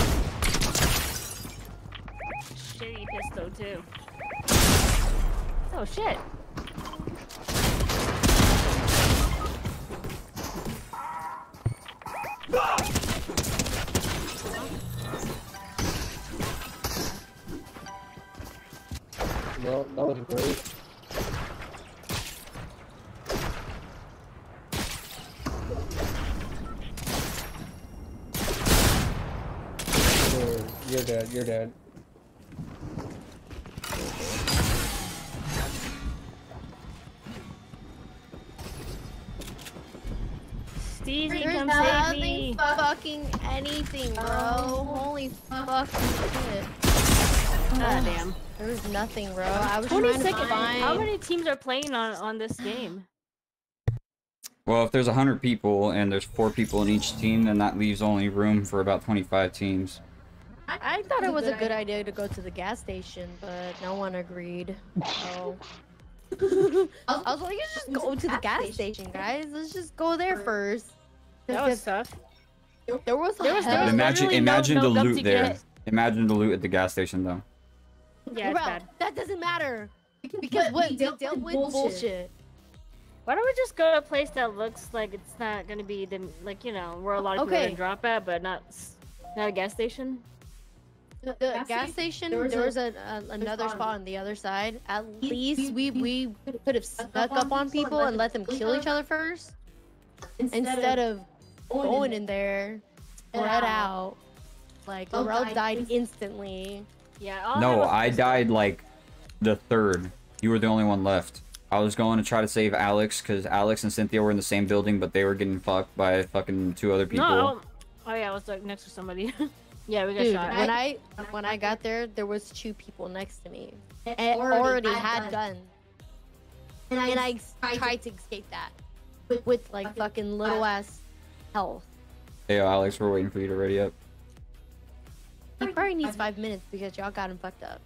Shitty pistol, too. Oh, shit. Well, that was great. You're, you're dead, you're dead. Steezy, There's come save nothing me. fucking anything, bro. Holy fucking shit. God damn. There's nothing, bro. I was twenty trying to seconds. find... How many teams are playing on, on this game? Well, if there's one hundred people and there's four people in each team, then that leaves only room for about twenty-five teams. I thought it was a good idea to go to the gas station, but no one agreed. So... I was like, let's just go to the gas station, guys. Let's just go there first. That was tough. There was, There was- hell- there was Imagine, literally no- imagine no the gun loot to there. get. Imagine the loot at the gas station, though. Yeah, it's Bro, bad. that doesn't matter. Because what we dealt with bullshit. Why don't we just go to a place that looks like it's not gonna be the like you know where a lot of people are Okay. gonna drop at, but not s- not a gas station? The, the gas station, there was, a, a, another spot on the other side. At least we we could have snuck up on people and let them kill each other first, instead of going in there, spread out. Like Laurel died instantly. Yeah. I'll No, have a I pistol. died like the third. You were the only one left. I was going to try to save Alex because Alex and Cynthia were in the same building, but they were getting fucked by fucking two other people. No. Oh yeah, I was like next to somebody. Yeah, we got Dude, shot. when I when I got there, there was two people next to me. And already had guns. And I, and I tried to escape that with, with like fucking little ass health. Hey, yo, Alex, we're waiting for you to ready up. He probably needs five minutes because y'all got him fucked up.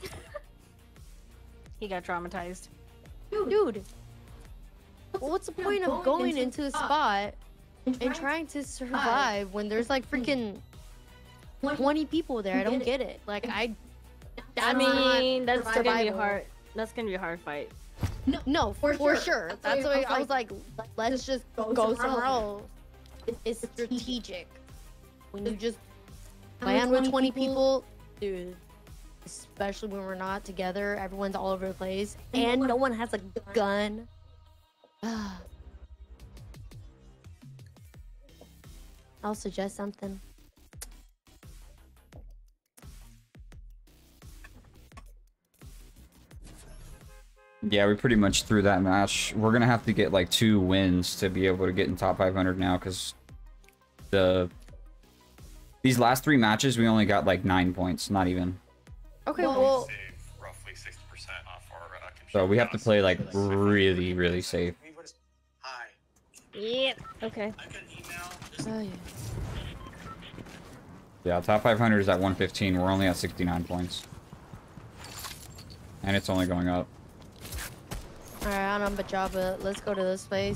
He got traumatized. Dude, well, what's the point of going into a spot and trying to survive when there's like freaking twenty people there? I don't get it. Like I, I mean, that's gonna be a survival. hard. That's gonna be a hard fight. No, no, for, for sure. That's why I was like, let's just go somewhere else. It's strategic. When you just land with twenty people, dude, especially when we're not together, everyone's all over the place, and no one has a gun. I'll suggest something. Yeah, we pretty much threw that match. We're gonna have to get like two wins to be able to get in top five hundred now, because the these last three matches we only got like nine points, not even. Okay, well, Save roughly sixty percent off our uh, So we have to play like really, really safe. Hi. Yep. Okay. I got an email. oh, yeah. Yeah, top five hundred is at one fifteen. We're only at sixty-nine points, and it's only going up. Alright, I don't know about y'all, but let's go to this place.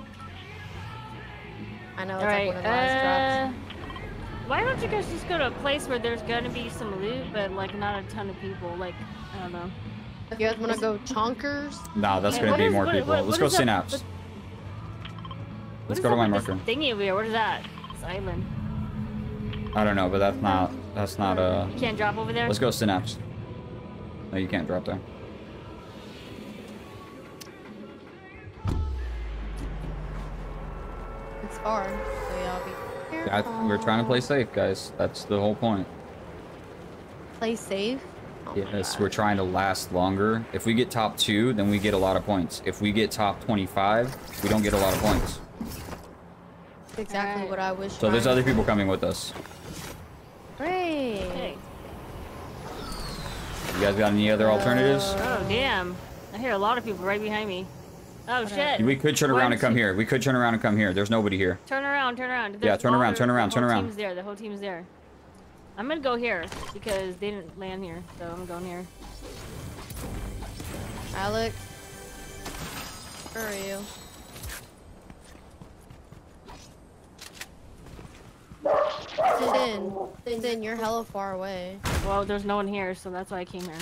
I know it's All like right. one of the last Uh, drops. why don't you guys just go to a place where there's gonna be some loot, but like not a ton of people? Like, I don't know. You guys wanna go chonkers? Nah, that's Hey, gonna what be is- more what- people. what- Let's what go is up- synapse. what- Let's What is go to up my with this marker. thingy over here. What is that? This island. I don't know, but that's not that's not uh. You can't drop over there. Let's go synapse. No, you can't drop there. It's far, so y'all be I, we're trying to play safe, guys. That's the whole point. play safe. Oh my Yes, God. we're trying to last longer. If we get top two, then we get a lot of points. If we get top twenty-five, we don't get a lot of points. That's exactly what I wish. So there's other people coming with us. Great. Hey. You guys got any other alternatives? Oh damn! I hear a lot of people right behind me. Oh shit! We could turn around and come here. We could turn around and come here. There's nobody here. Turn around, turn around. Yeah, turn all- around, turn the around, turn whole around. Team's there. The whole team's there. I'm gonna go here because they didn't land here, so I'm going here. Alex, where are you? Sin, Sin, you're hella far away. Well, there's no one here, so that's why I came here.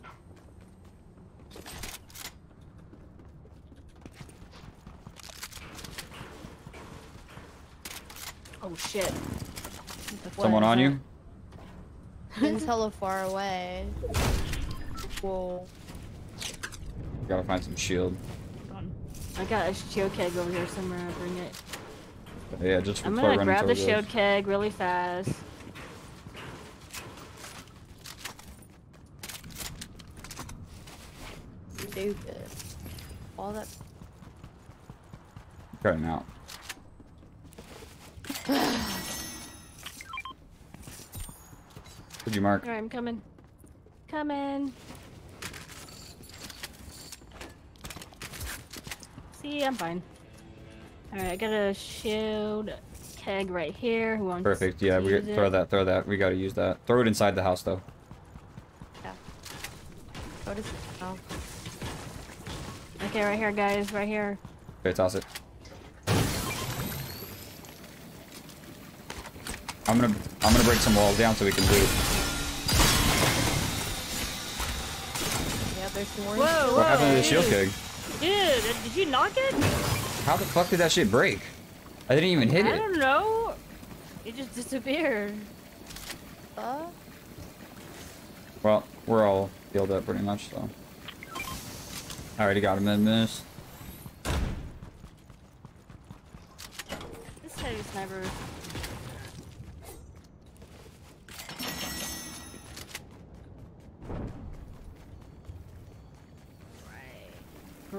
Oh shit! What the fuck Someone is on that? you? Sin's hella far away. Whoa. Gotta find some shield. I got a shield keg over here somewhere. I'll bring it. Yeah, just I'm before gonna running grab the towards us. shield keg really fast. Stupid. All that. Cutting out. Where'd you mark? Alright, I'm coming. Coming. See, I'm fine. Alright, I got a shield keg right here. Who wants Perfect. to Yeah, we use throw it? that. Throw that. We gotta use that. Throw it inside the house though. What is oh. Okay, right here, guys. Right here. Okay, toss it. I'm gonna I'm gonna break some walls down so we can loot. Yeah, there's some more. Whoa, whoa. What happened to the shield dude. keg? Dude, did you knock it? How the fuck did that shit break? I didn't even hit I it. don't know. It just disappeared. Uh, Well, we're all healed up pretty much, so. I already got him in this. This heavy sniper.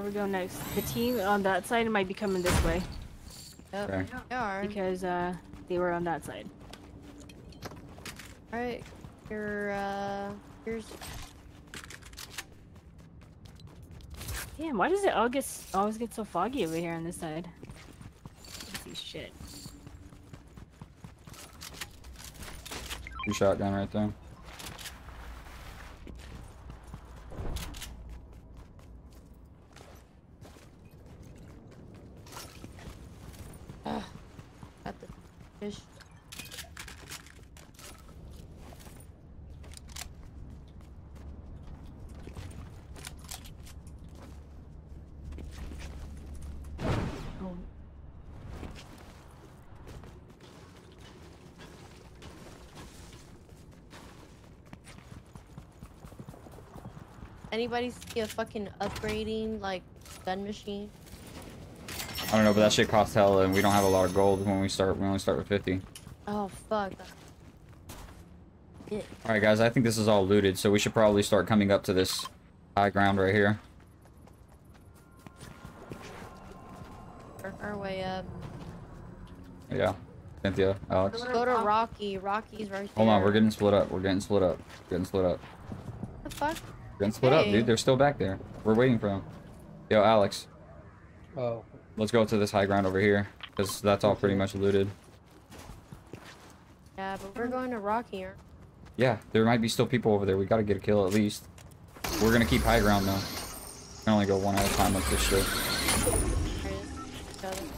we're going next. The team on that side might be coming this way Yep, Okay. they are. because uh, they were on that side. Alright, here, uh, here's... Damn, why does it all get always get so foggy over here on this side? I see shit. Two shotgun right there. Ugh, got the fish. Oh. Anybody see a fucking upgrading, like, gun machine? I don't know, but that shit costs hella, and we don't have a lot of gold when we start. We only start with fifty. Oh, fuck. Yeah. Alright, guys, I think this is all looted, so we should probably start coming up to this high ground right here. Work our way up. Yeah. Cynthia, Alex. Go to Rocky. Rocky's right there. Hold on, we're getting split up. We're getting split up. Getting split up. What the fuck? We're getting split up, Hey. dude. They're still back there. We're waiting for them. Yo, Alex. Oh, Let's go to this high ground over here, because that's all pretty much looted. Yeah, but we're going to Rocky. aren't Yeah, there might be still people over there. We gotta get a kill at least. We're gonna keep high ground, though. We can only go one at a time with this shit. we? Right, so-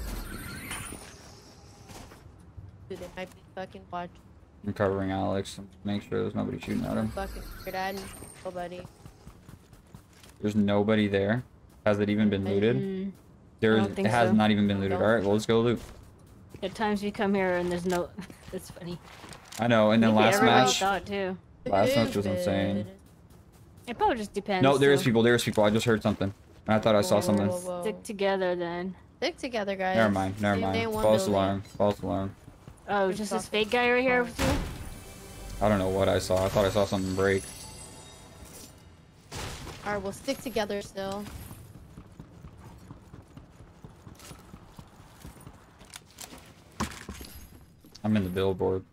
Dude, they might be fucking watching. I'm covering Alex. Make sure there's nobody shooting at him. Fucking weird. I didn't nobody. There's nobody there. Has it even been looted? Mm, There I is. don't It think has so. not even been looted. Nope. All right, well, let's go loot. at times we come here and there's no. That's funny. I know. And then Maybe last everybody match. thought too. Last match was insane. Stupid. It probably just depends. No, there is so people. There is people. I just heard something. I thought I saw Whoa, something. whoa, whoa. Stick together then. Stick together, guys. Never mind. Never Stay- stay in mind. one False building. alarm. False alarm. Oh, There's just this something. fake guy right here with you? I don't know what I saw. I thought I saw something break. Alright, we'll stick together still. I'm in the billboard.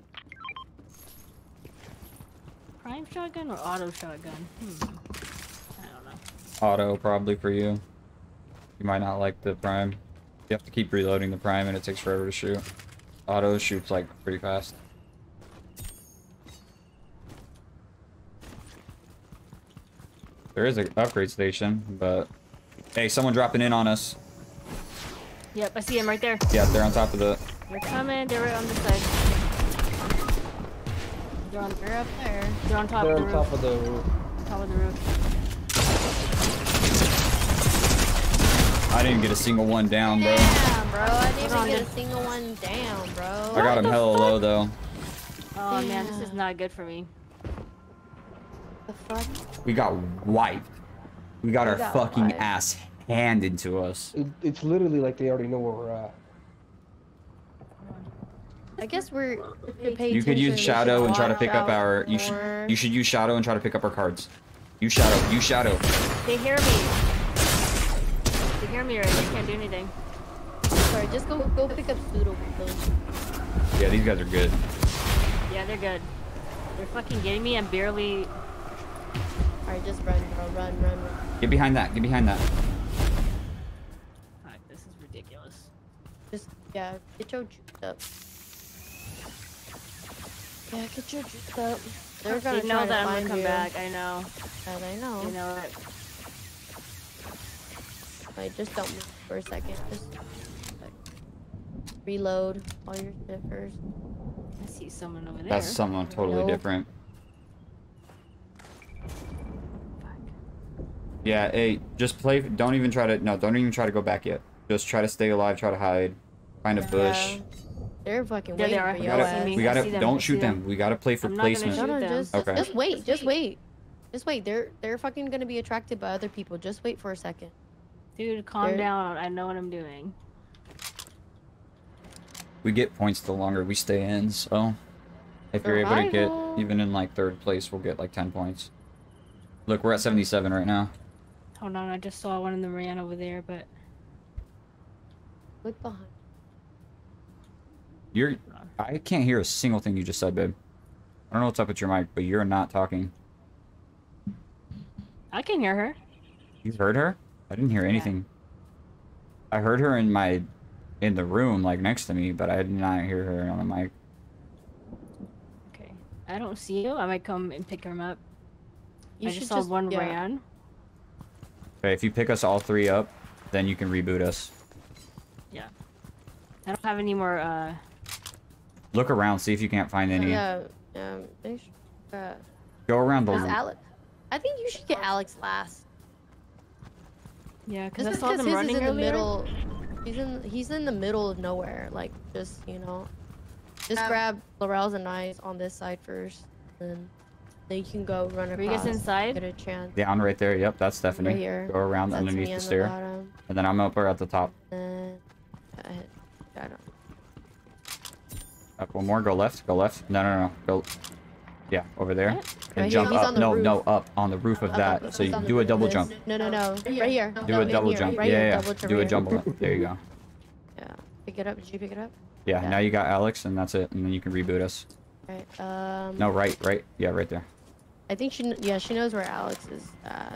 Prime shotgun or auto shotgun? Hmm. I don't know. Auto probably for you. You might not like the prime. You have to keep reloading the prime and it takes forever to shoot. Auto shoots like pretty fast. There is an upgrade station, but hey, someone dropping in on us. Yep, I see him right there. Yeah, they're on top of the. They're coming. They're right on this side. They're on. We're up there. They're on top they're of the on roof. top of the roof. Top of the roof. I didn't get a single one down, bro. Damn, bro. I didn't Hold on, even get a dude. single one down, bro. I got him the hella fuck? low though. Oh man, this is Yeah. not good for me. The fuck? We got wiped. We got We our got fucking wiped. ass handed to us. It, it's literally like they already know where we're at. I guess we're. to pay You could attention, use we Shadow should and try to watch pick up out our. You for- should. You should use Shadow and try to pick up our cards. Use Shadow. Use Shadow. They hear me. They hear me already. They can't do anything. Sorry, just go go pick up Pseudo. Yeah, these guys are good. Yeah, they're good. They're fucking getting me. I'm barely. Alright, just run, bro. Run, run, run. Get behind that. Get behind that. Fuck, this is ridiculous. Just, yeah, get your juice up. Yeah, get your juice up. They're gonna They know try that to I'm find gonna come you. back. I know. Yeah, they know. You know it. Like, just don't move for a second. Just like, reload all your shit first. I see someone over there. That's someone totally Nope. different. Yeah, hey, just play. Don't even try to. No, don't even try to go back yet. Just try to stay alive. Try to hide. Find a bush. Yeah. They're fucking There they waiting are. for We your gotta. ass. me. We I gotta. see them, I Don't see shoot them. them. We gotta play for I'm not gonna placement. No, no, Shoot them. just, Okay. just wait, just wait. Just wait. They're they're fucking gonna be attracted by other people. Just wait for a second. Dude, calm They're- down. I know what I'm doing. We get points the longer we stay in. So, if you're able to get Survival. even in like third place, we'll get like ten points. Look, we're at seventy-seven right now. Hold on, I just saw one of them ran over there, but Look behind. You're. I can't hear a single thing you just said, babe. I don't know what's up with your mic, but you're not talking. I can hear her. You heard her? I didn't hear anything. I heard her in my, in the room, like next to me, but I did not hear her on the mic. Okay. I don't see you. I might come and pick him up. You I should just saw just one yeah. ran. Okay, if you pick us all three up, then you can reboot us. Yeah. I don't have any more, uh... Look around, see if you can't find any. Yeah, yeah. They should, uh, Go around the. Is Alex? I think you should get Alex last. Yeah, because Just I saw because them his running is in the earlier. middle. He's in. He's in the middle of nowhere. Like, just you know, just grab Laurel's and I's on this side first, and then you can go run Are you across. guys inside? Get a chance. Down right there. Yep, that's Stephanie. Right here. Go around That's underneath me the on stair, bottom. and then I'm up or at the top. And I hit. I don't. Up one more. Go left. Go left. No, no, no. Go. Yeah, over there. What? And Right here, jump he's up. on the No, roof. no, up on the roof of Up, that. up, So he's you on the do a roof of double this. jump. No, no, no. Right here. Do No, a in double here. jump. Right yeah, here. yeah. Double to Do a rear. jump. up. There you go. Yeah. Pick it up. Did you pick it up? Yeah, Yeah. Now you got Alex, and that's it. And then you can reboot us. Right. Um. No, right, right. Yeah, right there. I think she. kn- Yeah, she knows where Alex is. Uh,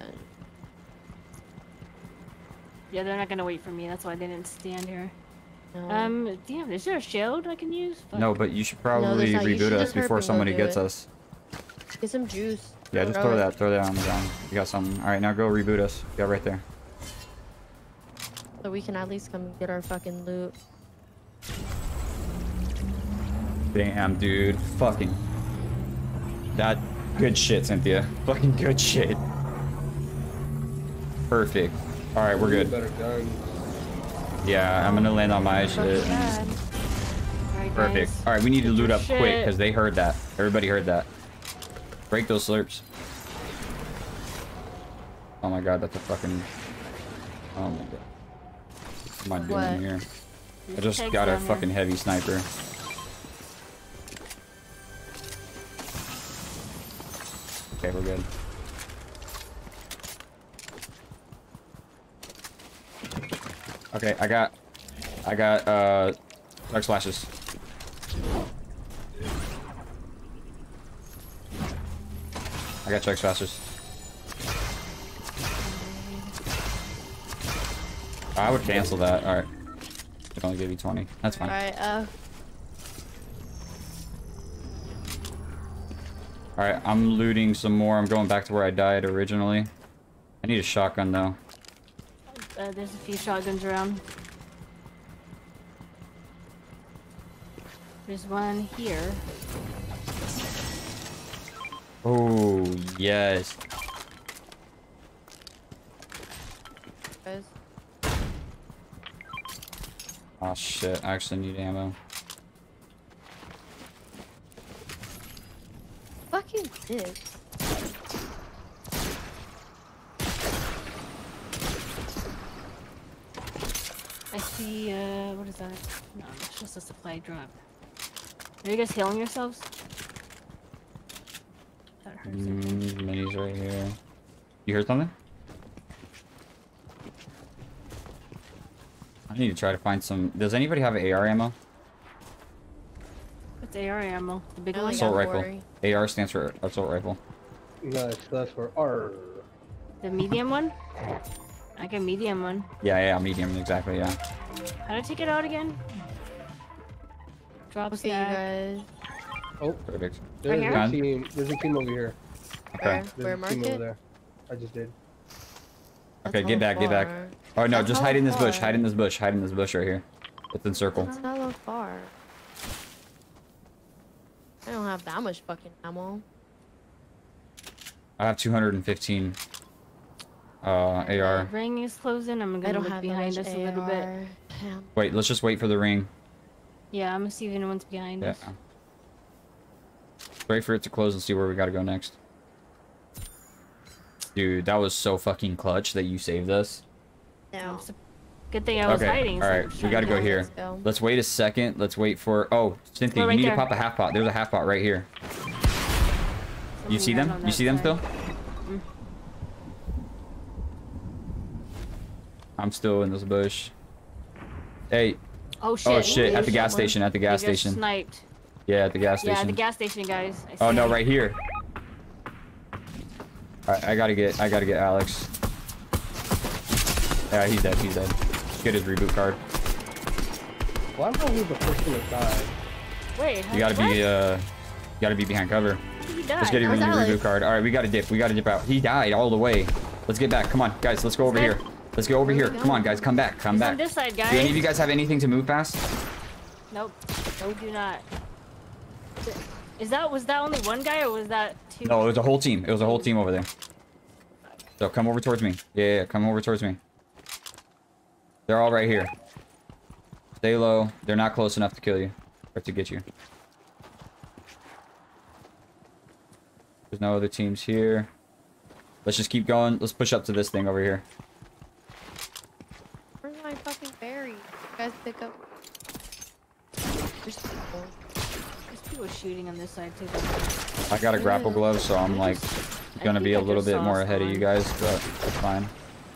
Yeah, they're not gonna wait for me. That's why they didn't stand here. no. Um, damn, is there a shield I can use? Fuck. No, but you should there's probably not. You reboot should us just hurry before up and go somebody do gets it. us. Get some juice. Yeah, just Throw throw it. that, throw that on the ground. You got something. All right, now go reboot us. Yeah, right there. So we can at least come and get our fucking loot. Damn, dude. Fucking. That. Good shit, Cynthia. Fucking good shit. Perfect. All right, we're good. Better guns. Yeah, I'm gonna land on my shit. and- Alright, Perfect. guys. All right, we need to loot up Shit. quick because they heard that. Everybody heard that. Break those slurps. Oh my god, that's a fucking. Oh my god. What am I doing What? here? I There's just kegs got a down there. fucking heavy sniper. Okay, we're good. Okay, I got, I got uh, dark splashes. I got chug splashes. I would cancel that. All right, it only gave you twenty. That's fine. Alright, uh, All right, I'm looting some more. I'm going back to where I died originally. I need a shotgun though. Uh, there's a few shotguns around. There's one here. Oh yes. guys. Oh shit! I actually need ammo. Fucking dick. I see, uh, what is that? No, that's just a supply drop. Are you guys healing yourselves? That hurts. Mm, minis right here. You heard something? I need to try to find some. Does anybody have A R ammo? It's A R ammo. The big I one? only Assault got rifle. forty. A R stands for assault rifle. Nice. That's for R. The medium one? I got medium one. Yeah, yeah, medium, exactly, yeah. How do I take it out again? Drop Okay, you stack. guys. Oh, Perfect. there's here? a team. There's a team over here. Okay. Where? There's Where a mark team over it? there. I just did. Okay, That's get back, hella get back. far. Oh no, That's just hella hide in this bush, far. hide in this bush, hide in this bush right here. It's in circle. That's hella far. I don't have that much fucking ammo. I have two hundred fifteen uh, A R. The ring is closing. I'm I gonna don't look have that behind much us a little bit. A R. Damn. Wait, let's just wait for the ring. Yeah, I'm gonna see if anyone's behind Yeah. us. Wait for it to close and see where we gotta go next. Dude, that was so fucking clutch that you saved us. No. Good thing I was Okay, hiding. so alright, I'm we gotta go trying to- here. Let's go. Let's wait a second. Let's wait for. Oh, Cynthia, We're you right need there. to pop a half pot. There's a half pot right here. You Somebody see ran them? on You that see them side. still? I'm still in this bush. Hey. Oh shit. Oh shit! At the gas someone. station. At the gas They just station. sniped. Yeah, at the gas Yeah, station. at the gas station, guys. I Oh see no, him. right here. Alright, I gotta get. I gotta get Alex. Yeah, he's dead. He's dead. Get his reboot card. Why am I the first one to die? Wait, You gotta what? be. Uh, you gotta be behind cover. He died. Let's get your Where's your Alex? reboot card. All right, we gotta dip. We gotta dip out. He died all the way. Let's get back. Come on, guys. Let's go over Let's here. Let's go over Where here. are we Come on, going? guys. Come back. Come He's back. on this side, guys. Do any of you guys have anything to move past? Nope. No, do not. Is that was that only one guy or was that two? No, it was a whole team. It was a whole team over there. So come over towards me. Yeah, yeah, yeah. Come over towards me. They're all right here. Stay low. They're not close enough to kill you or to get you. There's no other teams here. Let's just keep going. Let's push up to this thing over here. Where's my fucking berry? You guys pick up. There's people. There's people shooting on this side too. I got a grapple glove, so I'm like I gonna think be a I little just bit saw more ahead of you someone. guys, but it's fine.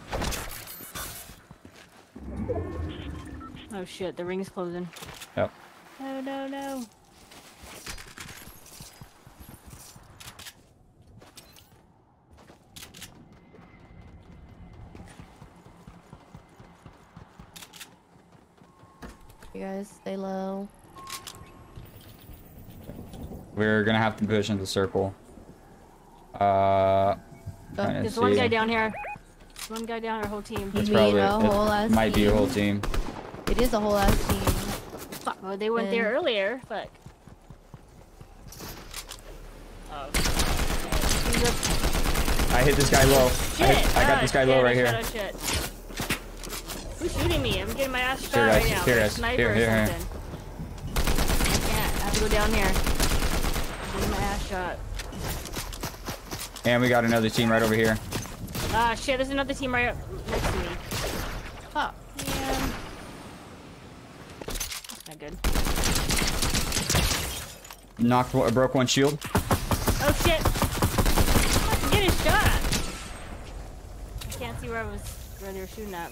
Oh shit, the ring's closing. Yep. No, no, no. You guys stay low. We're gonna have to push into the circle. Uh, trying to There's one see. guy down here. There's one guy down our whole team. It's You mean probably a whole it ass might be a team? whole team. It is a whole ass team. Oh, they went there Man. earlier. Fuck. Oh. He's up- I hit this guy low. I, Shit! hit, I got oh, this guy shit, low oh, right shit, here. oh, shit. Who's shooting me? I'm getting my ass shot Here, right guys. now. Here, by a guys. sniper Here, or here, here. something. I can't. I have to go down here. I'm getting my ass shot. And we got another team right over here. Ah, shit, there's another team right up next to me. Oh, Man. That's not good. Knocked, one- broke one shield. Oh, shit! I'm getting shot! I can't see where I was, where they were shooting at.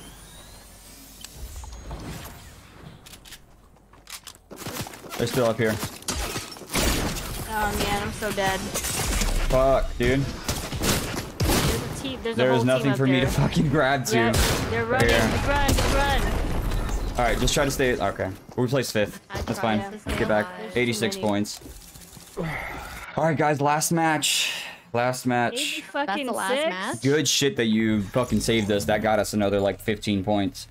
They're still up here. Oh, man, I'm so dead. Fuck, dude. There's a team, there's a There whole is team nothing up for me to there. fucking grab to. Yep, they're running, Yeah. run, run! All right, just try to stay. Okay, we placed fifth. I That's tried fine. to stay Get back. alive. eighty-six many. points. All right, guys. Last match. Last eighty match. fucking That's the last six? match? Good shit that you fucking saved us. That got us another like fifteen points.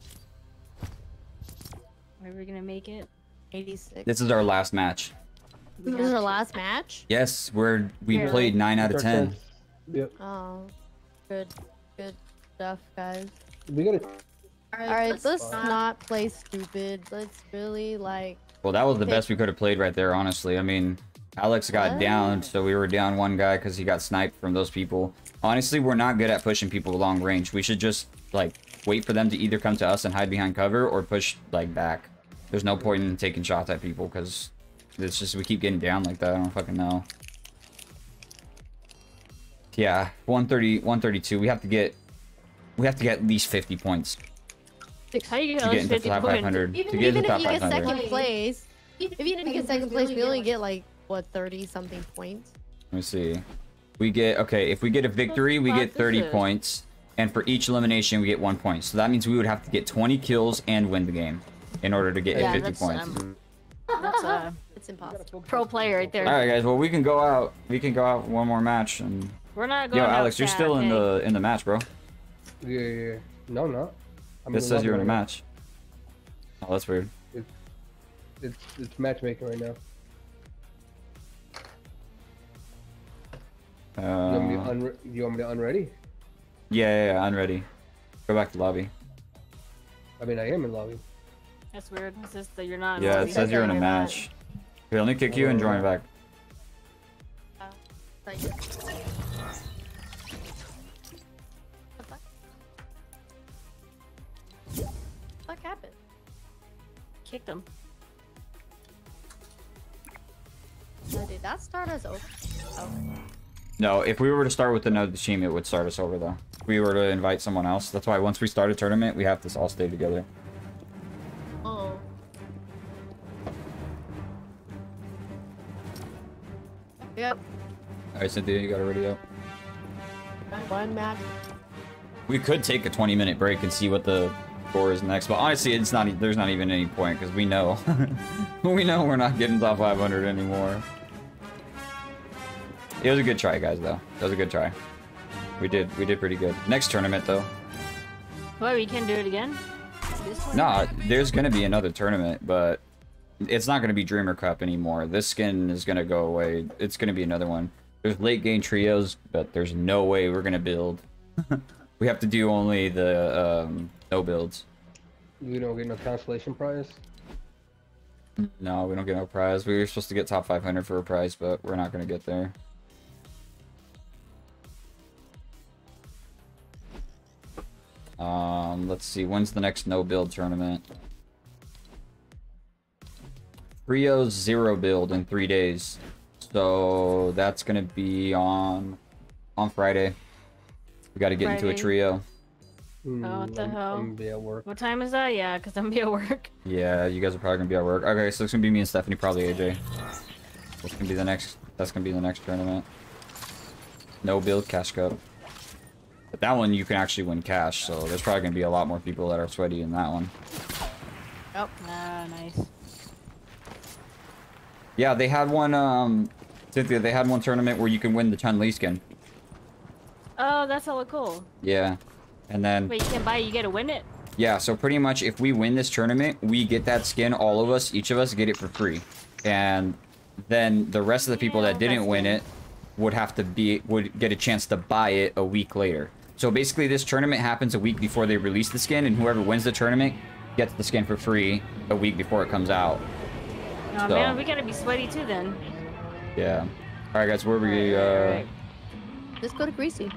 Are we gonna make it? eighty-six. This is our last match. This is our last match? Yes, we're we Barely. played nine out of ten. Yep. Oh, good, good stuff, guys. We gotta. Alright, let's not play stupid. Let's really, like, Well, that was the Okay. best we could have played right there, honestly. I mean, Alex got What? down, so we were down one guy because he got sniped from those people. Honestly, we're not good at pushing people long range. We should just, like, wait for them to either come to us and hide behind cover or push, like, back. There's no point in taking shots at people because it's just we keep getting down like that. I don't fucking know. Yeah, one thirty, one thirty-two. We have to get, we have to get at least fifty points How you to get get into fifty top points? five hundred. To even, get even into top if you get five hundred. second place, if you didn't get second place, we only get, like, what, thirty-something points? Let me see. We get, okay, if we get a victory, we fuck get is thirty this? points. And for each elimination, we get one point. So that means we would have to get twenty kills and win the game in order to get Yeah, fifty that's, points. um, That's a It's impossible. pro player right there. All right, guys. Well, we can go out. We can go out one more match. And We're not going yo, out Alex, you're sad, still in okay? the in the match, bro. Yeah, yeah, yeah. No, I'm not. I'm This in says lobby you're in a right now. match. Oh, that's weird. It's it's matchmaking right now. You want me to Uh, unre- you want me to unready? yeah, yeah, yeah, I'm ready. Go back to lobby. I mean, I am in lobby. That's weird. It's just that you're not. in Yeah, lobby. it says you're in a you're not. match. Here, let me kick you and join back. Like, what the fuck happened? Kicked him. So did that start us over? Oh. No, if we were to start with another team, it would start us over though. we were to invite someone else. That's why once we start a tournament, we have to all stay together. Oh. Yep. All right, Cynthia, you got it ready up. One match. We could take a twenty minute break and see what the score is next, but honestly, it's not. There's not even any point because we know, we know we're not getting top five hundred anymore. It was a good try, guys. Though it was a good try. We did. We did pretty good. Next tournament, though. What? We can do it again? This one? Nah, there's gonna be another tournament, but it's not gonna be Dreamer Cup anymore. This skin is gonna go away. It's gonna be another one. There's late game trios, but there's no way we're gonna build. We have to do only the um, no builds. We don't get no consolation prize. No, we don't get no prize. We were supposed to get top five hundred for a prize, but we're not gonna get there. Um, let's see. When's the next no build tournament? Trios zero build in three days. So that's gonna be on on Friday. We got to get Friday. into a trio. Hmm, Oh, what the I'm, hell? I'm gonna be at work. What time is that? Yeah, because I'm gonna be at work. Yeah, you guys are probably gonna be at work. Okay, so it's gonna be me and Stephanie, probably A J. That's gonna be the next. That's gonna be the next tournament. No build cash cup. But that one you can actually win cash, so there's probably gonna be a lot more people that are sweaty in that one. Oh, ah, nice. Yeah, they had one. Um, Cynthia, they had one tournament where you can win the Chun-Li skin. Oh, that's hella cool. Yeah, and then Wait, you can buy it, you get to win it? yeah, so pretty much if we win this tournament, we get that skin. All of us, each of us, get it for free, and then the rest of the people Yeah, that didn't that's win good. it would have to be would get a chance to buy it a week later. So basically, this tournament happens a week before they release the skin, and whoever wins the tournament gets the skin for free a week before it comes out. Oh So- man, we gotta be sweaty too then. Yeah. All right, guys, where we? Uh, Alright. Let's go to Greasy.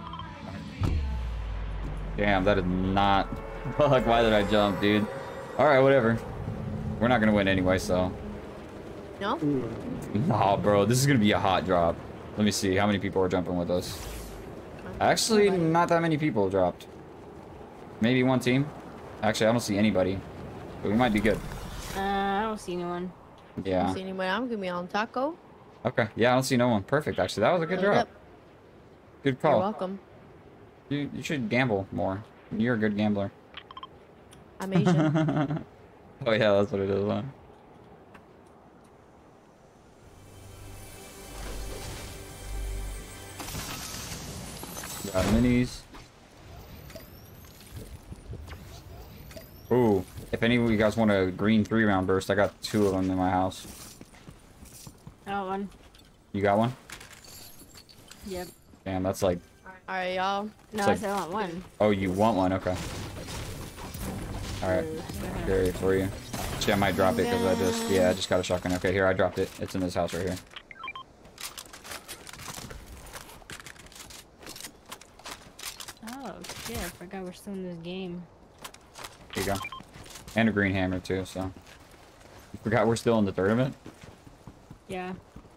Damn, that is not. Fuck, why did I jump, dude? All right, whatever. We're not gonna win anyway, so. No? Nah, bro, this is gonna be a hot drop. Let me see how many people are jumping with us. Actually, not that many people dropped. Maybe one team. Actually, I don't see anybody. But we might be good. Uh, I don't see anyone. I Yeah. don't see anyone. I'm gonna be on taco. Okay. Yeah, I don't see no one. Perfect. Actually, that was a good Yep. drop. Good You're call. welcome. You you should gamble more. You're a good gambler. I'm Asian. Oh yeah, that's what it is. Huh? Got minis. Ooh, if any of you guys want a green three round burst, I got two of them in my house. I got one. You got one? Yep. Damn, that's like. All right, y'all. No, like- I said I want one. Oh, you want one? Okay. All right, Uh, carry it for you. Actually, I might drop it because I just yeah, I just got a shotgun. Okay, here I dropped it. It's in this house right here. Oh shit, I forgot we're still in this game. Here you go. And a green hammer too. So. You forgot we're still in the tournament. Yeah.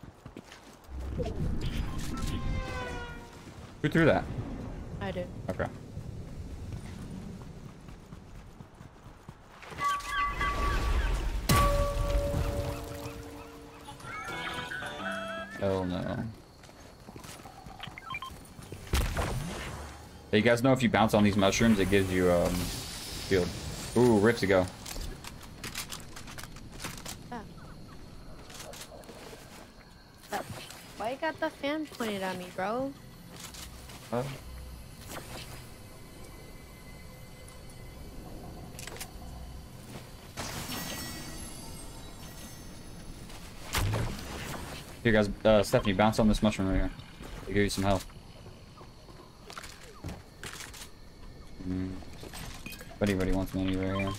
Who threw that? I do. Okay. Hell no. Hey, you guys know if you bounce on these mushrooms, it gives you um shield. Ooh, Rift to go. Ah. Uh, Why you got the fan pointed at me, bro? Uh, Here, guys. Uh, Stephanie, bounce on this mushroom right here. It'll give you some health. Mm. If anybody wants money right here.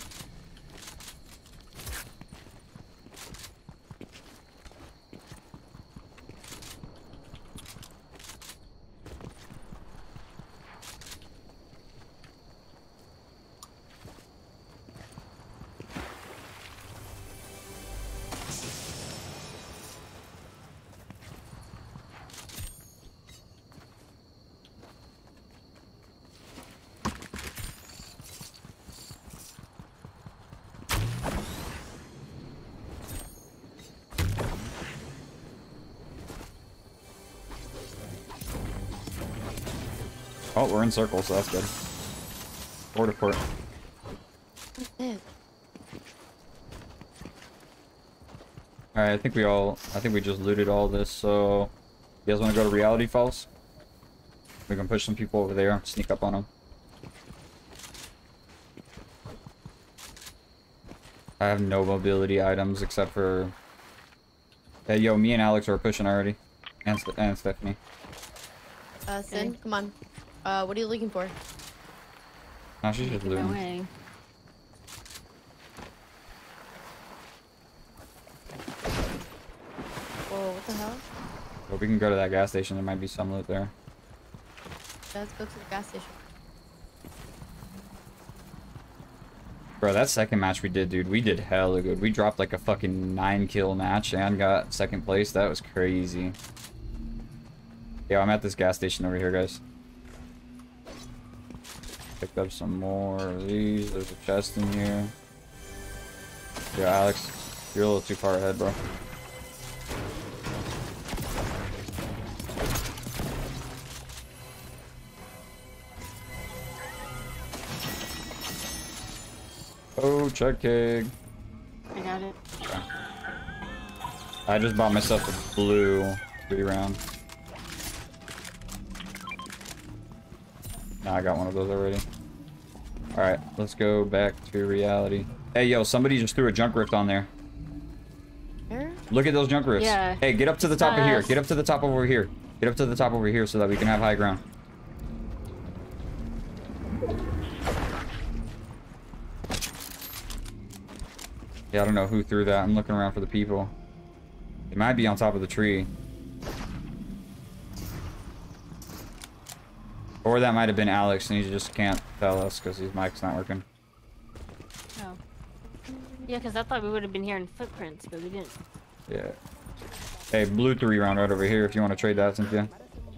Oh, we're in circle, so that's good. Port to port. Shit. Alright, I think we all... I think we just looted all this, so... You guys want to go to Reality Falls? We can push some people over there, sneak up on them. I have no mobility items except for... Hey, yo, me and Alex are pushing already. And, St and Stephanie. Uh, Sin, come on. Uh, what are you looking for? No, she's just No looting. way. Whoa, what the hell? But we can go to that gas station. There might be some loot there. Let's go to the gas station. Bro, that second match we did, dude, we did hella good. We dropped like a fucking nine kill match and got second place. That was crazy. Yeah, I'm at this gas station over here, guys. Picked up some more of these. There's a chest in here. Yeah, Alex, you're a little too far ahead, bro. Oh, check keg. I got it. Okay. I just bought myself a blue three round. Nah, I got one of those already. Alright, let's go back to reality. Hey, yo, somebody just threw a junk rift on there. Where? Look at those junk rifts. Yeah. Hey, get up to the top of here. Us. Get up to the top over here. Get up to the top over here so that we can have high ground. Yeah, I don't know who threw that. I'm looking around for the people. It might be on top of the tree. Or that might have been Alex and he just can't tell us because his mic's not working. Oh. Yeah, because I thought we would have been hearing footprints, but we didn't. Yeah. Hey, blue three round right over here if you want to trade that, Cynthia.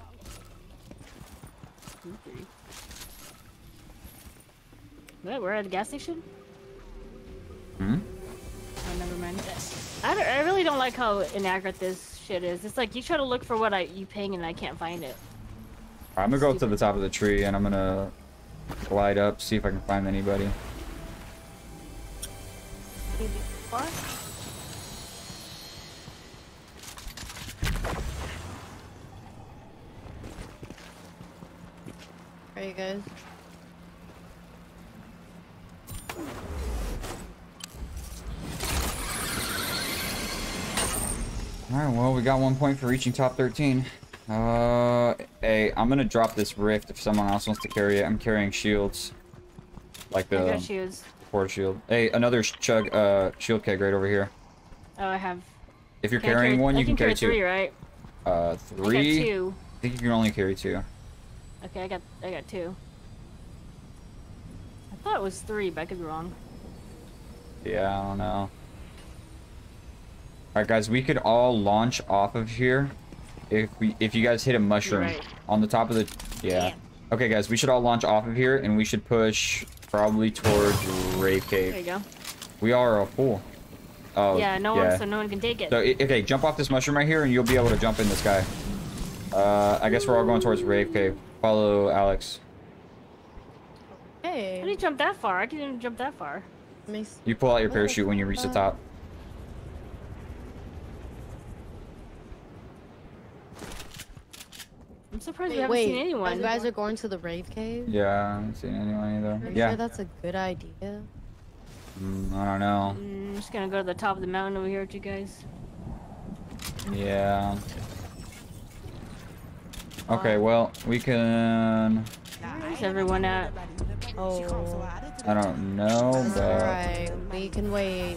What? We're at a gas station? Hmm? Oh, never mind. I, don't, I really don't like how inaccurate this shit is. It's like you try to look for what I you ping and I can't find it. I'm gonna go up to the top of the tree and I'm gonna glide up, see if I can find anybody. What? Are you guys? Alright, well, we got one point for reaching top thirteen. Uh, hey, I'm gonna drop this rift if someone else wants to carry it. I'm carrying shields. Like I the got shoes. port shield. Hey, another chug, uh, shield keg right over here. Oh, I have. If you're Can I carrying carry, one, I you can, carry, three, two. right? Uh, three? I got two. I think you can only carry two. Okay, I got I got two. I thought it was three, but I could be wrong. Yeah, I don't know. Alright, guys, we could all launch off of here if we if you guys hit a mushroom Right. on the top of the yeah. Damn. Okay, guys, we should all launch off of here and we should push probably towards Rave There you Cave. go. We are a fool. Oh yeah, no yeah. one, so no one can take it. So i- okay, jump off this mushroom right here and you'll be able to jump in the sky. Uh, I guess we're all going towards Rave Cave. Follow Alex. How do Hey. you jump that far? I can't even jump that far. Mace. You pull out your What the parachute when you reach the fuck? top. I'm surprised we Wait, haven't wait. seen anyone. You guys are going to the rave cave? Yeah, I haven't seen anyone either. Are you Yeah. sure that's a good idea? Mm, I don't know. Mm, I'm just gonna go to the top of the mountain over here with you guys. Yeah. Okay, well, we can... Where's everyone at? Oh. I don't know, but... Alright, we can wait.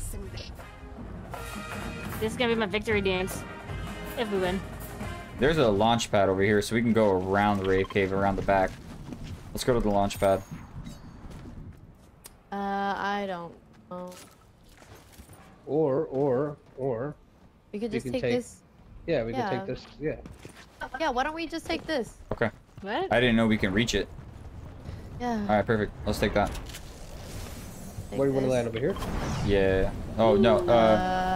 This is gonna be my victory dance. If we win. There's a launch pad over here, so we can go around the Rave Cave, around the back. Let's go to the launch pad. Uh, I don't know. Or, or, or, We could We just can take, take- this. yeah, we Yeah. can take this. Yeah. Yeah, why don't we just take this? Okay. What? I didn't know we can reach it. Yeah. Alright, perfect. Let's take that. take Where do you want to this. land over here? Yeah. Oh, no. Uh,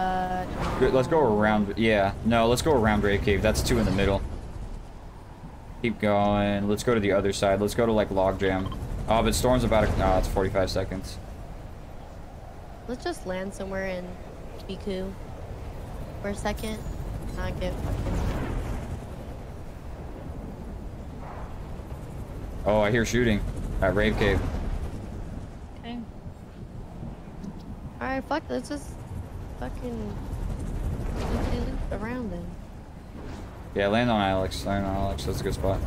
Uh, good, let's go around... Yeah. No, let's go around Rave Cave. That's two in the middle. Keep going. Let's go to the other side. Let's go to like Logjam. Oh, but Storm's about a... Oh, it's forty-five seconds. Let's just land somewhere in Biku for a second. Not get fucking... Oh, I hear shooting at Rave Cave. Okay. Alright, fuck, let's just fucking loop around then. Yeah, land on Alex. Land on Alex. That's a good spot.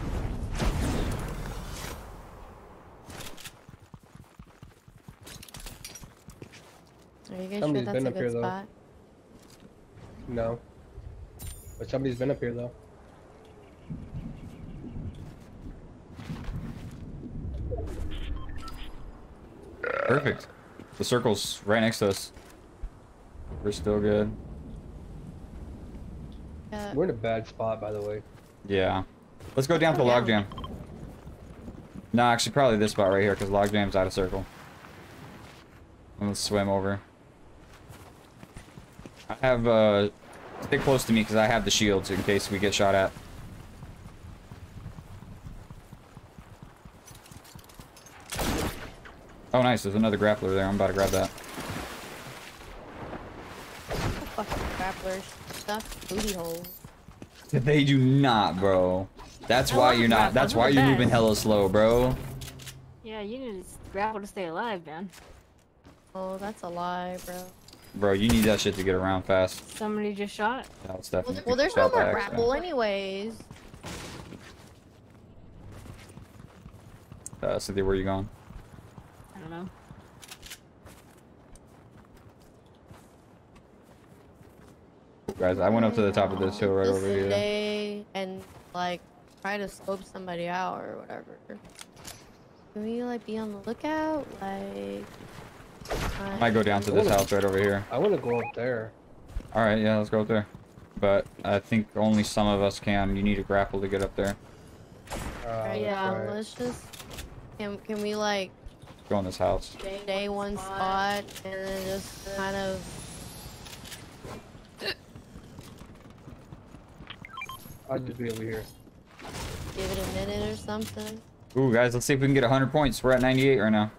Are you guys Somebody's sure that's been a up good here, though. spot? No. But somebody's been up here though. Perfect. The circle's right next to us. We're still good. Yeah. We're in a bad spot, by the way. Yeah. Let's go down to Yeah. Logjam. No, actually, probably this spot right here, because Logjam's out of circle. And let's swim over. I have, uh... Stay close to me, because I have the shields in case we get shot at. Oh, nice. There's another grappler there. I'm about to grab that. Fucking grapplers. Stuff. Booty holes. They do not, bro. That's I why love you're not. That's grapples, why they're you're the moving best. hella slow, bro. Yeah, you need to grapple to stay alive, man. Oh, that's a lie, bro. Bro, you need that shit to get around fast. Somebody just shot. Yeah, it's Well, definitely well there's no shot by more accident. grapple anyways. Uh, Cynthia, where you going? I don't know. Guys, I went up to the top of this hill right Just over here. stay and like try to scope somebody out or whatever. Can we like be on the lookout? Like, I might go down to this house right over here. I want to go up there. Alright, yeah, let's go up there. But I think only some of us can. You need a grapple to get up there. Uh, yeah, right. let's just. Can can we like Go in this house. stay one spot and then just kind of. I'll just be over here. Give it a minute or something. Ooh, guys, let's see if we can get one hundred points. We're at ninety-eight right now.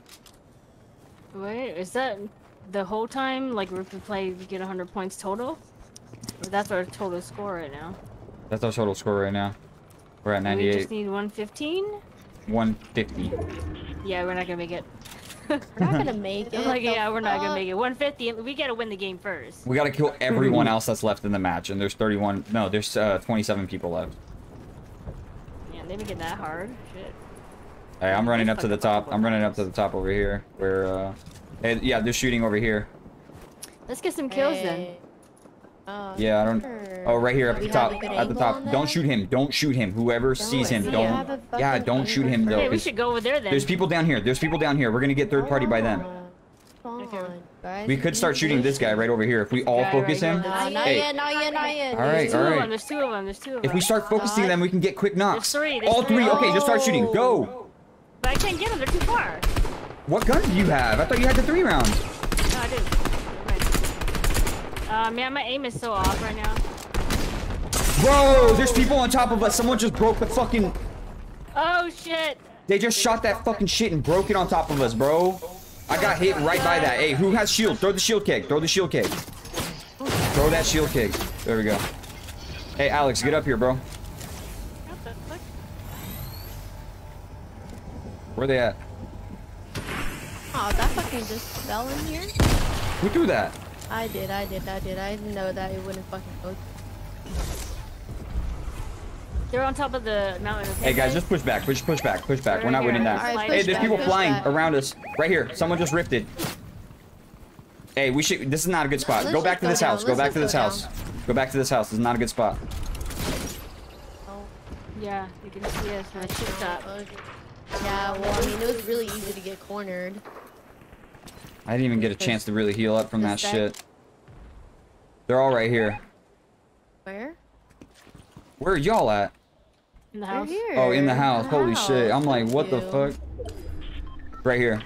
Wait, is that the whole time? Like, if we play, we get one hundred points total? Or that's our total score right now. That's our total score right now. We're at We just ninety-eight. need one fifteen? one fifty. Yeah, we're not gonna make it. We're not gonna make it. Like, the yeah, we're not gonna fuck? make it. one fifty, we gotta win the game first. We gotta kill everyone else that's left in the match. And there's thirty-one. No, there's uh, twenty-seven people left. Yeah, they make it that hard. Shit. Hey, I'm running That's up to the fucking top. horrible. I'm running up to the top over here. Where, uh... Hey, yeah, they're shooting over here. Let's get some kills then. Hey. Oh, Yeah, I don't... sure. Oh, right here at We the have top. a good At the angle top. on Don't that? shoot him. Don't shoot him. Whoever sees him, we don't... have a Yeah, fucking don't shoot him, angle? though. Hey, we 'cause should go over there then. There's people down here. There's people down here. We're gonna get third party by them. Come Okay. on, guys. We could start shooting this guy right over here. If we all guy focus right him... here. Nah, not Hey, yet, not yet, not yet. All right, There's two all of right. them, there's two of them, there's two of them. if we start focusing them, we can get quick knocks. There's three, there's All three. three. Okay, just start shooting. Go. But I can't get them, they're too far. What gun do you have? I thought you had the three rounds. No, I didn't. Uh, man, my aim is so off right now. Bro, there's people on top of us. Someone just broke the fucking... Oh, shit. They just shot that fucking shit and broke it on top of us, bro. I got hit right by that. Hey, who has shield? Throw the shield keg. Throw the shield keg. Throw that shield keg. There we go. Hey, Alex, get up here, bro. What the fuck? Where they at? Oh, that fucking just fell in here? Who threw that? I did, I did, I did. I didn't know that it wouldn't fucking go. They're on top of the mountain. Okay, Hey, guys, just push back. Push, push back. Push back. We're not winning that. Alright, Hey, push there's back, people push flying back. around us. Right here. Someone just ripped it. Hey, we should... This is not a good spot. Let's Go back just to go this down. house. Go Let's back to just this go house. Go back to this house. This is not a good spot. Oh, Yeah, you can see us from the chip top. yeah, well, I mean, it was really easy to get cornered. I didn't even get a chance to really heal up from that This guy- shit. They're all right here. Where? Where are y'all at? In the They're house. here. Oh, in the house. The Holy shit. I'm house. like, Thank what the you. fuck? Right here.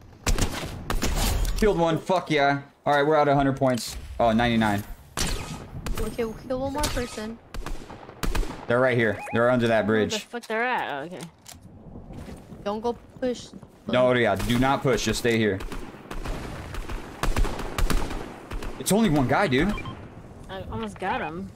Killed one. Fuck yeah. All right, we're out of one hundred points. Oh, ninety-nine. Okay, we'll kill one more person. They're right here. They're under that Where the bridge. fuck they're at? Oh, okay. Don't go push. No, yeah, do not push. Just stay here. It's only one guy, dude. I almost got him.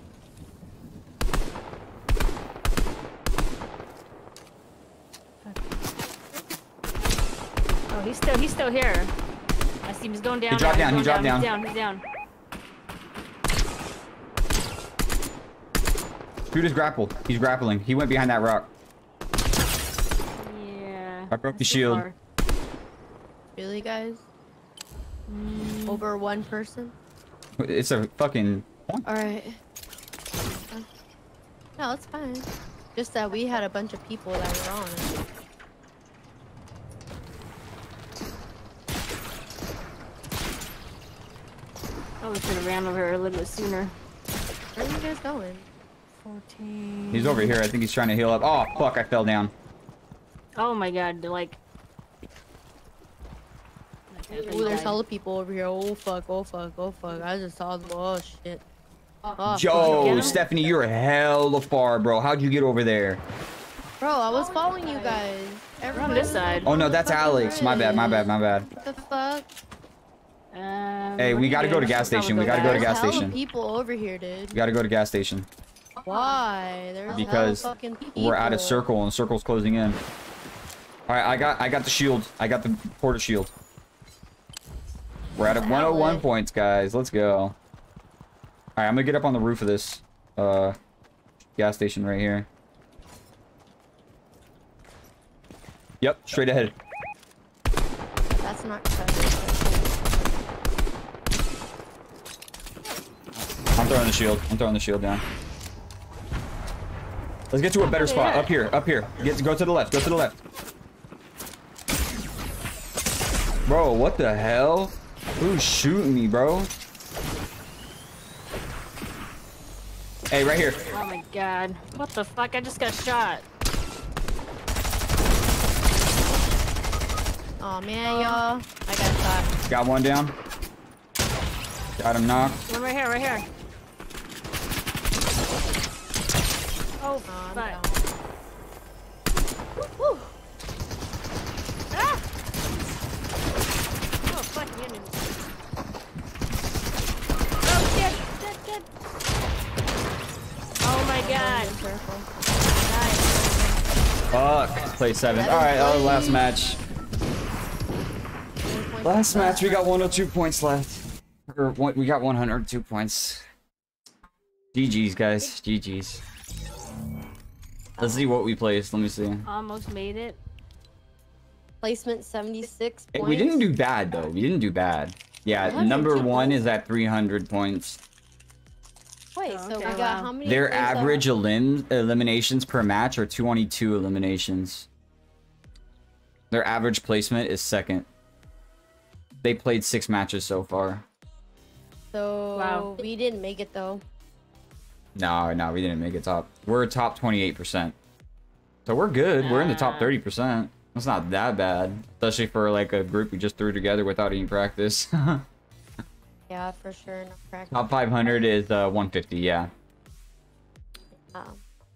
Oh, he's still he's still here. I see him. He's going down. He dropped now. down, he He's going dropped He's down. He's down. Dude is grappled. He's grappling. He went behind that rock. Yeah. I broke the that's too shield. far. Really, guys? Mm, Over one person? It's a fucking... Alright. No, it's fine. Just that we had a bunch of people that were on it. I was gonna ran over here a little bit sooner. Where are you guys going? fourteen. He's over here. I think he's trying to heal up. Oh, fuck. I fell down. Oh my god, they're like. Ooh, there's hella people over here. Oh fuck, oh fuck, oh fuck. I just saw them. Oh shit. Oh, Yo, Get him? Stephanie, you're hella far, bro. How'd you get over there? bro, I was following you guys. We're on this side. Oh, no, that's Alex. My bad, my bad, my bad. What the fuck? Um, Hey, we gotta go to gas station. We gotta go to There's gas hella station. people over here, dude. We gotta go to gas station. Why? There's Because hella fucking people. we're out of circle and the circle's closing in. Alright, I got I got the shield. I got the porta shield. We're at one oh one points, guys. Let's go. Alright, I'm gonna get up on the roof of this uh gas station right here. Yep, straight ahead. That's not clever. I'm throwing the shield. I'm throwing the shield down. Let's get to a better spot. Up here. Up here. Get to go to the left. Go to the left. Bro, what the hell? Who's shooting me, bro? Hey, right here. Oh my god. What the fuck? I just got shot. Oh man, y'all. I got shot. Got one down. Got him knocked. One right here, right here. Oh, Oh, I'm fuck. down. Woo. Ah! Oh, fuck, the enemy. Oh, shit, shit, shit. Oh my god. Nice. Fuck. Play seven. Alright, our last match. Last match, we got one oh two points left. Or one, we got one hundred two points. G G's, guys. G G's. Let's see what we placed. Let me see. Almost made it. Placement seventy-six Hey, points. we didn't do bad, though. We didn't do bad. Yeah, one hundred number two one points. is at three hundred points. Wait, Oh, so okay, we got wow. how many? Their plays that- average elim eliminations per match are twenty-two eliminations. Their average placement is second. They played six matches so far. So Wow. we didn't make it though. No, no, we didn't make it top. We're top twenty-eight percent. So we're good. We're in the top thirty percent. That's not that bad. Especially for like a group we just threw together without any practice. Yeah, for sure. No practice. Top five hundred is uh, one fifty, yeah. Um,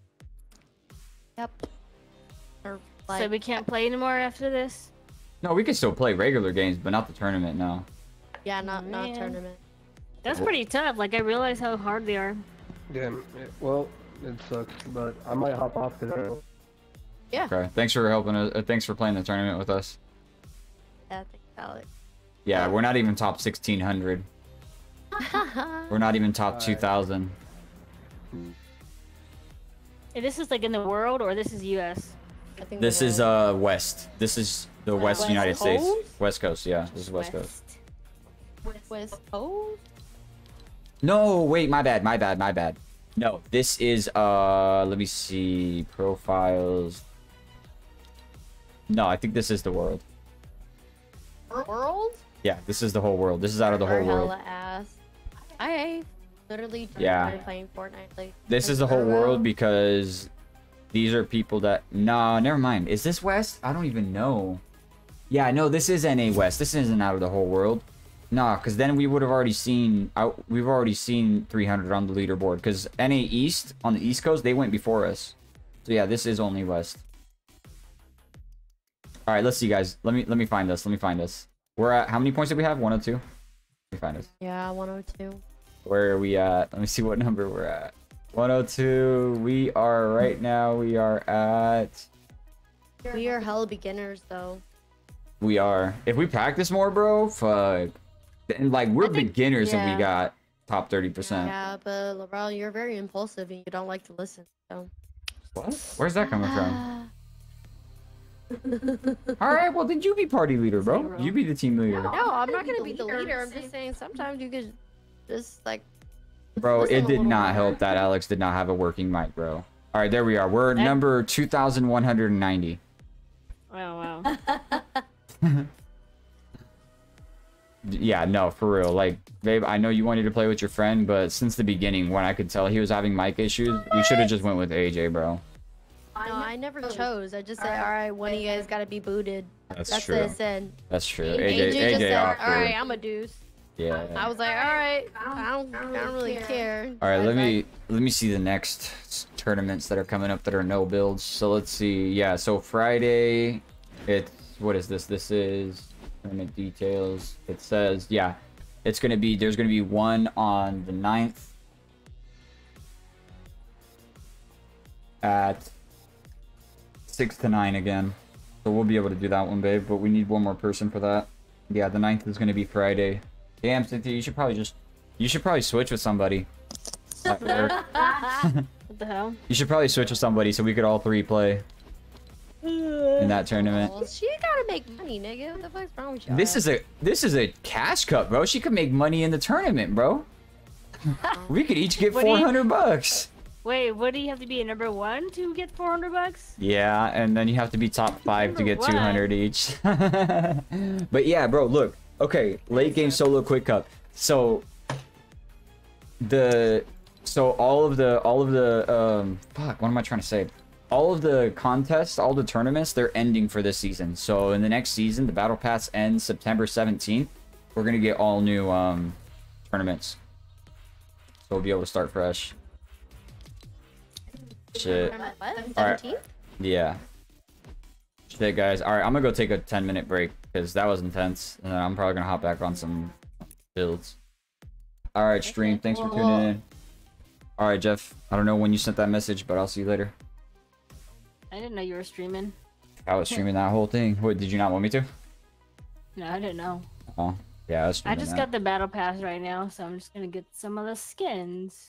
yep. Or So like, we can't play anymore after this? No, we can still play regular games, but not the tournament, no. yeah, not not Man. tournament. That's pretty tough. Like, I realize how hard they are. Damn. It, well, it sucks, but I might hop off today. Yeah. Okay, thanks for helping us. Uh, thanks for playing the tournament with us. Yeah, thanks, Alex. Yeah, we're not even top sixteen hundred. We're not even top two thousand. And this is like in the world, or this is U S? I think This the is world- uh west. This is the West, West United States. Coast? West Coast, yeah. This is West Coast. West Coast. No, wait, my bad, my bad, my bad. No, this is uh let me see profiles. No, I think this is the world. World? Yeah, this is the whole world. This is out of the whole Or world. hella ass. I literally just Yeah. started playing Fortnite like This a is the whole year ago. world because these are people that no, never mind. Is this West? I don't even know. Yeah, no, this is N A West. This isn't out of the whole world. Nah, because then we would have already seen out. We've already seen three hundred on the leaderboard. Because N A East on the East Coast, they went before us. So yeah, this is only West. All right, let's see, guys. Let me let me find us. Let me find us. We're at how many points did we have? one oh two. Let me find us. Yeah, one oh two. Where are we at? Let me see what number we're at. one oh two. We are right now. We are at. We are hella beginners though. We are. If we practice more, bro, fuck. And like we're I think- beginners and yeah. we got top thirty percent. Yeah, but Laurel, you're very impulsive and you don't like to listen. So. What? Where's that coming from? All right, well then you be party leader, bro. You be the team leader. No, I'm not gonna be the leader. I'm just saying sometimes you could just like. Bro, listen it a did little not more. help that Alex did not have a working mic, bro. All right, there we are. We're at Eh? number two thousand one hundred ninety. Wow, wow. Yeah, no, for real. Like, babe, I know you wanted to play with your friend, but since the beginning, when I could tell he was having mic issues, we should have just went with A J, bro. No, I never chose. I just said, all right, one of you guys gotta be booted. That's, That's true. what I said. That's true. A A J, J A just J said, offered. all right, I'm a deuce. Yeah. I was like, all right, I don't, I don't really care. All right, I let was me like, let me see the next s- tournaments that are coming up that are no builds. So let's see. Yeah, so Friday, it's what is this? This is tournament details. It says, yeah, it's gonna be there's gonna be one on the ninth at six to nine again. So we'll be able to do that one, babe. But we need one more person for that. Yeah, the ninth is gonna be Friday. Damn, Cynthia, you should probably just you should probably switch with somebody. Uh, or- What the hell? you should probably switch with somebody so we could all three play in that tournament. well, she gotta make money, nigga. What the fuck's wrong with you? This is a this is a cash cup, bro. She could make money in the tournament, bro. We could each get What do you- four hundred bucks. Wait, what do you have to be a number one to get four hundred bucks? Yeah, and then you have to be top five to get What? two hundred each. But yeah, bro, look. Okay, late game solo quick cup. So the so all of the all of the um fuck, what am I trying to say? All of the contests, all the tournaments, they're ending for this season. So in the next season, the battle pass ends September seventeenth. We're gonna get all new um tournaments. So we'll be able to start fresh. Shit. What? Alright. seventeenth? Yeah. Shit, guys. All right, I'm gonna go take a ten minute break because that was intense, and then I'm probably gonna hop back on some builds. All right, stream. Thanks for tuning in. All right, Jeff. I don't know when you sent that message, but I'll see you later. I didn't know you were streaming. I was streaming that whole thing. What? Did you not want me to? No, I didn't know. Oh, yeah. I was I streaming just that. got the battle pass right now, so I'm just gonna get some of the skins.